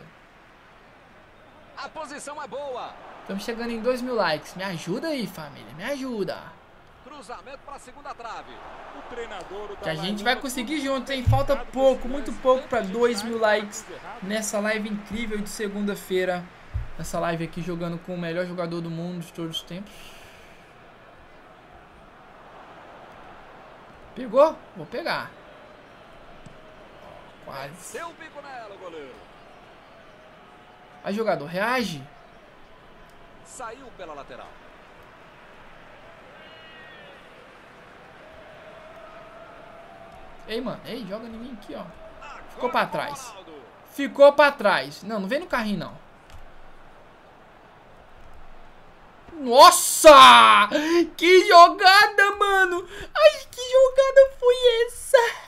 [SPEAKER 2] A posição é boa.
[SPEAKER 1] Estamos chegando em 2.000 likes. Me ajuda aí, família. Me ajuda.
[SPEAKER 2] Cruzamento para a segunda trave.
[SPEAKER 3] O treinador,
[SPEAKER 1] Que a gente vai conseguir junto, hein? Falta pouco, muito pouco para 2.000 likes nessa live incrível de segunda-feira. Essa live aqui jogando com o melhor jogador do mundo de todos os tempos. Pegou? Vou pegar. Quase.
[SPEAKER 2] Seu bico nela, goleiro.
[SPEAKER 1] Aí, jogador, reage.
[SPEAKER 2] Saiu pela lateral.
[SPEAKER 1] Ei, mano. Ei, joga em mim aqui, ó. Ficou pra trás. Ficou pra trás. Não, não vem no carrinho, não. Nossa! Que jogada, mano! Ai, que jogada foi essa?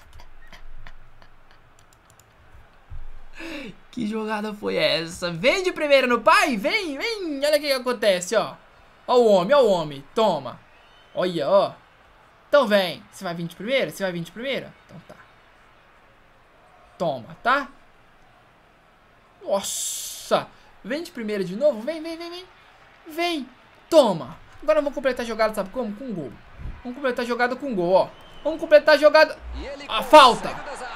[SPEAKER 1] Que jogada foi essa? Vem de primeira no pai, vem, vem. Olha o que acontece, ó. Ó o homem, ó o homem. Toma. Olha, ó. Então vem. Você vai vir de primeira? Você vai vir de primeira? Então tá. Toma, tá? Nossa. Vem de primeira de novo. Vem, vem, vem, vem. Vem. Toma. Agora vamos completar a jogada, sabe como? Com gol. Vamos completar a jogada com gol, ó. Vamos completar a jogada. A falta.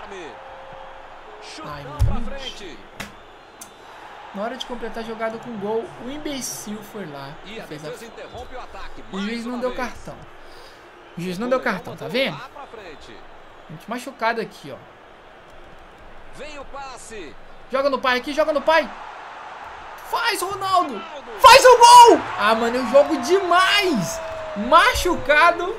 [SPEAKER 1] Ai, mano. Na hora de completar a jogada com gol, o imbecil foi lá e fez a falta. O juiz não deu cartão. O juiz não deu cartão, tá vendo? A gente machucado aqui, ó.
[SPEAKER 2] Vem o passe.
[SPEAKER 1] Joga no pai aqui, joga no pai. Faz, Ronaldo. Faz o gol. Ah, mano, eu jogo demais. Machucado.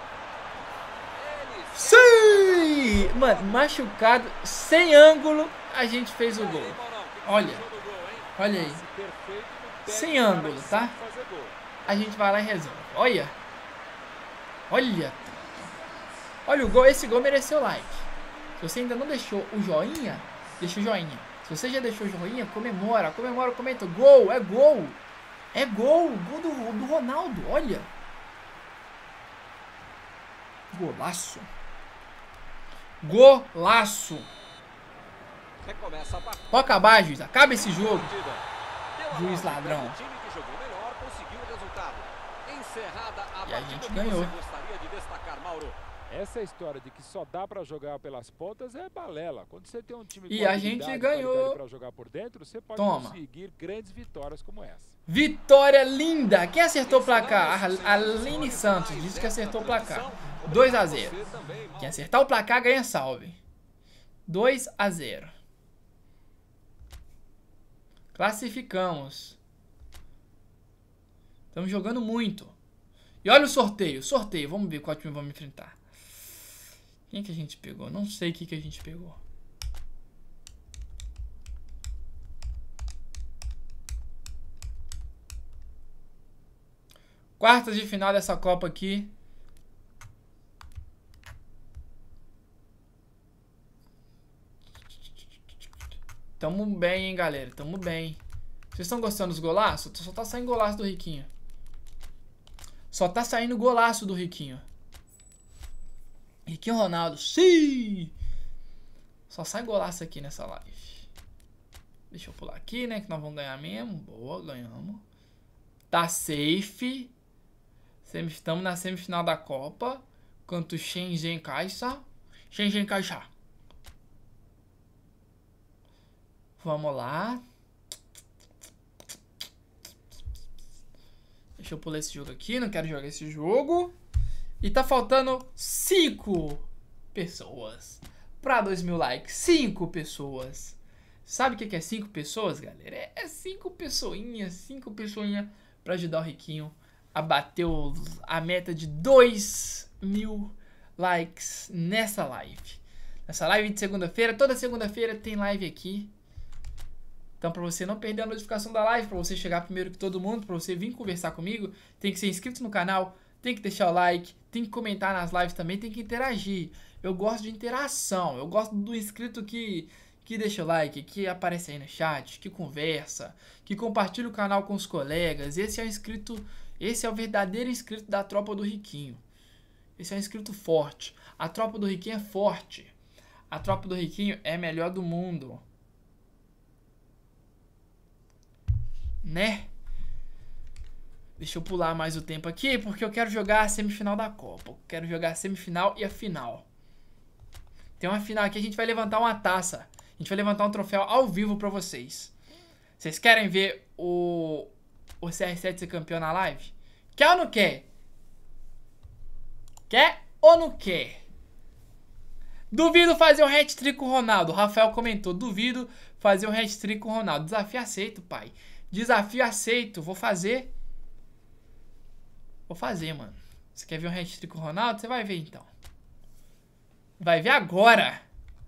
[SPEAKER 1] Sim! Mano, machucado, sem ângulo, a gente fez o gol. Olha. Olha aí. Sem ângulo, tá? A gente vai lá e resolve. Olha. Olha. Olha o gol. Esse gol mereceu like. Se você ainda não deixou o joinha, deixa o joinha. Se você já deixou o joinha, comemora. Comemora, comenta. Gol, é gol. É gol. Gol do Ronaldo. Olha. Golaço. Golaço. Pode acabar, juiz. Acaba esse jogo. Juiz ladrão. E a gente ganhou.
[SPEAKER 3] Essa história de que só dá pra jogar pelas pontas é balela. Quando você tem um time
[SPEAKER 1] e a gente ganhou
[SPEAKER 3] para jogar por dentro, você pode conseguir grandes vitórias como essa.
[SPEAKER 1] Vitória linda. Quem acertou o placar? A Aline Santos disse que acertou o placar. 2-0. Quem acertar o placar ganha salve. 2-0. Classificamos. Estamos jogando muito. E olha o sorteio. Sorteio. Vamos ver qual time vamos enfrentar. Quem que a gente pegou? Não sei o que a gente pegou. Quartas de final dessa Copa aqui. Tamo bem, hein, galera. Tamo bem. Vocês estão gostando dos golaços? Só tá saindo golaço do Riquinho. Só tá saindo golaço do Riquinho. Riquinho Ronaldo. Sim! Só sai golaço aqui nessa live. Deixa eu pular aqui, né? Que nós vamos ganhar mesmo. Boa, ganhamos. Tá safe. Estamos na semifinal da Copa. Contra o Shenzhen Caixa. Shenzhen Caixa. Vamos lá. Deixa eu pular esse jogo aqui. Não quero jogar esse jogo. E tá faltando 5 pessoas pra 2.000 likes. 5 pessoas. Sabe o que é 5 pessoas, galera? É 5 pessoinhas. 5 pessoinhas pra ajudar o Riquinho a bater a meta de 2.000 likes nessa live. Nessa live de segunda-feira. Toda segunda-feira tem live aqui. Então, para você não perder a notificação da live, para você chegar primeiro que todo mundo, para você vir conversar comigo, tem que ser inscrito no canal, tem que deixar o like, tem que comentar nas lives também, tem que interagir. Eu gosto de interação, eu gosto do inscrito que deixa o like, que aparece aí no chat, que conversa, que compartilha o canal com os colegas. Esse é o verdadeiro inscrito da Tropa do Riquinho. Esse é um inscrito forte. A Tropa do Riquinho é forte. A Tropa do Riquinho é a melhor do mundo. Né? Deixa eu pular mais o tempo aqui, porque eu quero jogar a semifinal da Copa. Eu quero jogar a semifinal e a final. Tem uma final aqui, a gente vai levantar uma taça. A gente vai levantar um troféu ao vivo pra vocês. Vocês querem ver o CR7 ser campeão na live? Quer ou não quer? Quer ou não quer? Duvido fazer um hat-trick com o Ronaldo. O Rafael comentou, duvido fazer um hat-trick com o Ronaldo. Desafio aceito, pai. Desafio aceito. Vou fazer. Vou fazer, mano. Você quer ver um hat-trick com o Ronaldo? Você vai ver, então. Vai ver agora.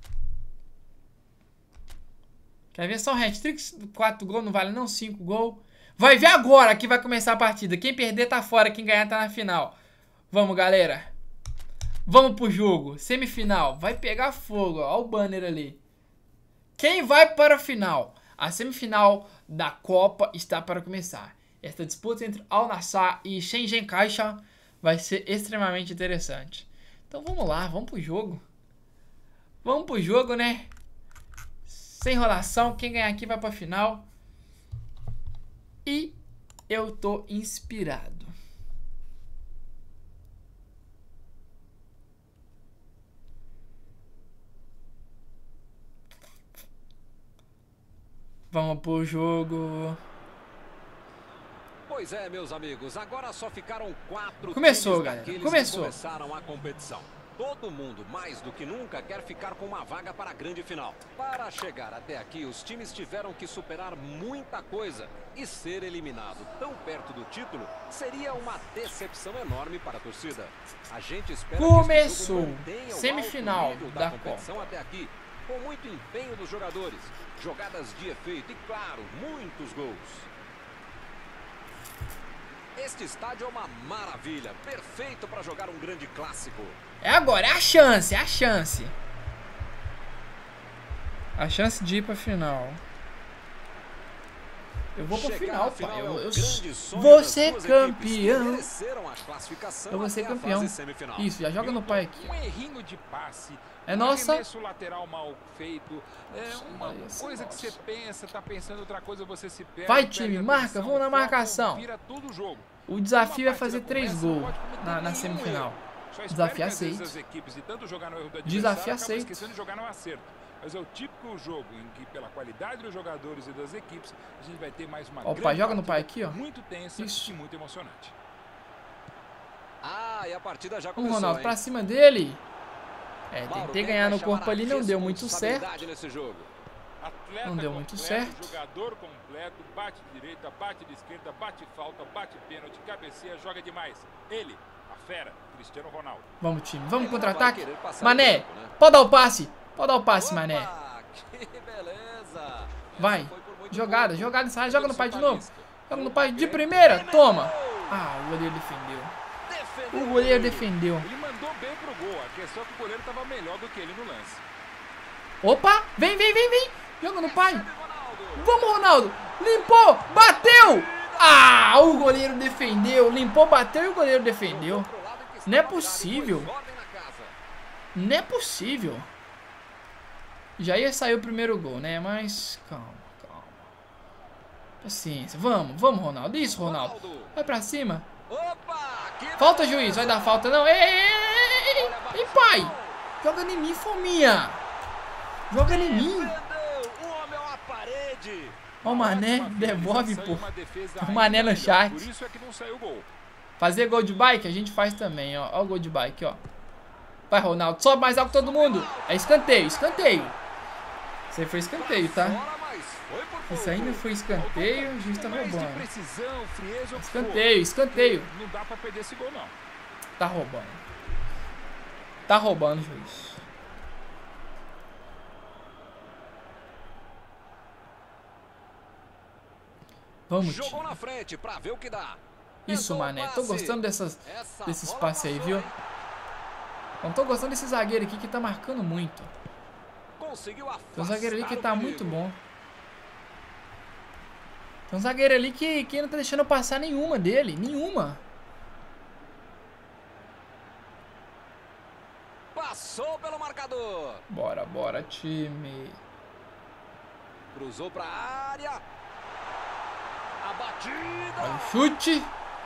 [SPEAKER 1] Quer ver só um hat-trick? 4 gols não vale não, 5 gols. Vai ver agora que vai começar a partida. Quem perder tá fora, quem ganhar tá na final. Vamos, galera. Vamos pro jogo. Semifinal. Vai pegar fogo, ó. Olha o banner ali. Quem vai para a final? A semifinal da Copa está para começar. Esta disputa entre Al Nassr e Shenzhen Caixa vai ser extremamente interessante. Então vamos lá, vamos pro jogo. Vamos pro jogo, né? Sem enrolação, quem ganhar aqui vai pra final. E eu tô inspirado. Vamos pro jogo.
[SPEAKER 2] Pois é, meus amigos, agora só ficaram 4
[SPEAKER 1] Começou,
[SPEAKER 2] times
[SPEAKER 1] galera.
[SPEAKER 2] daqueles
[SPEAKER 1] Começou.
[SPEAKER 2] que começaram a competição. Todo mundo, mais do que nunca, quer ficar com uma vaga para a grande final. Para chegar até aqui, os times tiveram que superar muita coisa. E ser eliminado tão perto do título seria uma decepção enorme para a torcida. A gente espera
[SPEAKER 1] Começou.
[SPEAKER 2] que esse jogo mantenha o
[SPEAKER 1] semifinal
[SPEAKER 2] alto nível
[SPEAKER 1] da
[SPEAKER 2] competição
[SPEAKER 1] Copa.
[SPEAKER 2] até aqui, com muito empenho dos jogadores, jogadas de efeito e, claro, muitos gols. Este estádio é uma maravilha, perfeito para jogar um grande clássico.
[SPEAKER 1] É agora, é a chance, é a chance. A chance de ir pra final. Eu vou pra final, pai. Eu vou ser campeão. Eu vou ser campeão. Isso, já joga no pai aqui.
[SPEAKER 3] Um errinho de passe.
[SPEAKER 1] É nossa.
[SPEAKER 3] Um lateral mal feito. É uma coisa que você pensa, tá pensando outra coisa, você se perde.
[SPEAKER 1] Vai, time, marca, vamos na marcação.
[SPEAKER 3] Vira todo o jogo.
[SPEAKER 1] O desafio é fazer 3 gols na semifinal. Desafio aceito. Desafio aceito.
[SPEAKER 3] Esquecendo de jogar no acerto. Mas é o típico jogo em que, pela qualidade dos jogadores e das equipes, a gente vai ter mais uma
[SPEAKER 1] Ó, o pai joga no pai aqui, ó.
[SPEAKER 3] muito tensa
[SPEAKER 1] Isso.
[SPEAKER 3] e muito emocionante.
[SPEAKER 2] Ah, e a partida já
[SPEAKER 1] O
[SPEAKER 2] começou,
[SPEAKER 1] Ronaldo
[SPEAKER 2] hein?
[SPEAKER 1] pra cima dele. É,
[SPEAKER 2] Mauro,
[SPEAKER 1] tentei
[SPEAKER 2] quem
[SPEAKER 1] ganhar
[SPEAKER 2] vai
[SPEAKER 1] no corpo
[SPEAKER 2] chamar a
[SPEAKER 1] ali, não deu muito certo.
[SPEAKER 2] responsabilidade nesse jogo?
[SPEAKER 3] Atleta
[SPEAKER 1] Não deu muito
[SPEAKER 3] completo,
[SPEAKER 1] certo.
[SPEAKER 3] Jogador completo, bate de direita, bate de esquerda, bate falta, bate pênalti, cabeceia, joga demais. Ele, a fera, Cristiano Ronaldo.
[SPEAKER 1] Vamos, time. Vamos
[SPEAKER 2] Ele não
[SPEAKER 1] contra-ataque.
[SPEAKER 2] vai querer passar
[SPEAKER 1] Mané,
[SPEAKER 2] o tempo, né?
[SPEAKER 1] pode dar o passe. Pode dar o passe,
[SPEAKER 2] Opa,
[SPEAKER 1] Mané.
[SPEAKER 2] que beleza.
[SPEAKER 1] Vai.
[SPEAKER 2] Essa foi por muito
[SPEAKER 1] Jogada,
[SPEAKER 2] pouco.
[SPEAKER 1] jogada nessa área. Joga no pai de
[SPEAKER 3] Emerson
[SPEAKER 1] novo.
[SPEAKER 3] Talisca.
[SPEAKER 1] Joga no pai de primeira. Toma. Ah, o goleiro defendeu.
[SPEAKER 2] Defendeu
[SPEAKER 1] O goleiro defendeu.
[SPEAKER 3] Ele mandou bem pro gol, a questão é que o goleiro estava melhor do que ele no lance.
[SPEAKER 1] Opa. Vem, vem, vem, vem. Joga no pai.
[SPEAKER 2] Ronaldo.
[SPEAKER 1] Vamos, Ronaldo. Limpou. Bateu. Ah, o goleiro defendeu. Limpou, bateu e o goleiro defendeu.
[SPEAKER 2] Pro lado que estava
[SPEAKER 1] Não é
[SPEAKER 2] virado e
[SPEAKER 1] possível.
[SPEAKER 2] pôs ordem na casa.
[SPEAKER 1] Não é possível. Já ia sair o primeiro gol, né? Mas calma, calma. Paciência. Vamos, vamos, Ronaldo. Isso, Ronaldo. Vai pra cima.
[SPEAKER 2] Opa, que
[SPEAKER 1] Falta,
[SPEAKER 2] beleza.
[SPEAKER 1] juiz. Vai dar falta, não. Ei, ei, ei, ei, ei, ei, pai. Joga em mim, fominha. Joga em mim.
[SPEAKER 2] Defendeu. O homem é uma parede.
[SPEAKER 1] Ó o Mané.
[SPEAKER 3] Ótima
[SPEAKER 1] Devolve,
[SPEAKER 3] finalização
[SPEAKER 1] pô.
[SPEAKER 3] e uma defesa
[SPEAKER 1] O Mané no
[SPEAKER 3] ainda
[SPEAKER 1] chat.
[SPEAKER 3] melhor, por isso é que não saiu o gol.
[SPEAKER 1] Fazer gol de bike, a gente faz também, ó. Ó o gol de bike, ó. Vai, Ronaldo. Sobe mais alto que todo mundo. É escanteio, escanteio. Isso aí foi escanteio, tá?
[SPEAKER 2] Fora, mas foi por pouco.
[SPEAKER 1] Isso aí não foi escanteio, o juiz tá
[SPEAKER 3] Mais de
[SPEAKER 1] roubando.
[SPEAKER 3] precisão, frieza, ou
[SPEAKER 1] Escanteio, escanteio.
[SPEAKER 3] não dá pra perder esse gol, não.
[SPEAKER 1] Tá roubando. Tá roubando, juiz. Vamos,
[SPEAKER 2] Jogou
[SPEAKER 1] time.
[SPEAKER 2] na frente pra ver o que dá.
[SPEAKER 1] Isso,
[SPEAKER 2] Tentou o
[SPEAKER 1] mané. Tô
[SPEAKER 2] passe.
[SPEAKER 1] gostando desses
[SPEAKER 2] Essa
[SPEAKER 1] passes aí,
[SPEAKER 2] bola
[SPEAKER 1] viu?
[SPEAKER 2] passou, hein?
[SPEAKER 1] Não tô gostando desse zagueiro aqui que tá marcando muito.
[SPEAKER 2] Conseguiu
[SPEAKER 1] Tem um zagueiro ali que
[SPEAKER 2] afastar
[SPEAKER 1] tá
[SPEAKER 2] o
[SPEAKER 1] muito
[SPEAKER 2] perigo.
[SPEAKER 1] bom. Tem um zagueiro ali que não tá deixando eu passar nenhuma dele. Nenhuma.
[SPEAKER 2] Passou pelo marcador.
[SPEAKER 1] Bora, bora, time.
[SPEAKER 2] Cruzou pra área. A batida.
[SPEAKER 1] Olha o chute.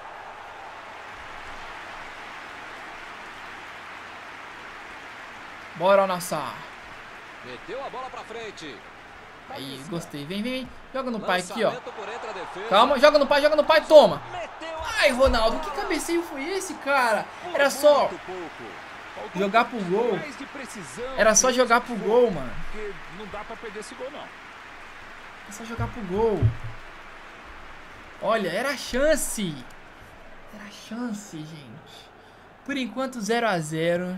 [SPEAKER 1] Bora, Nassar.
[SPEAKER 2] Meteu a bola pra frente.
[SPEAKER 1] Aí, gostei. Vem, vem, vem. Joga no pai aqui, ó.
[SPEAKER 2] Lançamento por entre a defesa.
[SPEAKER 1] Calma, joga no pai, toma.
[SPEAKER 2] Meteu a
[SPEAKER 1] Ai, Ronaldo, que cabeceio foi esse, cara? Era só
[SPEAKER 2] muito pouco.
[SPEAKER 1] jogar pro gol.
[SPEAKER 3] Mais de precisão,
[SPEAKER 1] Era só jogar pro gol, mano.
[SPEAKER 3] porque não dá pra perder esse gol, não.
[SPEAKER 1] É só jogar pro gol. Olha, era a chance. Era a chance, gente. Por enquanto, 0 a 0.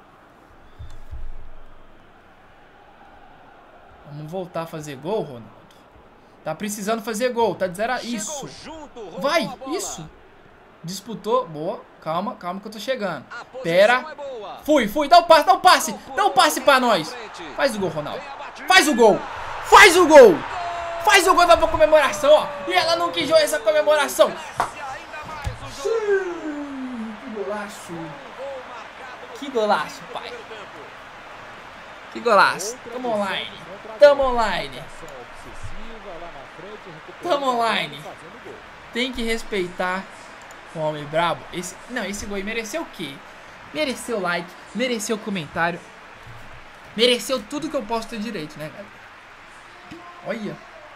[SPEAKER 1] Vamos voltar a fazer gol, Ronaldo. Tá precisando fazer gol. Tá de 0 a...
[SPEAKER 2] Chegou
[SPEAKER 1] Isso.
[SPEAKER 2] junto, roubou
[SPEAKER 1] Vai,
[SPEAKER 2] a bola.
[SPEAKER 1] isso. Disputou. Boa. Calma, calma que eu tô chegando.
[SPEAKER 2] A posição
[SPEAKER 1] Pera.
[SPEAKER 2] é boa.
[SPEAKER 1] Fui. Dá o passe. Dá o passe pra nós. Faz o gol, Ronaldo. Faz o gol. Faz o gol. Faz o gol da comemoração, ó. E ela não quis jogar essa comemoração.
[SPEAKER 2] Ainda mais o jogo.
[SPEAKER 1] Que golaço.
[SPEAKER 2] Gol marcado no
[SPEAKER 1] Que golaço, pai.
[SPEAKER 2] primeiro tempo.
[SPEAKER 1] Que golaço. Tamo online. Tamo online. Tamo online. Tem que respeitar o homem brabo. Esse gol aí mereceu o quê? Mereceu like, mereceu comentário. Mereceu tudo que eu posso ter direito, né, galera? Olha.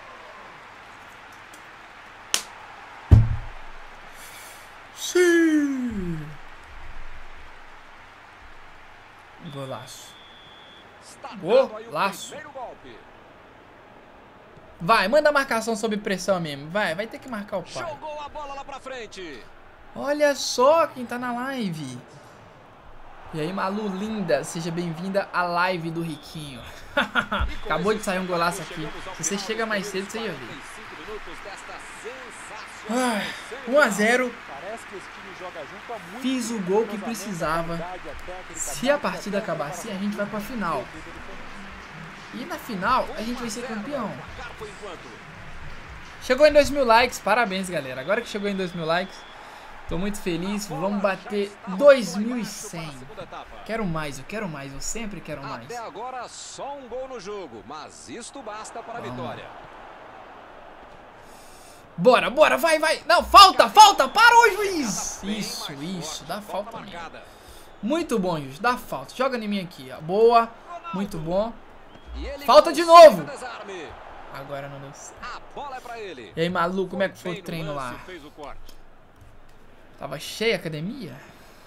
[SPEAKER 1] Sim. Golaço.
[SPEAKER 2] Está dado aí o
[SPEAKER 1] Golaço.
[SPEAKER 2] primeiro golpe.
[SPEAKER 1] Vai, manda a marcação sob pressão mesmo. Vai ter que marcar o pai.
[SPEAKER 2] Jogou a bola lá pra frente.
[SPEAKER 1] Olha só quem tá na live. E aí, Malu linda, seja bem-vinda à live do Riquinho. Acabou de sair um golaço aqui. Se você chega mais cedo, você ia ver.
[SPEAKER 2] 35 minutos desta sensacional.
[SPEAKER 1] 1 a 0.
[SPEAKER 3] Parece que esse time joga junto há muito
[SPEAKER 1] Fiz o
[SPEAKER 3] tempo,
[SPEAKER 1] gol que
[SPEAKER 3] cruzamento,
[SPEAKER 1] precisava.
[SPEAKER 3] habilidade, técnica,
[SPEAKER 1] Se a partida acabar assim, a gente vai pra final. E na final, a gente vai ser campeão.
[SPEAKER 2] Placar por enquanto.
[SPEAKER 1] Chegou em 2.000 likes, parabéns, galera. Agora que chegou em 2.000 likes, tô muito feliz. Vamos bater 2.100. Quero mais, eu sempre quero mais.
[SPEAKER 2] Até agora só um gol no jogo, mas isto basta para a vitória.
[SPEAKER 1] Bora, vai. Não, falta, parou, juiz. Isso, dá falta mesmo. Muito bom, juiz, dá falta. Joga em mim aqui, ó. Boa, muito bom. Falta de novo. Agora não deu certo.
[SPEAKER 2] A bola é para ele.
[SPEAKER 1] E aí, Malu, como é que foi o treino lá?
[SPEAKER 2] Fez o corte.
[SPEAKER 1] Tava cheia a academia?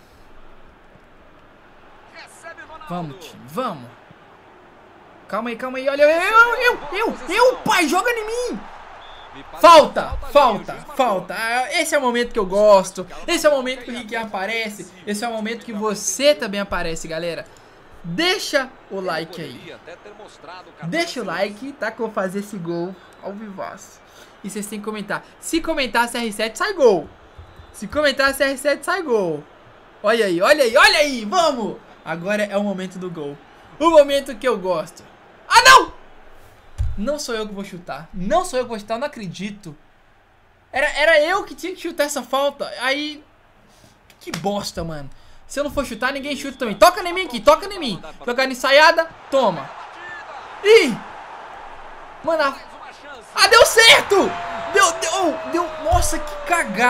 [SPEAKER 2] Recebe Ronaldo.
[SPEAKER 1] Vamos, time, vamos. Calma aí, olha, eu, pai, joga em mim.
[SPEAKER 2] Me parece
[SPEAKER 1] Falta.
[SPEAKER 2] ali, o juiz marcou.
[SPEAKER 1] Esse é o momento que eu gosto. Esse é o momento que o Rick aparece. Esse é o momento que você também aparece, galera. Deixa o like aí.
[SPEAKER 2] Poderia até ter mostrado o cartão
[SPEAKER 1] Deixa o like, tá? Que eu vou fazer esse gol ao vivaço. E vocês têm que comentar. Se comentar CR7, sai gol. Se comentar CR7, sai gol. Olha aí, vamos! Agora é o momento do gol. O momento que eu gosto. Ah, não! Não sou eu que vou chutar. Eu não acredito. Era eu que tinha que chutar essa falta. Aí... Que bosta, mano. Se eu não for chutar, ninguém chuta também. Toca em mim aqui, Jogar na ensaiada, toma. Ih! Mano, deu certo! Deu... Nossa, que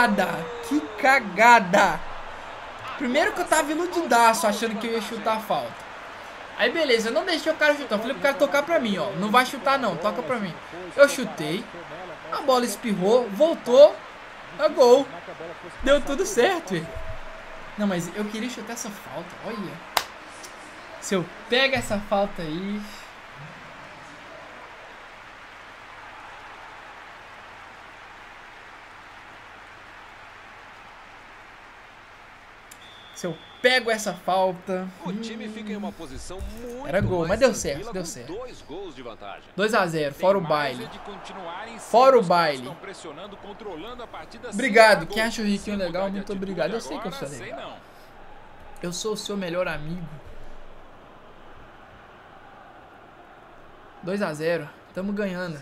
[SPEAKER 1] cagada. Primeiro que eu tava iludidaço, achando que eu ia chutar a falta. Aí beleza, eu não deixei o cara chutar. Eu falei pro cara tocar pra mim, ó. Não vai chutar não, toca pra mim. Eu chutei. A bola espirrou, voltou. É gol. Deu tudo certo, velho. Não, mas eu queria chutar essa falta, olha. Se eu pego essa falta aí... Se eu pego essa falta...
[SPEAKER 2] O time fica em uma posição muito
[SPEAKER 1] Era gol, mas deu certo, deu certo.
[SPEAKER 2] 2 gols de vantagem.
[SPEAKER 1] 2-0, fora o baile.
[SPEAKER 3] Fora
[SPEAKER 1] Fora o baile. Obrigado, quem acha o Riquinho legal, muito obrigado. Eu sei que eu sou legal. Eu sou o seu melhor amigo. 2-0, tamo ganhando.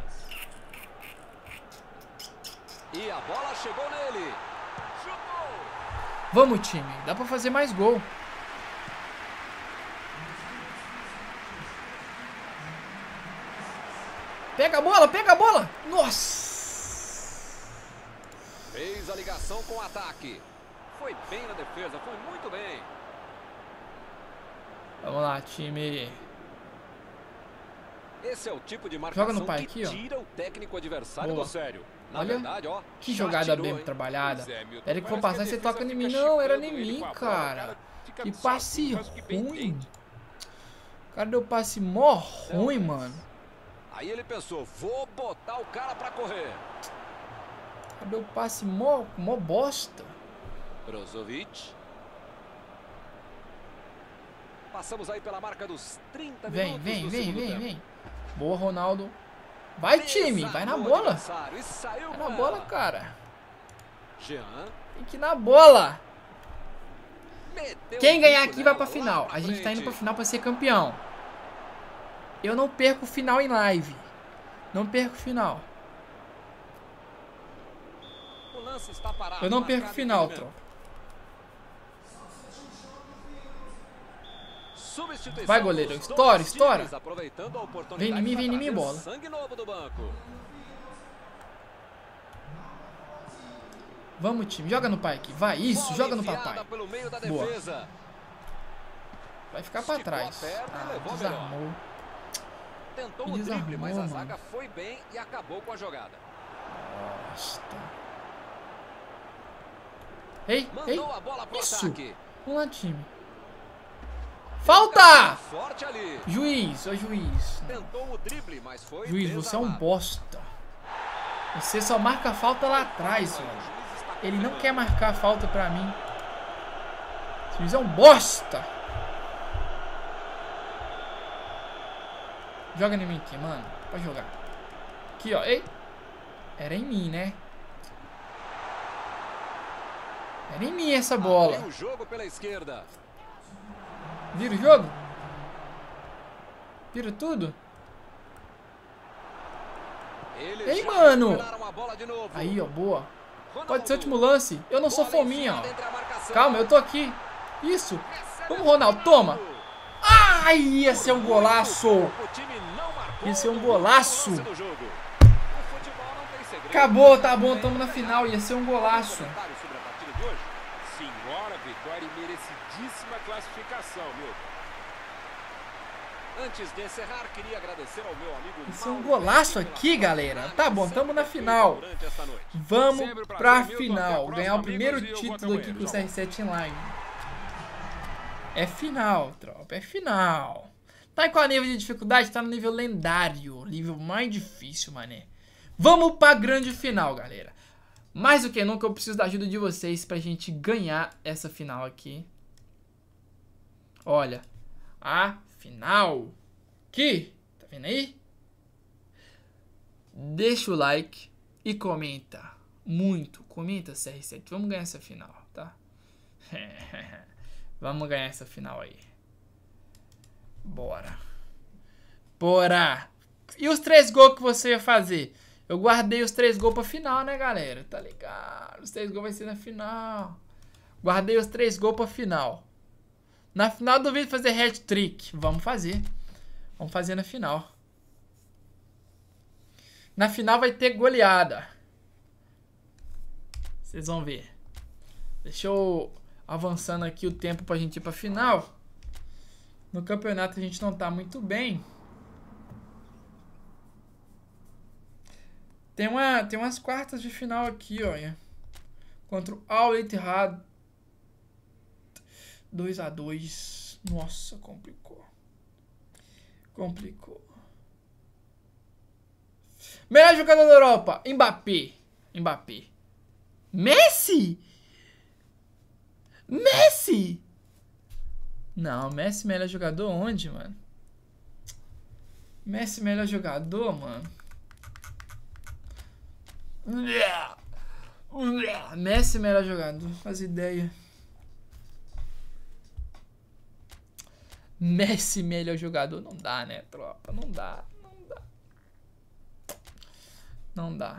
[SPEAKER 2] E a bola chegou nele.
[SPEAKER 1] Vamos, time, dá pra fazer mais gol. Pega a bola, pega a bola. Nossa.
[SPEAKER 2] Fez a ligação com o ataque. Foi bem na defesa, foi muito bem.
[SPEAKER 1] Vamos lá, time.
[SPEAKER 2] Esse é o tipo de marcação
[SPEAKER 1] Joga no pai
[SPEAKER 2] que
[SPEAKER 1] aqui, ó.
[SPEAKER 2] tira o técnico adversário
[SPEAKER 1] Boa.
[SPEAKER 2] do sério. Na
[SPEAKER 1] Olha,
[SPEAKER 2] verdade, ó,
[SPEAKER 1] que
[SPEAKER 2] já
[SPEAKER 1] jogada
[SPEAKER 2] tirou,
[SPEAKER 1] bem
[SPEAKER 2] hein?
[SPEAKER 1] trabalhada.
[SPEAKER 3] Pois é, Milton,
[SPEAKER 1] Pera que for
[SPEAKER 3] parece
[SPEAKER 1] passar,
[SPEAKER 3] que a
[SPEAKER 1] você toca em
[SPEAKER 3] defesa
[SPEAKER 1] mim.
[SPEAKER 3] fica
[SPEAKER 1] Não, era em
[SPEAKER 3] checando ele
[SPEAKER 1] mim,
[SPEAKER 3] com a bola,
[SPEAKER 1] cara.
[SPEAKER 3] o cara fica
[SPEAKER 1] Que
[SPEAKER 3] sozinho,
[SPEAKER 1] passe
[SPEAKER 3] faz o que bem
[SPEAKER 1] ruim.
[SPEAKER 3] entende.
[SPEAKER 1] O cara deu passe mó ruim, mano.
[SPEAKER 2] Aí ele pensou, vou botar o cara pra correr.
[SPEAKER 1] O cara deu passe mó bosta.
[SPEAKER 2] Brozovic. Passamos aí pela marca dos 30
[SPEAKER 1] Vem,
[SPEAKER 2] minutos
[SPEAKER 1] vem,
[SPEAKER 2] do
[SPEAKER 1] vem,
[SPEAKER 2] segundo
[SPEAKER 1] vem,
[SPEAKER 2] tempo.
[SPEAKER 1] vem. Boa, Ronaldo. Vai, time, vai na
[SPEAKER 2] Desarmou o
[SPEAKER 1] bola.
[SPEAKER 2] adversário e saiu
[SPEAKER 1] Vai
[SPEAKER 2] com
[SPEAKER 1] na bola,
[SPEAKER 2] ela.
[SPEAKER 1] cara.
[SPEAKER 2] Jean.
[SPEAKER 1] Tem que ir na bola.
[SPEAKER 2] Meteu
[SPEAKER 1] Quem
[SPEAKER 2] o
[SPEAKER 1] ganhar
[SPEAKER 2] bico
[SPEAKER 1] aqui vai
[SPEAKER 2] nela,
[SPEAKER 1] pra final.
[SPEAKER 2] lá pra
[SPEAKER 1] A gente tá indo pra
[SPEAKER 2] frente.
[SPEAKER 1] final pra ser campeão. Eu não perco o final em live. Não perco o final.
[SPEAKER 2] O lance está parado,
[SPEAKER 1] Eu não perco o
[SPEAKER 2] marcado
[SPEAKER 1] final,
[SPEAKER 2] impedimento.
[SPEAKER 1] tropa.
[SPEAKER 2] Substituição
[SPEAKER 1] Vai, goleiro.
[SPEAKER 2] dos
[SPEAKER 1] Estoura,
[SPEAKER 2] dois
[SPEAKER 1] estoura.
[SPEAKER 2] times, aproveitando a oportunidade
[SPEAKER 1] Vem em mim,
[SPEAKER 2] pra
[SPEAKER 1] vem em mim,
[SPEAKER 2] trazer
[SPEAKER 1] bola.
[SPEAKER 2] sangue novo do banco.
[SPEAKER 1] Vamos, time. Joga no pai aqui. Vai, isso.
[SPEAKER 2] Bola
[SPEAKER 1] Joga no
[SPEAKER 2] enfiada
[SPEAKER 1] papai.
[SPEAKER 2] pelo meio da
[SPEAKER 1] Boa.
[SPEAKER 2] defesa.
[SPEAKER 1] Vai ficar pra
[SPEAKER 2] Esticou a
[SPEAKER 1] trás.
[SPEAKER 2] perna e
[SPEAKER 1] Ah,
[SPEAKER 2] levou
[SPEAKER 1] desarmou.
[SPEAKER 2] Tentou
[SPEAKER 1] E
[SPEAKER 2] o drible,
[SPEAKER 1] desarmou,
[SPEAKER 2] mas a
[SPEAKER 1] mano.
[SPEAKER 2] zaga foi bem e acabou com a jogada.
[SPEAKER 1] Nossa. Ei, ei.
[SPEAKER 2] Mandou a bola pro
[SPEAKER 1] Isso.
[SPEAKER 2] ataque.
[SPEAKER 1] Vamos lá, time. Falta!
[SPEAKER 2] Forte ali.
[SPEAKER 1] Juiz, ô juiz.
[SPEAKER 2] Tentou o drible, mas foi
[SPEAKER 1] Juiz, você é um
[SPEAKER 2] desarmado.
[SPEAKER 1] bosta. Você só marca a falta lá atrás, velho. Ele não quer marcar a falta pra mim. Esse juiz é um bosta. Joga em mim aqui, mano. Pode jogar. Aqui, ó. Ei. Era em mim, né? Era em mim essa bola.
[SPEAKER 2] Abriu o jogo pela esquerda.
[SPEAKER 1] Vira o jogo? Vira tudo?
[SPEAKER 2] Eles
[SPEAKER 1] Ei,
[SPEAKER 2] já
[SPEAKER 1] mano.
[SPEAKER 2] recuperaram a bola de novo.
[SPEAKER 1] Aí, ó. Boa.
[SPEAKER 2] Ronaldo.
[SPEAKER 1] Pode ser o último lance. Eu não sou
[SPEAKER 2] Bola
[SPEAKER 1] fominha, ó.
[SPEAKER 2] enfiada entre a marcação.
[SPEAKER 1] Calma, eu tô aqui. Isso.
[SPEAKER 2] Recebe
[SPEAKER 1] Vamos,
[SPEAKER 2] a
[SPEAKER 1] Ronaldo. Toma. Ai, ia ser um golaço.
[SPEAKER 2] O time não marcou
[SPEAKER 1] Ia ser um
[SPEAKER 2] no
[SPEAKER 1] golaço.
[SPEAKER 2] lance do jogo. O futebol não tem segredo.
[SPEAKER 1] Acabou, tá bom. Tamo na final. Ia ser um golaço.
[SPEAKER 2] Comentário sobre a partida de hoje?
[SPEAKER 3] Senhora vitória e merecidíssima classificação, Milton.
[SPEAKER 2] Antes de encerrar, queria agradecer ao meu amigo
[SPEAKER 1] Isso é um
[SPEAKER 2] Mauro
[SPEAKER 1] golaço
[SPEAKER 2] pela
[SPEAKER 1] aqui, galera. Tá bom, tamo na
[SPEAKER 2] sempre
[SPEAKER 1] final.
[SPEAKER 2] durante esta noite.
[SPEAKER 1] Vamos
[SPEAKER 3] Sempre um prazer,
[SPEAKER 1] pra
[SPEAKER 3] Milton. Até a
[SPEAKER 1] final.
[SPEAKER 3] próxima,
[SPEAKER 1] Ganhar o
[SPEAKER 3] amigos,
[SPEAKER 1] primeiro
[SPEAKER 3] e eu vou
[SPEAKER 1] título
[SPEAKER 3] até
[SPEAKER 1] aqui
[SPEAKER 3] amanhã.
[SPEAKER 1] com o
[SPEAKER 3] Tchau.
[SPEAKER 1] CR7 Online. É final, tropa. É final. Tá em qual nível de dificuldade? Tá no nível lendário. Nível mais difícil, mané. Vamos pra grande final, galera. Mais do que nunca, eu preciso da ajuda de vocês pra gente ganhar essa final aqui. Olha. A final. Aqui. Tá vendo aí? Deixa o like e comenta. Muito. Comenta, CR7. Vamos ganhar essa final, tá? Vamos ganhar essa final aí. Bora. Bora. E os 3 gols que você ia fazer? Eu guardei os 3 gols pra final, né, galera? Tá ligado? Os 3 gols vai ser na final. Guardei os 3 gols pra final. Na final, duvido fazer hat-trick. Vamos fazer. Vamos fazer na final. Na final vai ter goleada. Vocês vão ver. Deixa eu avançando aqui o tempo pra gente ir pra final. No campeonato a gente não tá muito bem. Tem umas quartas de final aqui, olha. Contra o Al Ittihad. 2-2. Nossa, complicou. Complicou. Melhor jogador da Europa. Mbappé. Mbappé. Messi? Messi! Não, Messi melhor jogador onde, mano? Messi melhor jogador, mano? Messi melhor jogador, não faz ideia. Messi melhor jogador, não dá, né, tropa? Não dá, não dá. Não dá.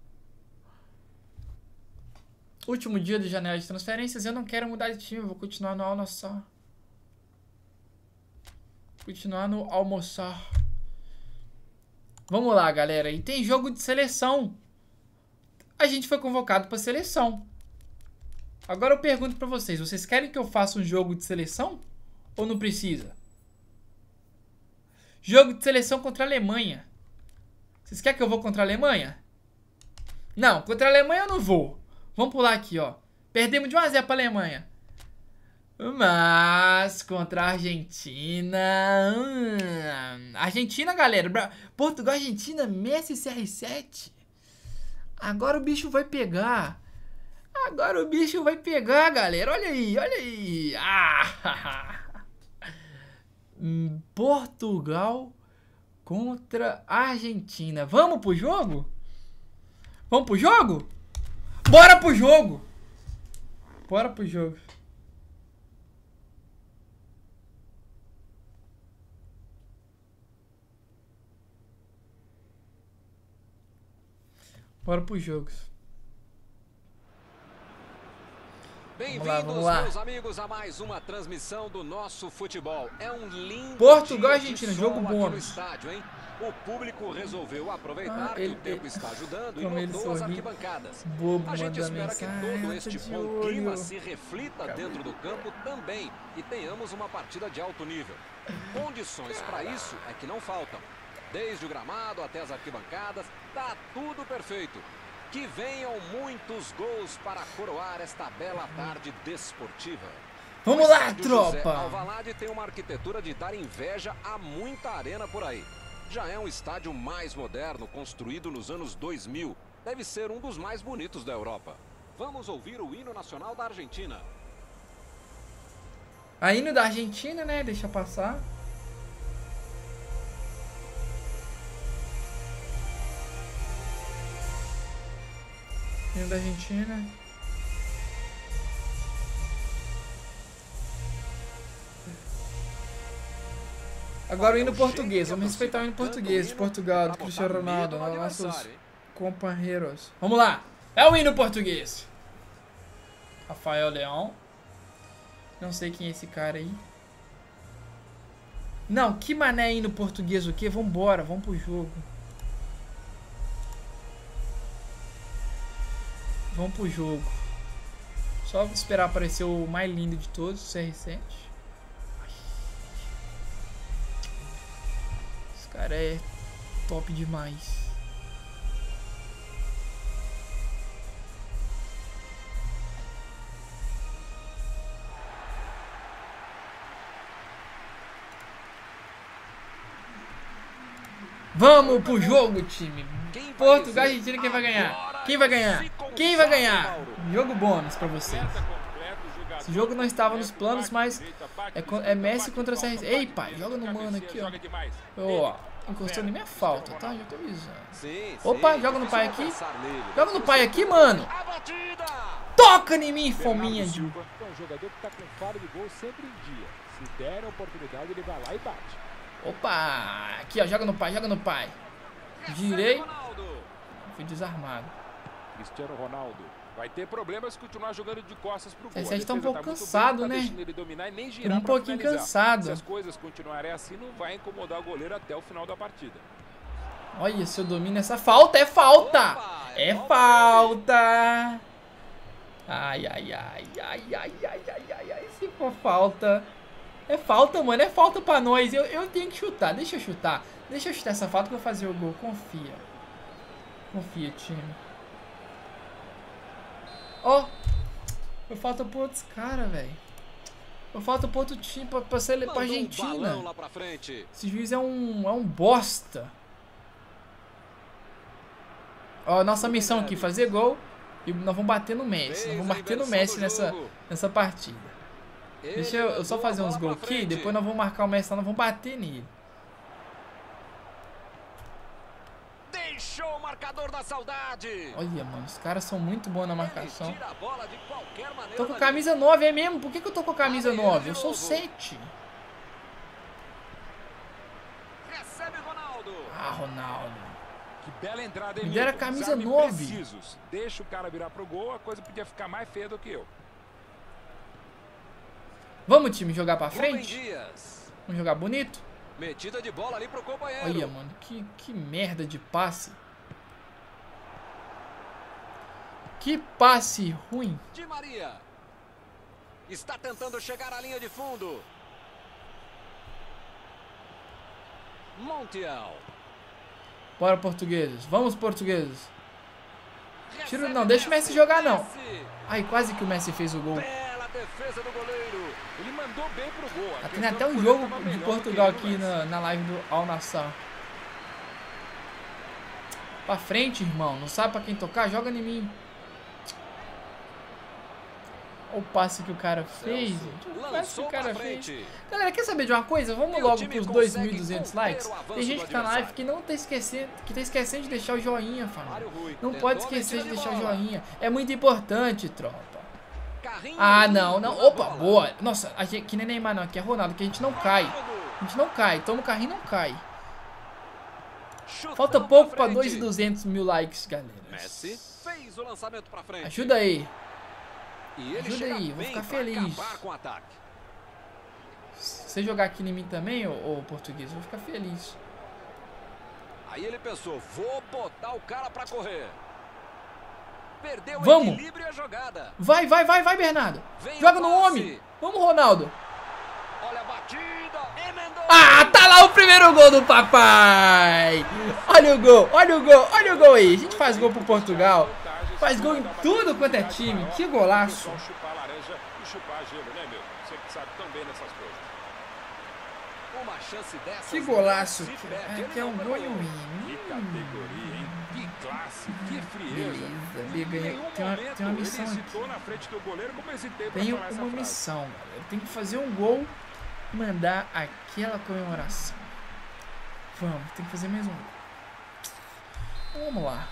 [SPEAKER 1] Último dia de janela de transferências, eu não quero mudar de time, eu vou continuar no almoçar. Continuar no almoçar. Vamos lá, galera, e tem jogo de seleção. A gente foi convocado para seleção. Agora eu pergunto para vocês, vocês querem que eu faça um jogo de seleção? Ou não precisa? Jogo de seleção contra a Alemanha. Vocês querem que eu vou contra a Alemanha? Não, contra a Alemanha eu não vou. Vamos pular aqui, ó. Perdemos de 1-0 para a Alemanha. Mas contra a Argentina... Argentina, galera. Portugal, Argentina, Messi e CR7. Agora o bicho vai pegar. Agora o bicho vai pegar, galera. Olha aí, olha aí. Ah! Portugal contra a Argentina. Vamos pro jogo? Vamos pro jogo? Bora pro jogo! Bora pro jogo. Bora pro jogo.
[SPEAKER 2] Bem-vindos, meus amigos, a mais uma transmissão do nosso futebol. É um lindo
[SPEAKER 1] Portugal,
[SPEAKER 2] dia
[SPEAKER 1] Argentina,
[SPEAKER 2] de
[SPEAKER 1] jogo
[SPEAKER 2] sol
[SPEAKER 1] bônus.
[SPEAKER 2] aqui no estádio, hein? O público resolveu aproveitar que o tempo está ajudando e
[SPEAKER 1] como ele
[SPEAKER 2] lotou as
[SPEAKER 1] sorri.
[SPEAKER 2] arquibancadas.
[SPEAKER 1] Bobo,
[SPEAKER 2] A gente
[SPEAKER 1] manda
[SPEAKER 2] espera que
[SPEAKER 1] mensagem,
[SPEAKER 2] todo
[SPEAKER 1] tá
[SPEAKER 2] este
[SPEAKER 1] de
[SPEAKER 2] bom
[SPEAKER 1] olho.
[SPEAKER 2] clima se reflita dentro do campo também e tenhamos uma partida de alto nível. Condições para isso é que não faltam. Desde o gramado até as arquibancadas, tá tudo perfeito. Que venham muitos gols para coroar esta bela tarde desportiva.
[SPEAKER 1] Vamos
[SPEAKER 2] O
[SPEAKER 1] lá,
[SPEAKER 2] estádio José
[SPEAKER 1] tropa!
[SPEAKER 2] Alvalade tem uma arquitetura de dar inveja a muita arena por aí. Já é um estádio mais moderno, construído nos anos 2000. Deve ser um dos mais bonitos da Europa. Vamos ouvir o hino nacional da Argentina.
[SPEAKER 1] A hino da Argentina, né? Deixa passar. Hino da Argentina. Agora o hino português. Vamos respeitar o hino português de Portugal, do Cristiano Ronaldo, nossos companheiros. Vamos lá. É o hino português. Rafael Leão. Não sei quem é esse cara aí. Não, que mané hino português o quê? Vambora, vamos pro jogo. Vamos pro jogo. Só esperar aparecer o mais lindo de todos, o CR7. Esse cara é top demais. Vamos pro jogo, time. Portugal, Argentina, quem vai ganhar? Quem vai ganhar? Quem vai ganhar? Jogo bônus pra vocês. Esse jogo não estava nos planos, mas é Messi contra a CR7. Ei, pai, joga no mano aqui, ó. Ó, encostou em minha falta, tá? Já tô avisando. Opa, joga no pai aqui. Joga no pai aqui, mano. Toca em mim, fominha de...
[SPEAKER 3] É um jogador que tá com faro de gol sempre em dia. Se der a oportunidade, ele vai lá e bate.
[SPEAKER 1] Opa, aqui ó, joga no pai, joga no pai. Girei. Fui desarmado.
[SPEAKER 3] Cristiano Ronaldo vai ter problemas se continuar jogando de costas pro gol.
[SPEAKER 1] Esse tá um pouco cansado, né? Tô um pouquinho cansado.
[SPEAKER 3] Se as coisas continuarem assim, não vai incomodar o goleiro até o final da partida.
[SPEAKER 1] Olha, se eu domino essa falta, é falta! É falta! Ai, ai, ai, ai, ai, ai, ai, ai, se for falta... É falta, mano, é falta pra nós. Eu tenho que chutar, deixa eu chutar. Deixa eu chutar essa falta que eu vou fazer o gol, confia. Confia, time. Ó, eu falta pro outros caras, velho. Eu falta pro outro time, pra Argentina. Esse juiz é um bosta. Ó, nossa missão aqui, fazer gol. E nós vamos bater no Messi. Nós vamos bater no Messi nessa partida. Deixa eu só fazer uns gols aqui. Depois nós vamos marcar o Messi lá. Nós vamos bater nele.
[SPEAKER 2] Deixou o marcador da saudade.
[SPEAKER 1] Olha, mano. Os caras são muito bons na marcação.
[SPEAKER 2] Tira a bola de qualquer maneira.
[SPEAKER 1] Tô com a camisa 9, é mesmo? Por que eu tô com a camisa 9? Eu sou 7.
[SPEAKER 2] Recebe Ronaldo.
[SPEAKER 1] Ah, Ronaldo.
[SPEAKER 3] Que bela entrada, hein,
[SPEAKER 1] Me deram a
[SPEAKER 3] Milton?
[SPEAKER 1] camisa
[SPEAKER 3] Sabe,
[SPEAKER 1] 9.
[SPEAKER 3] precisos. Deixa o cara virar pro gol, a coisa podia ficar mais feia do que eu.
[SPEAKER 1] Vamos, time, jogar pra
[SPEAKER 2] Rubem
[SPEAKER 1] frente?
[SPEAKER 2] Dias.
[SPEAKER 1] Vamos jogar bonito?
[SPEAKER 2] Metida de bola ali pro companheiro.
[SPEAKER 1] Olha, mano, que merda de passe. Que passe ruim.
[SPEAKER 2] Di Maria. Está tentando chegar à linha de fundo. Montiel.
[SPEAKER 1] Bora, portugueses. Vamos, portugueses. Tiro não, deixa o Messi jogar, não. Ai, quase que o Messi fez o gol.
[SPEAKER 2] Bela defesa do goleiro.
[SPEAKER 3] Ele mandou bem pro gol.
[SPEAKER 1] Tá tendo até um jogo de Portugal aqui na live do Al Nassr. Pra frente, irmão. Não sabe pra quem tocar? Joga em mim. Olha o passe que o cara fez. O passe que o cara fez. Galera, quer saber de uma coisa? Vamos logo pros 2.200 likes. Tem gente que tá na live que não tá esquecendo, de deixar o joinha, família. Não pode esquecer de deixar o joinha. É muito importante, tropa. Ah, não, não. Opa, boa. Nossa, aqui não é Neymar não, aqui é Ronaldo, que a gente não cai. A gente não cai. Toma o carrinho e não cai. Falta pouco pra 2.200 mil likes, galera.
[SPEAKER 2] Messi fez o lançamento pra frente.
[SPEAKER 1] Ajuda aí.
[SPEAKER 2] Ajuda
[SPEAKER 1] aí, vou ficar feliz. Se você jogar aqui em mim também, ô português, eu vou ficar feliz.
[SPEAKER 2] Aí ele pensou, vou botar o cara pra correr. Perdeu o equilíbrio e a jogada.
[SPEAKER 1] Vai, Bernardo. Joga no homem. Vamos, Ronaldo.
[SPEAKER 2] Olha a batida. Emendou.
[SPEAKER 1] Ah, tá lá o primeiro gol do papai. Olha o gol aí. A gente faz gol pro Portugal. Faz gol em tudo quanto é time. Que golaço.
[SPEAKER 3] Chupar laranja e chupar gelo, né, meu? Você que sabe tão bem dessas coisas.
[SPEAKER 2] Uma chance dessa.
[SPEAKER 1] Que golaço. Que é um gol e um
[SPEAKER 3] Que categoria, hein? Que classe, que frieza.
[SPEAKER 1] Beleza. Tem uma missão aqui.
[SPEAKER 3] Na frente do goleiro, como hesitei pra
[SPEAKER 1] Tem
[SPEAKER 3] falar essa
[SPEAKER 1] uma
[SPEAKER 3] frase.
[SPEAKER 1] missão, galera. Tem que fazer um gol e mandar aquela comemoração. Vamos, tem que fazer mais um gol. Vamos lá.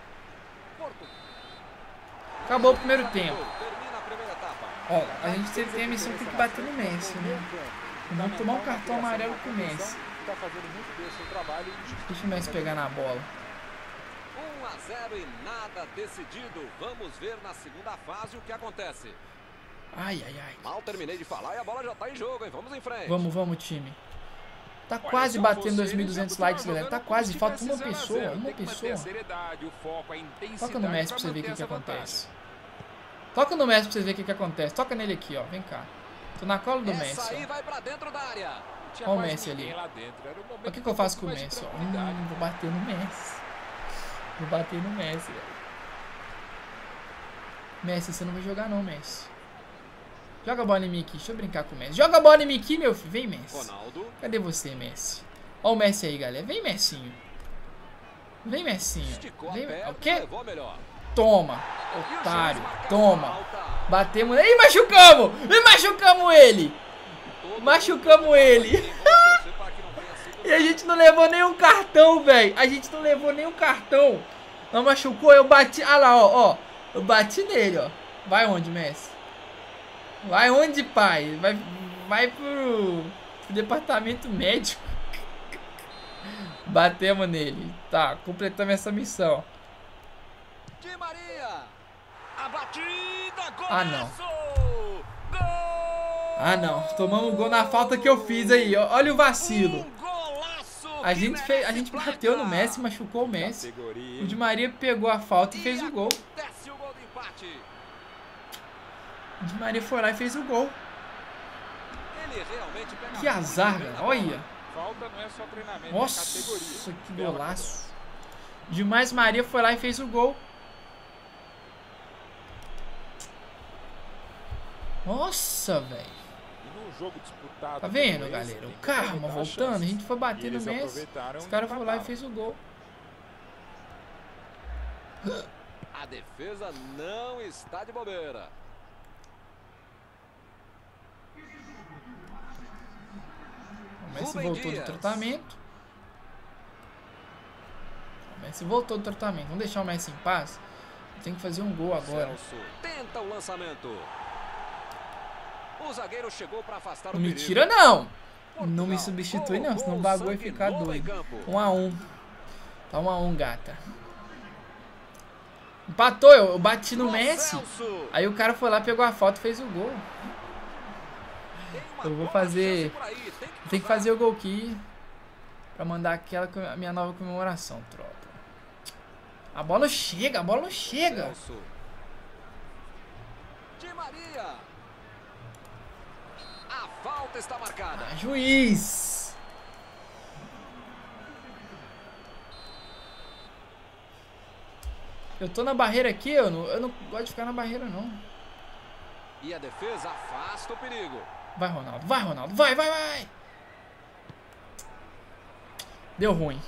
[SPEAKER 1] Acabou o primeiro tempo. Ó, a gente tem a missão que tem que bater no Messi, né? Vamos tomar um cartão amarelo com o Messi. Deixa o Messi pegar na bola.
[SPEAKER 2] 1-0 e nada decidido. Vamos ver na segunda fase o que acontece.
[SPEAKER 1] Ai.
[SPEAKER 2] Mal terminei de falar e a bola já tá em jogo, hein? Vamos em frente.
[SPEAKER 1] Vamos, time. Tá quase batendo 2.200 likes, galera. Tá quase. Falta uma pessoa. Toca no Messi pra você ver o que acontece. Toca no Messi pra você ver o que acontece. Toca nele aqui, ó. Vem cá. Tô na cola do Messi, ó.
[SPEAKER 2] Vai pra dentro da área.
[SPEAKER 1] Olha o Messi ali. Olha o que eu faço com o Messi, ó. Vou bater no Messi. Velho. Messi, você não vai jogar não, Messi. Joga a bola em mim aqui. Deixa eu brincar com o Messi. Joga a bola em mim aqui, meu filho. Vem, Messi. Cadê você, Messi? Olha o Messi aí, galera. Vem, Messinho. Vem, Messinho. Vem. O quê? Toma, otário. Toma. Batemos. Ih, machucamos. Machucamos ele. E a gente não levou nenhum cartão, velho. Não machucou, eu bati. Ah lá, ó. Eu bati nele, ó. Vai onde, Messi? Vai onde, pai? Vai pro departamento médico. Batemos nele. Tá, completamos essa missão.
[SPEAKER 2] Di Maria. A batida, golaço!
[SPEAKER 1] Ah, não. Ah, não. Tomamos um gol na falta que eu fiz aí. Olha o vacilo. A gente bateu no Messi, machucou o Messi. O Di Maria pegou a falta e fez o gol. O Di Maria foi lá e fez o gol. Que azar, velho. Olha. Nossa, que golaço. Demais Maria foi lá e fez o gol. Nossa, velho. Tá vendo, galera? O karma voltando. A gente foi bater no Messi. Os caras foram lá e fez o gol.
[SPEAKER 2] A defesa não está de bobeira.
[SPEAKER 1] O Messi voltou do tratamento. O Messi voltou do tratamento. Vamos deixar o Messi em paz. Tem que fazer um gol agora.
[SPEAKER 2] Celso tenta o lançamento. O zagueiro chegou para afastar
[SPEAKER 1] Não
[SPEAKER 2] o
[SPEAKER 1] me
[SPEAKER 2] perigo.
[SPEAKER 1] tira, não. Não me substitui, não. Senão o bagulho vai ficar doido. 1 a 1. Tá 1 a 1, gata. Empatou. Eu bati no Messi. Aí o cara foi lá, pegou a falta e fez o gol. Eu vou fazer... Tem que fazer o gol aqui. Pra mandar aquela a minha nova comemoração, tropa. A bola não chega, a bola não chega.
[SPEAKER 2] Di Maria. A falta está marcada.
[SPEAKER 1] Ah, juiz. Eu tô na barreira aqui, eu não gosto de ficar na barreira, não.
[SPEAKER 2] E a defesa afasta o perigo.
[SPEAKER 1] Vai, Ronaldo, vai, Ronaldo, vai, vai, vai. Deu ruim.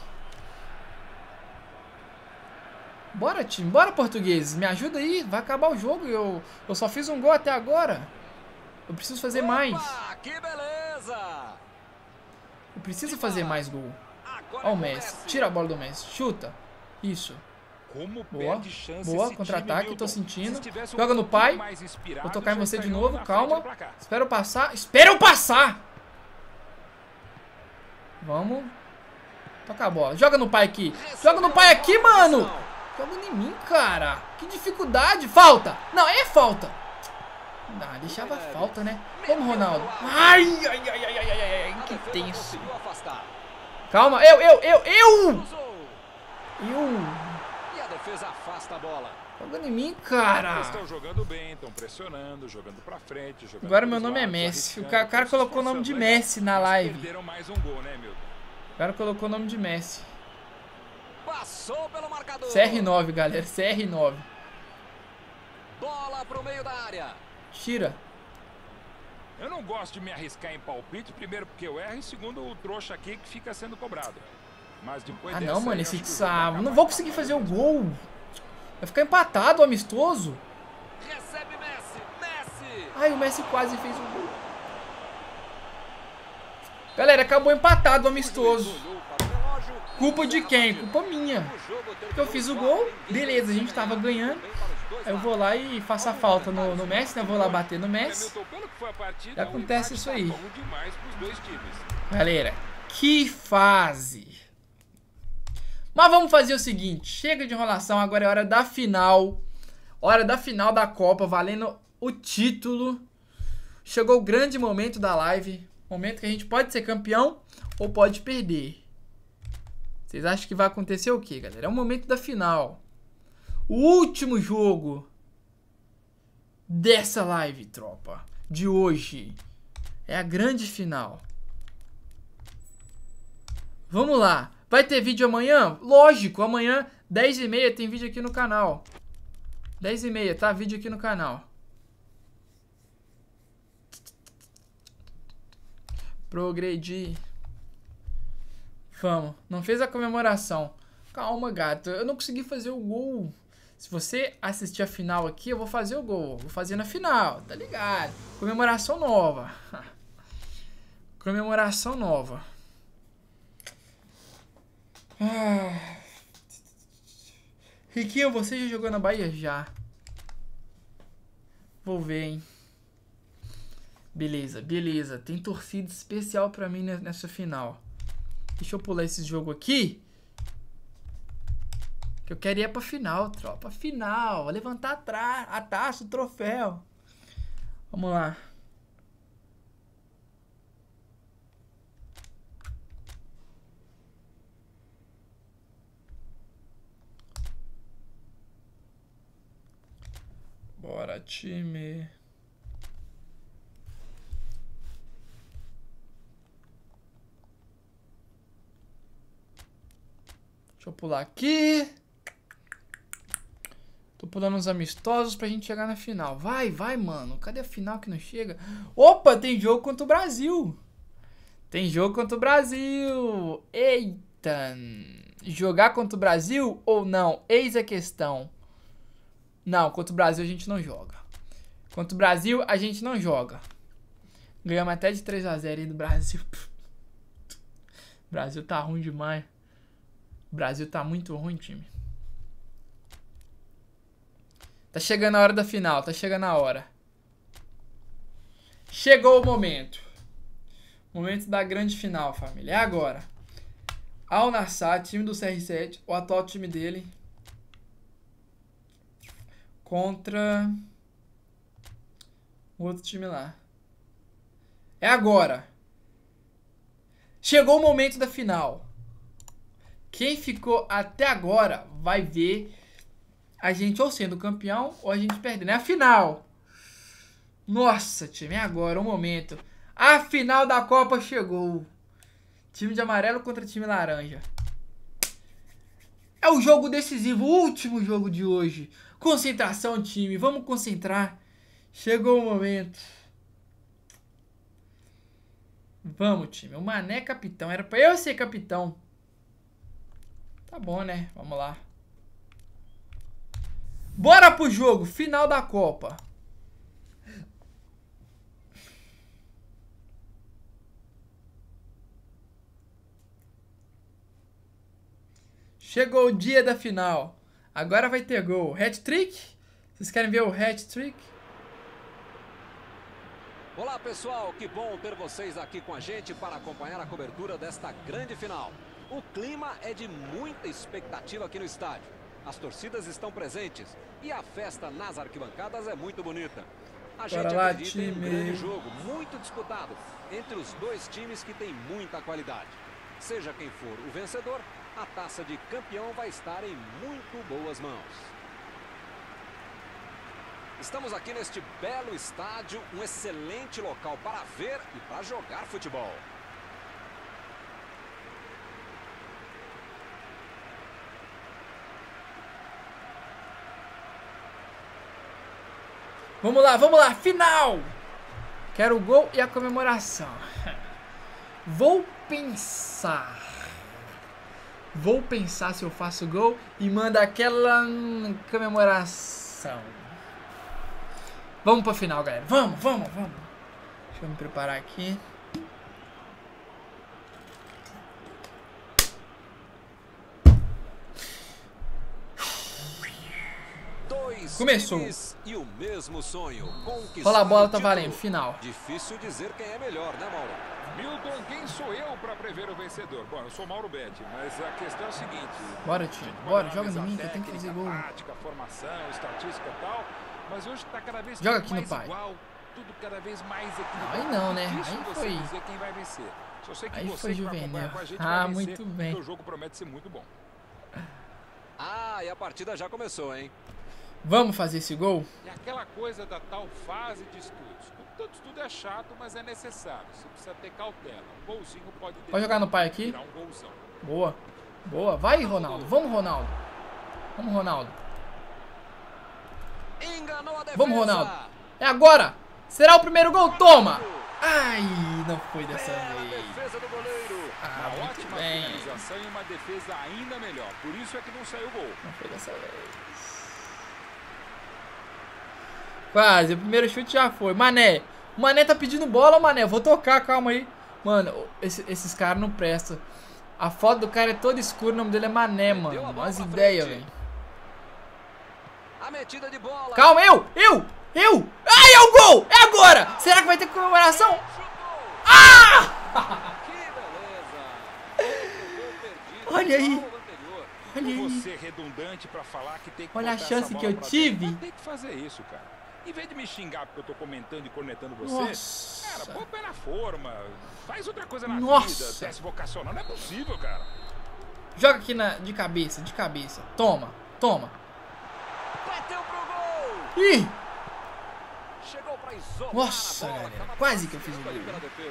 [SPEAKER 1] Bora, time, bora, portugueses. Me ajuda aí, vai acabar o jogo. Eu só fiz um gol até agora. Eu preciso fazer mais.
[SPEAKER 2] Que beleza!
[SPEAKER 1] Eu preciso fazer mais gol. Ó o Messi, tira a bola do Messi, chuta. Isso.
[SPEAKER 3] Como
[SPEAKER 1] Boa,
[SPEAKER 3] perde chance
[SPEAKER 1] boa,
[SPEAKER 3] esse
[SPEAKER 1] contra-ataque,
[SPEAKER 3] time,
[SPEAKER 1] tô
[SPEAKER 3] Milton.
[SPEAKER 1] sentindo.
[SPEAKER 3] Se tivesse um
[SPEAKER 1] Joga no
[SPEAKER 3] pouquinho
[SPEAKER 1] pai.
[SPEAKER 3] mais inspirado,
[SPEAKER 1] Vou tocar em
[SPEAKER 3] já
[SPEAKER 1] você de
[SPEAKER 3] estaria
[SPEAKER 1] novo,
[SPEAKER 3] na frente
[SPEAKER 1] calma.
[SPEAKER 3] do placar.
[SPEAKER 1] Espera eu passar. Espera eu passar! Vamos. Toca a bola. Joga no pai aqui. Joga no pai aqui, mano! Joga em mim, cara. Que dificuldade. Falta. Não, é falta. Ah, deixava falta, né? Vamos, Ronaldo. Ai, ai, ai, ai, ai, ai, ai. Que tenso. Calma. Eu.
[SPEAKER 2] E a defesa afasta a bola.
[SPEAKER 1] Jogando em mim, cara.
[SPEAKER 3] Eles estão jogando bem, estão pressionando, jogando pra frente. Jogando
[SPEAKER 1] Agora meu
[SPEAKER 3] pros
[SPEAKER 1] nome é
[SPEAKER 3] lados,
[SPEAKER 1] Messi. O
[SPEAKER 3] arriscando,
[SPEAKER 1] cara
[SPEAKER 3] estão se
[SPEAKER 1] colocou o nome de
[SPEAKER 3] esforçando,
[SPEAKER 1] Messi na
[SPEAKER 3] mas
[SPEAKER 1] live.
[SPEAKER 3] Perderam mais um gol, né, Milton?
[SPEAKER 1] O cara colocou o nome de Messi.
[SPEAKER 2] Passou pelo marcador.
[SPEAKER 1] CR9, galera. CR9.
[SPEAKER 2] Bola pro meio da área.
[SPEAKER 1] Tira.
[SPEAKER 3] Eu não gosto de me arriscar em palpite, primeiro porque eu erro e segundo o trouxa aqui que fica sendo cobrado. Mas depois
[SPEAKER 1] Ah,
[SPEAKER 3] dessa
[SPEAKER 1] não, mano.
[SPEAKER 3] aí,
[SPEAKER 1] Esse
[SPEAKER 3] acho que o jogo vai
[SPEAKER 1] Tsá.
[SPEAKER 3] acabar
[SPEAKER 1] Não vou conseguir fazer o gol. Vai ficar empatado o amistoso.
[SPEAKER 2] Recebe Messi. Messi.
[SPEAKER 1] Ai, o Messi quase fez o gol. Galera, acabou empatado o amistoso.
[SPEAKER 2] Olhou para o relógio.
[SPEAKER 1] Culpa de quem? Culpa minha. Porque eu fiz o gol. Beleza, a gente tava ganhando. Aí eu vou lá e faço a falta no Messi, né? Eu vou lá bater no Messi.
[SPEAKER 3] Milton, pelo que foi a partida,
[SPEAKER 1] E acontece
[SPEAKER 3] o empate
[SPEAKER 1] isso
[SPEAKER 3] tá
[SPEAKER 1] aí.
[SPEAKER 3] bom demais pros dois times.
[SPEAKER 1] Galera, que fase. Mas vamos fazer o seguinte. Chega de enrolação, agora é hora da final. Hora da final da Copa, valendo o título. Chegou o grande momento da live. Momento que a gente pode ser campeão ou pode perder. Vocês acham que vai acontecer o quê, galera? É o momento da final. O último jogo dessa live, tropa. De hoje. É a grande final. Vamos lá. Vai ter vídeo amanhã? Lógico, amanhã 10h30 tem vídeo aqui no canal. 10h30, tá? Vídeo aqui no canal. Progredir. Vamos. Não fez a comemoração. Calma, gato. Eu não consegui fazer o gol. Se você assistir a final aqui, eu vou fazer o gol. Vou fazer na final, tá ligado? Comemoração nova. Comemoração nova. Riquinho, você já jogou na Bahia? Já. Vou ver, hein. Beleza, beleza. Tem torcida especial pra mim nessa final. Deixa eu pular esse jogo aqui. Que eu quero ir pra final, tropa. Final. Levantar a taça, o troféu. Vamos lá. Bora, time. Deixa eu pular aqui. Tô pulando uns amistosos pra gente chegar na final. Vai, vai, mano. Cadê a final que não chega? Opa, tem jogo contra o Brasil. Tem jogo contra o Brasil. Eita. Jogar contra o Brasil ou não? Eis a questão. Não, contra o Brasil a gente não joga. Contra o Brasil a gente não joga. Ganhamos até de 3-0 aí do Brasil. O Brasil tá ruim demais. O Brasil tá muito ruim, time. Tá chegando a hora da final, tá chegando a hora. Chegou o momento. Momento da grande final, família. É agora. Al Nassr, time do CR7, o atual time dele, contra o outro time lá. É agora. Chegou o momento da final. Quem ficou até agora vai ver a gente ou sendo campeão ou a gente perdendo. É a final. Nossa, time, é agora o momento. A final da Copa chegou. Time de amarelo contra time laranja. É o jogo decisivo, o último jogo de hoje. Concentração, time. Vamos concentrar. Chegou o momento. Vamos, time. O Mané é capitão. Era pra eu ser capitão. Tá bom, né? Vamos lá. Bora pro jogo. Final da Copa. Chegou o dia da final. Agora vai ter gol. Hat-trick? Vocês querem ver o hat-trick?
[SPEAKER 2] Olá, pessoal. Que bom ter vocês aqui com a gente para acompanhar a cobertura desta grande final. O clima é de muita expectativa aqui no estádio. As torcidas estão presentes e a festa nas arquibancadas é muito bonita. A gente acredita em um grande jogo, muito disputado, entre os dois times que têm muita qualidade. Seja quem for o vencedor, a taça de campeão vai estar em muito boas mãos. Estamos aqui neste belo estádio, um excelente local para ver e para jogar futebol.
[SPEAKER 1] Vamos lá, final! Quero o gol e a comemoração. Vou pensar se eu faço gol e mando aquela comemoração. Vamos pra final, galera. Vamos. Deixa eu me preparar aqui. Começou.
[SPEAKER 2] E o mesmo sonho.
[SPEAKER 1] Rola a bola, tá valendo. Final.
[SPEAKER 2] Difícil dizer quem é melhor, né, Mauro?
[SPEAKER 3] Milton, quem sou eu para prever o vencedor? Bom, eu sou Mauro Betti, mas a questão é a seguinte.
[SPEAKER 1] Bora, time. Bora, joga em mim que eu tenho que fazer gol.
[SPEAKER 3] Tática, formação, estatística e tal. Mas hoje tá cada vez
[SPEAKER 1] joga aqui
[SPEAKER 3] mais
[SPEAKER 1] no pai.
[SPEAKER 3] Igual, tudo cada vez mais equilibrado.
[SPEAKER 1] Aí não, né?
[SPEAKER 3] Aí
[SPEAKER 1] foi.
[SPEAKER 3] Dizer quem vai vencer. Só sei que
[SPEAKER 1] Aí
[SPEAKER 3] você
[SPEAKER 1] foi
[SPEAKER 3] que vai
[SPEAKER 1] juvenil.
[SPEAKER 3] acompanhar com a gente vai vencer,
[SPEAKER 1] muito bem.
[SPEAKER 3] porque o jogo promete ser muito bom.
[SPEAKER 2] Ah, e a partida já começou, hein?
[SPEAKER 1] Vamos fazer esse gol?
[SPEAKER 3] E aquela coisa da tal fase de estudos. Tanto estudo é chato, mas é necessário. Você precisa ter cautela. Um golzinho pode
[SPEAKER 1] jogar no pai aqui?
[SPEAKER 3] Virar um golzão.
[SPEAKER 1] Boa. Vai, Ronaldo. Vamos, Ronaldo.
[SPEAKER 2] Enganou a defesa.
[SPEAKER 1] Vamos, Ronaldo. É agora. Será o primeiro gol? Toma. Ai, não foi dessa vez.
[SPEAKER 2] Defesa do goleiro.
[SPEAKER 3] Uma
[SPEAKER 1] muito
[SPEAKER 3] ótima
[SPEAKER 1] bem.
[SPEAKER 3] finalização e uma defesa ainda melhor. Por isso é que não saiu o gol.
[SPEAKER 1] Não foi dessa vez. Quase, o primeiro chute já foi. Mané. O Mané tá pedindo bola, Mané. Vou tocar, calma aí. Mano, esses caras não prestam. A foto do cara é toda escura, o nome dele é Mané, mano. Umas ideias, velho.
[SPEAKER 2] A metida de bola.
[SPEAKER 1] Calma, eu! Ai, é o gol! É agora! Será que vai ter comemoração? Ah!
[SPEAKER 2] Que beleza.
[SPEAKER 1] Olha aí.
[SPEAKER 3] Você redundante pra falar que tem que
[SPEAKER 1] olha a
[SPEAKER 3] botar
[SPEAKER 1] chance
[SPEAKER 3] essa bola
[SPEAKER 1] que eu
[SPEAKER 3] pra
[SPEAKER 1] tive.
[SPEAKER 3] dentro. Tem que fazer isso, cara. Em vez de me xingar porque eu tô comentando e cornetando você,
[SPEAKER 1] Nossa.
[SPEAKER 3] cara, põe o pé na forma. Faz outra coisa na
[SPEAKER 1] Nossa.
[SPEAKER 3] vida. Teste vocacional. Não é possível, cara.
[SPEAKER 1] Joga aqui de cabeça. Toma.
[SPEAKER 2] Bateu pro gol.
[SPEAKER 1] Ih!
[SPEAKER 2] Chegou pra isolar.
[SPEAKER 1] Nossa,
[SPEAKER 2] a bola.
[SPEAKER 1] galera. Quase que eu fiz o
[SPEAKER 2] Ali
[SPEAKER 1] gol.
[SPEAKER 2] pela defesa.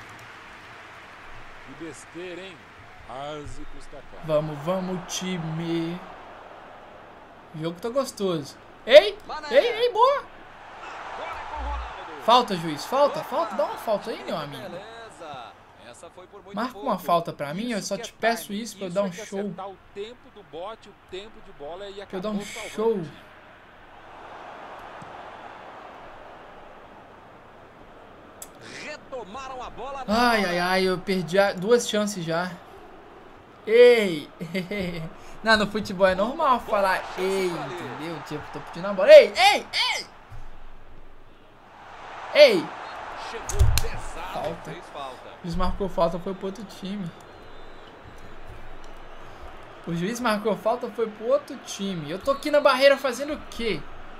[SPEAKER 3] Que besteira, hein? Quase custa caro.
[SPEAKER 1] Vamos, time. O jogo tá gostoso. Ei, boa.
[SPEAKER 2] Agora é com o Ronaldo.
[SPEAKER 1] Falta, juiz. Falta. Dá uma falta aí, meu amigo.
[SPEAKER 2] Beleza. Essa foi por muito
[SPEAKER 1] Marca
[SPEAKER 2] pouco.
[SPEAKER 1] uma falta pra mim. Eu só
[SPEAKER 3] que
[SPEAKER 1] te
[SPEAKER 3] é
[SPEAKER 1] peço
[SPEAKER 3] time.
[SPEAKER 1] isso pra eu dar um
[SPEAKER 3] é
[SPEAKER 1] show.
[SPEAKER 3] acertar o tempo do bote, o tempo de bola e
[SPEAKER 1] Pra eu dar um
[SPEAKER 3] acabou salvando
[SPEAKER 1] show.
[SPEAKER 3] o time.
[SPEAKER 2] tomaram a bola.
[SPEAKER 1] Ai, ai, ai, eu perdi duas chances já. Ei! Não, no futebol é normal falar ei, entendeu? Tipo, tô pedindo a bola. Ei, ei, ei! Ei!
[SPEAKER 2] Chegou pesado,
[SPEAKER 1] Falta.
[SPEAKER 2] fez falta.
[SPEAKER 1] O juiz marcou falta, foi pro outro time. O juiz marcou falta, foi pro outro time. Eu tô aqui na barreira fazendo o quê?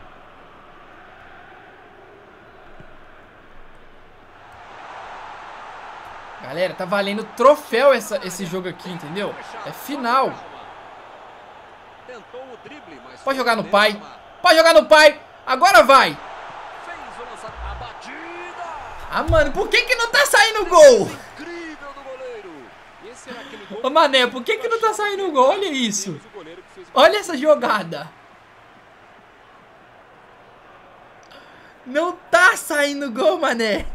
[SPEAKER 1] Galera, tá valendo troféu esse jogo aqui, entendeu? É final.
[SPEAKER 2] Tentou o drible, mas
[SPEAKER 1] Pode jogar no pai. Pode jogar no pai. Agora vai.
[SPEAKER 2] fez o lançamento. A batida.
[SPEAKER 1] Ah, mano, por que não tá saindo gol?
[SPEAKER 2] Incrível do goleiro.
[SPEAKER 3] Esse era aquele gol
[SPEAKER 1] Ô, Mané, por que não tá saindo gol? Olha isso.
[SPEAKER 3] o goleiro que fez o
[SPEAKER 1] Olha essa jogada. Não tá saindo gol, Mané.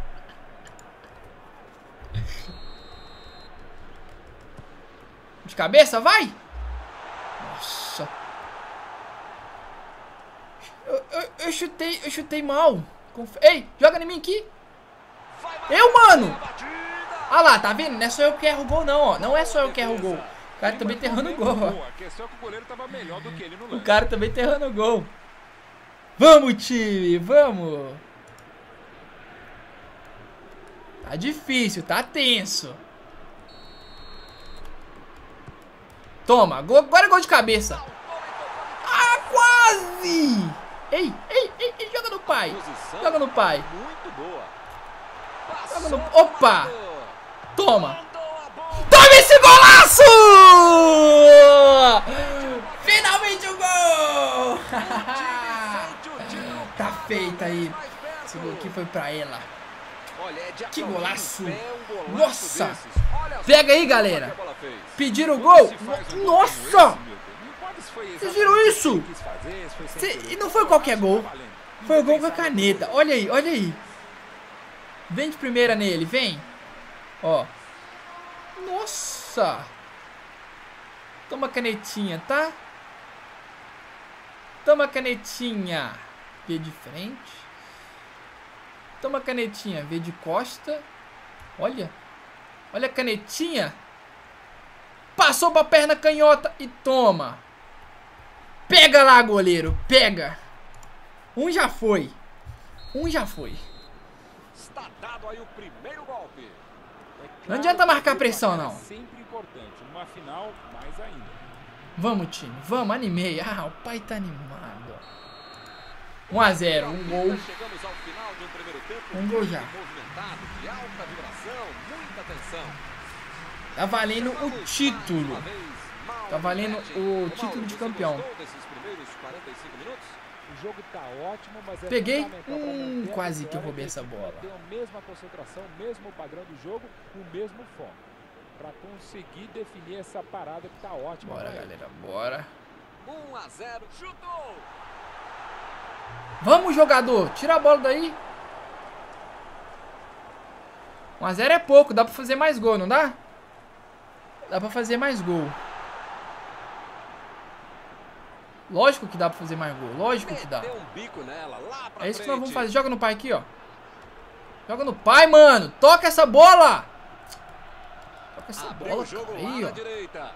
[SPEAKER 1] De cabeça, vai. Nossa. Eu chutei mal. Ei, joga em mim aqui. Eu, mano. Ah lá, tá vendo? Não é só eu que erro o gol, não, ó. Não é só eu que erro o gol. O cara também tá errando o gol, ó.
[SPEAKER 3] A questão é que o goleiro tava melhor do que ele no lance.
[SPEAKER 1] O cara também tá errando o gol. Vamos, time, vamos. Tá difícil, tá tenso. Toma, agora é gol de cabeça. Ah, quase! Ei, joga no pai. Joga no pai.
[SPEAKER 2] Muito boa.
[SPEAKER 1] Joga no... Opa! Toma. Toma esse golaço! Finalmente o gol! Tá feita aí. Esse gol aqui foi pra ela. Que golaço! Nossa! Pega aí, galera. Pediram o gol? Nossa! Vocês viram isso? E não foi qualquer gol. Foi o gol com a caneta. Olha aí, olha aí. Vem de primeira nele, vem. Ó. Nossa! Toma a canetinha, tá? Toma a canetinha. V de frente. Toma a canetinha. V de costa. Olha. Olha a canetinha. Passou pra perna canhota e toma. Pega lá, goleiro. Pega. Um já foi. Um já foi.
[SPEAKER 2] Está dado aí o primeiro golpe.
[SPEAKER 1] Não adianta marcar pressão, não.
[SPEAKER 3] É sempre importante. Numa final, mais ainda.
[SPEAKER 1] Vamos, time. Vamos, animei. Ah, o pai tá animado. 1 a 0. Um gol.
[SPEAKER 2] Chegamos ao final de um primeiro tempo.
[SPEAKER 1] Um gol já.
[SPEAKER 2] Movimentado, de alta vibração, muita tensão.
[SPEAKER 1] Tá valendo o título. Tá valendo o título de campeão.
[SPEAKER 2] Desses primeiros 45 minutos?
[SPEAKER 3] O jogo tá ótimo, mas é
[SPEAKER 1] Peguei.
[SPEAKER 3] fundamental pra manter a
[SPEAKER 1] Quase que eu
[SPEAKER 3] vitória,
[SPEAKER 1] roubei essa bola.
[SPEAKER 3] manter a mesma concentração, mesmo padrão do jogo, o mesmo foco. Pra conseguir definir essa parada que tá ótima.
[SPEAKER 1] Bora,
[SPEAKER 3] pra ele.
[SPEAKER 1] galera. Bora.
[SPEAKER 2] 1 a 0, chutou!
[SPEAKER 1] Vamos, jogador. Tira a bola daí. 1 a 0 é pouco. Dá pra fazer mais gol, não dá? Dá pra fazer mais gol. Lógico que dá pra fazer mais gol. Lógico que dá.
[SPEAKER 2] Meteu um bico nela, lá pra
[SPEAKER 1] É isso que nós vamos
[SPEAKER 2] frente.
[SPEAKER 1] fazer. Joga no pai aqui, ó. Joga no pai, mano. Toca essa bola. Toca essa
[SPEAKER 2] Abriu
[SPEAKER 1] bola,
[SPEAKER 2] o jogo
[SPEAKER 1] cara.
[SPEAKER 2] lá
[SPEAKER 1] Aí,
[SPEAKER 2] na
[SPEAKER 1] ó.
[SPEAKER 2] direita.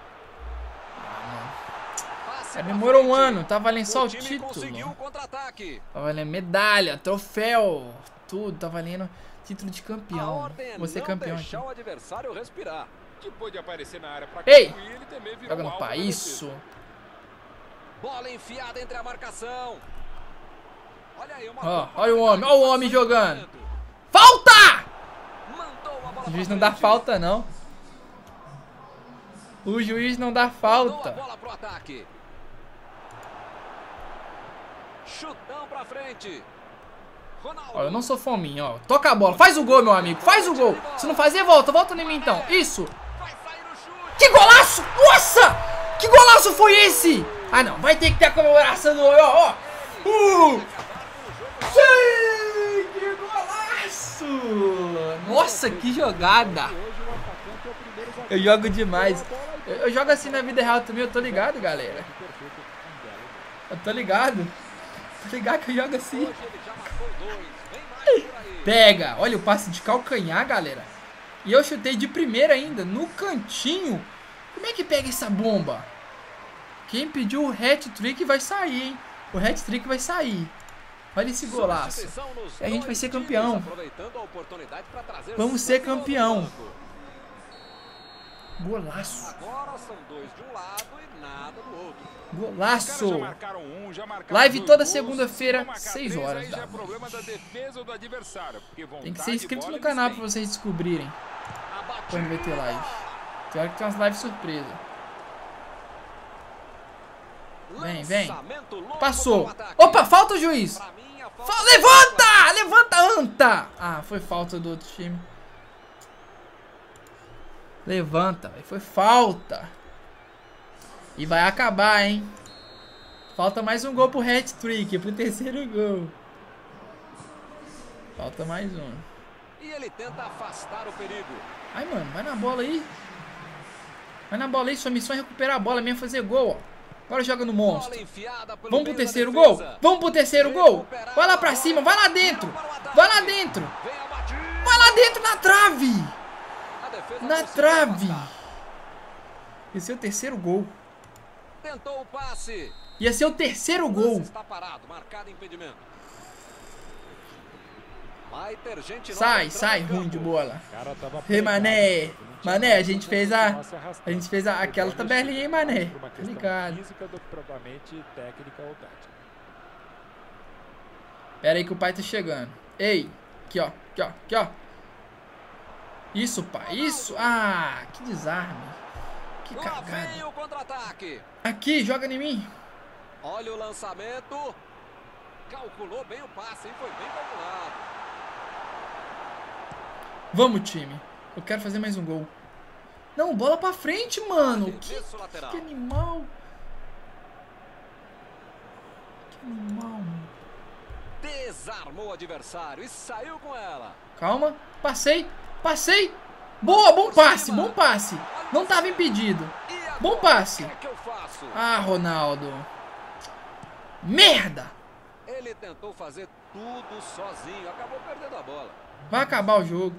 [SPEAKER 2] Passe pra
[SPEAKER 1] Demorou um
[SPEAKER 2] frente.
[SPEAKER 1] ano. Tá valendo só o
[SPEAKER 2] time
[SPEAKER 1] título.
[SPEAKER 2] conseguiu o contra-ataque.
[SPEAKER 1] Tá valendo medalha, troféu. Tudo. Tá valendo título de
[SPEAKER 2] A
[SPEAKER 1] campeão.
[SPEAKER 2] ordem é
[SPEAKER 1] Você
[SPEAKER 2] não
[SPEAKER 1] campeão aqui.
[SPEAKER 2] deixar o adversário respirar.
[SPEAKER 3] Que pôde aparecer na área pra
[SPEAKER 1] Ei!
[SPEAKER 3] concluir, ele também virou
[SPEAKER 1] Joga no
[SPEAKER 3] alvo
[SPEAKER 1] pai.
[SPEAKER 3] na
[SPEAKER 1] Isso.
[SPEAKER 2] Bola enfiada entre a marcação. Olha aí, uma
[SPEAKER 1] Ó,
[SPEAKER 2] boa
[SPEAKER 1] olha o homem. Olha o homem jogando.
[SPEAKER 2] lançamento.
[SPEAKER 1] Falta!
[SPEAKER 2] Mandou a bola
[SPEAKER 1] O juiz
[SPEAKER 2] pra
[SPEAKER 1] não dá
[SPEAKER 2] frente.
[SPEAKER 1] falta, não. O juiz não dá
[SPEAKER 2] Mandou a
[SPEAKER 1] falta.
[SPEAKER 2] bola pro ataque. Chutão pra frente. Ronaldo.
[SPEAKER 1] Ó, eu não sou fominha, ó. Toca a bola. Faz o gol, meu amigo. Faz o gol. Se não fazer, volta. Volta em mim, então. Isso.
[SPEAKER 2] Vai sair no chute.
[SPEAKER 1] Que golaço! Nossa! Que golaço foi esse? Ah, não. Vai ter que ter a comemoração do... Ó. Sim! Que golaço! Nossa, que jogada.
[SPEAKER 3] Hoje o atacante é o primeiro zagueiro.
[SPEAKER 1] Eu jogo demais. Eu jogo assim na vida real também. Eu tô ligado, galera. Eu tô ligado. Tô ligado que eu jogo assim.
[SPEAKER 2] Hoje ele já marcou 2. Vem mais por aí.
[SPEAKER 1] Pega. Olha o passe de calcanhar, galera. E eu chutei de primeira ainda, no cantinho. Como é que pega essa bomba? Quem pediu o hat-trick vai sair, hein? O hat-trick vai sair. Olha esse golaço. E a gente vai ser campeão. Vamos ser campeão. Golaço.
[SPEAKER 2] Agora são dois de um lado e nada do outro.
[SPEAKER 1] Golaço. Live toda segunda-feira, 6 horas. Tem que ser inscrito no canal pra vocês descobrirem quando vai ter live. Tem hora que tem umas lives surpresa. Vem, vem. Passou. Opa, falta o juiz. Levanta! Levanta, anta! Ah, foi falta do outro time. Levanta, véio. Foi falta. E vai acabar, hein? Falta mais um gol pro hat-trick, pro terceiro gol. Falta mais um.
[SPEAKER 2] E ele tenta afastar o perigo.
[SPEAKER 1] Ai, mano, vai na bola aí. Vai na bola aí, sua missão é recuperar a bola, minha é fazer gol, ó. Agora joga no monstro. Vamos pro terceiro gol? Vamos pro terceiro gol? Vai lá pra cima, vai lá dentro. Vai lá dentro. Vai lá dentro na trave. Na trave. Esse é o terceiro gol.
[SPEAKER 2] Tentou o passe.
[SPEAKER 1] Ia ser o terceiro gol.
[SPEAKER 2] Está parado, marcado impedimento. Vai ter gente
[SPEAKER 1] Sai, ruim de bola. Ei, Mané. Mané, a gente fez aquela tabelinha, hein, Mané. Ligado. Pera aí que o pai tá chegando. Ei, aqui, ó. Aqui, ó. Aqui, ó. Isso, pai. Isso. Ah, que desarme. Que cagada. Aqui, joga em mim.
[SPEAKER 2] Olha o lançamento. Calculou bem o passe, hein? Foi bem calculado.
[SPEAKER 1] Vamos, time. Eu quero fazer mais um gol. Não, bola pra frente, mano. Que animal. Que animal, mano.
[SPEAKER 2] Desarmou o adversário e saiu com ela.
[SPEAKER 1] Calma. Passei. Passei. Boa, bom passe. Bom passe. Não tava impedido. Bom passe. Ah, Ronaldo. Merda.
[SPEAKER 2] Ele tentou fazer tudo sozinho. Acabou perdendo a bola.
[SPEAKER 1] Vai acabar o jogo.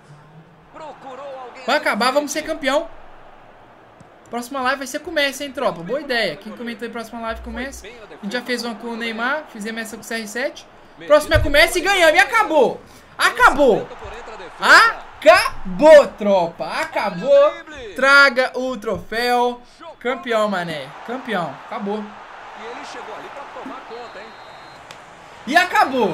[SPEAKER 1] Vai acabar, vamos ser campeão. Próxima live vai ser com o Messi, hein, tropa? Boa ideia. Quem comentou aí, próxima live com o Messi. A gente já fez uma com o Neymar, fizemos essa com o CR7. Próxima é com o Messi e ganhamos. E acabou. Acabou. Acabou, tropa. Acabou. Traga o troféu. Campeão, mané. Campeão. Acabou.
[SPEAKER 2] E ele chegou ali pra tomar conta, hein?
[SPEAKER 1] E acabou.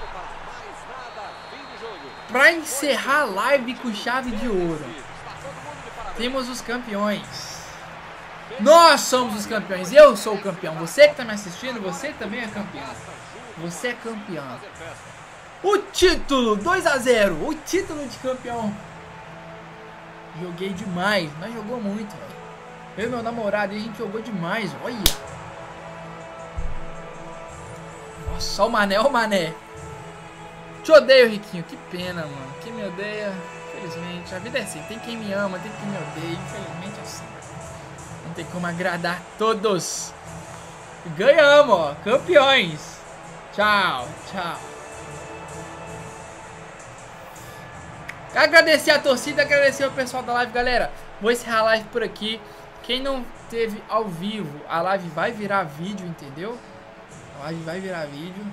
[SPEAKER 1] Pra encerrar a live com chave de ouro, temos os campeões. Nós somos os campeões. Eu sou o campeão. Você que tá me assistindo, você também é campeão. Você é campeão. O título 2-0. O título de campeão. Joguei demais. Nós jogou muito, velho. Eu e meu namorado, a gente jogou demais. Olha. Nossa, o Mané, o Mané. Te odeio, Riquinho. Que pena, mano. Quem me odeia, infelizmente. A vida é assim. Tem quem me ama, tem quem me odeia. Infelizmente é assim. Não tem como agradar todos. Ganhamos, ó. Campeões. Tchau, tchau. Agradecer a torcida, agradecer o pessoal da live, galera. Vou encerrar a live por aqui. Quem não teve ao vivo, a live vai virar vídeo, entendeu? A live vai virar vídeo.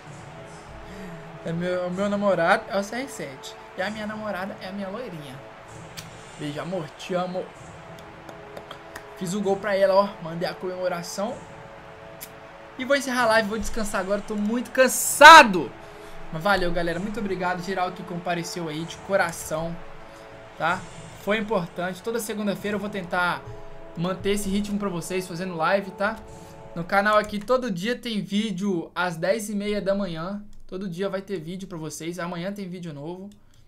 [SPEAKER 1] O meu namorado é o CR7. E a minha namorada é a minha loirinha. Beijo, amor. Te amo. Fiz o gol pra ela, ó. Mandei a comemoração. E vou encerrar a live. Vou descansar agora. Tô muito cansado. Mas valeu, galera. Muito obrigado. Geral que compareceu aí de coração. Tá? Foi importante. Toda segunda-feira eu vou tentar manter esse ritmo pra vocês. Fazendo live, tá? No canal aqui todo dia tem vídeo às 10h30 da manhã. Todo dia vai ter vídeo pra vocês. Amanhã tem vídeo novo.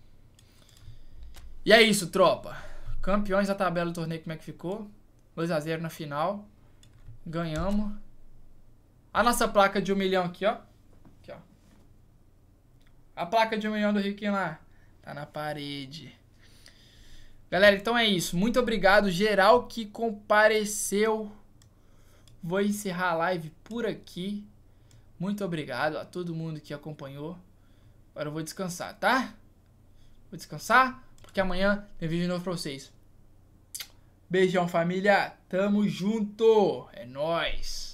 [SPEAKER 1] E é isso, tropa. Campeões da tabela do torneio, como é que ficou? 2-0 na final. Ganhamos. A nossa placa de 1 milhão aqui, ó. Aqui, ó. A placa de 1 milhão do Riquinho lá. Tá na parede. Galera, então é isso. Muito obrigado, geral que compareceu. Vou encerrar a live por aqui. Muito obrigado a todo mundo que acompanhou. Agora eu vou descansar, tá? Vou descansar, porque amanhã tem vídeo novo pra vocês. Beijão, família. Tamo junto. É nóis.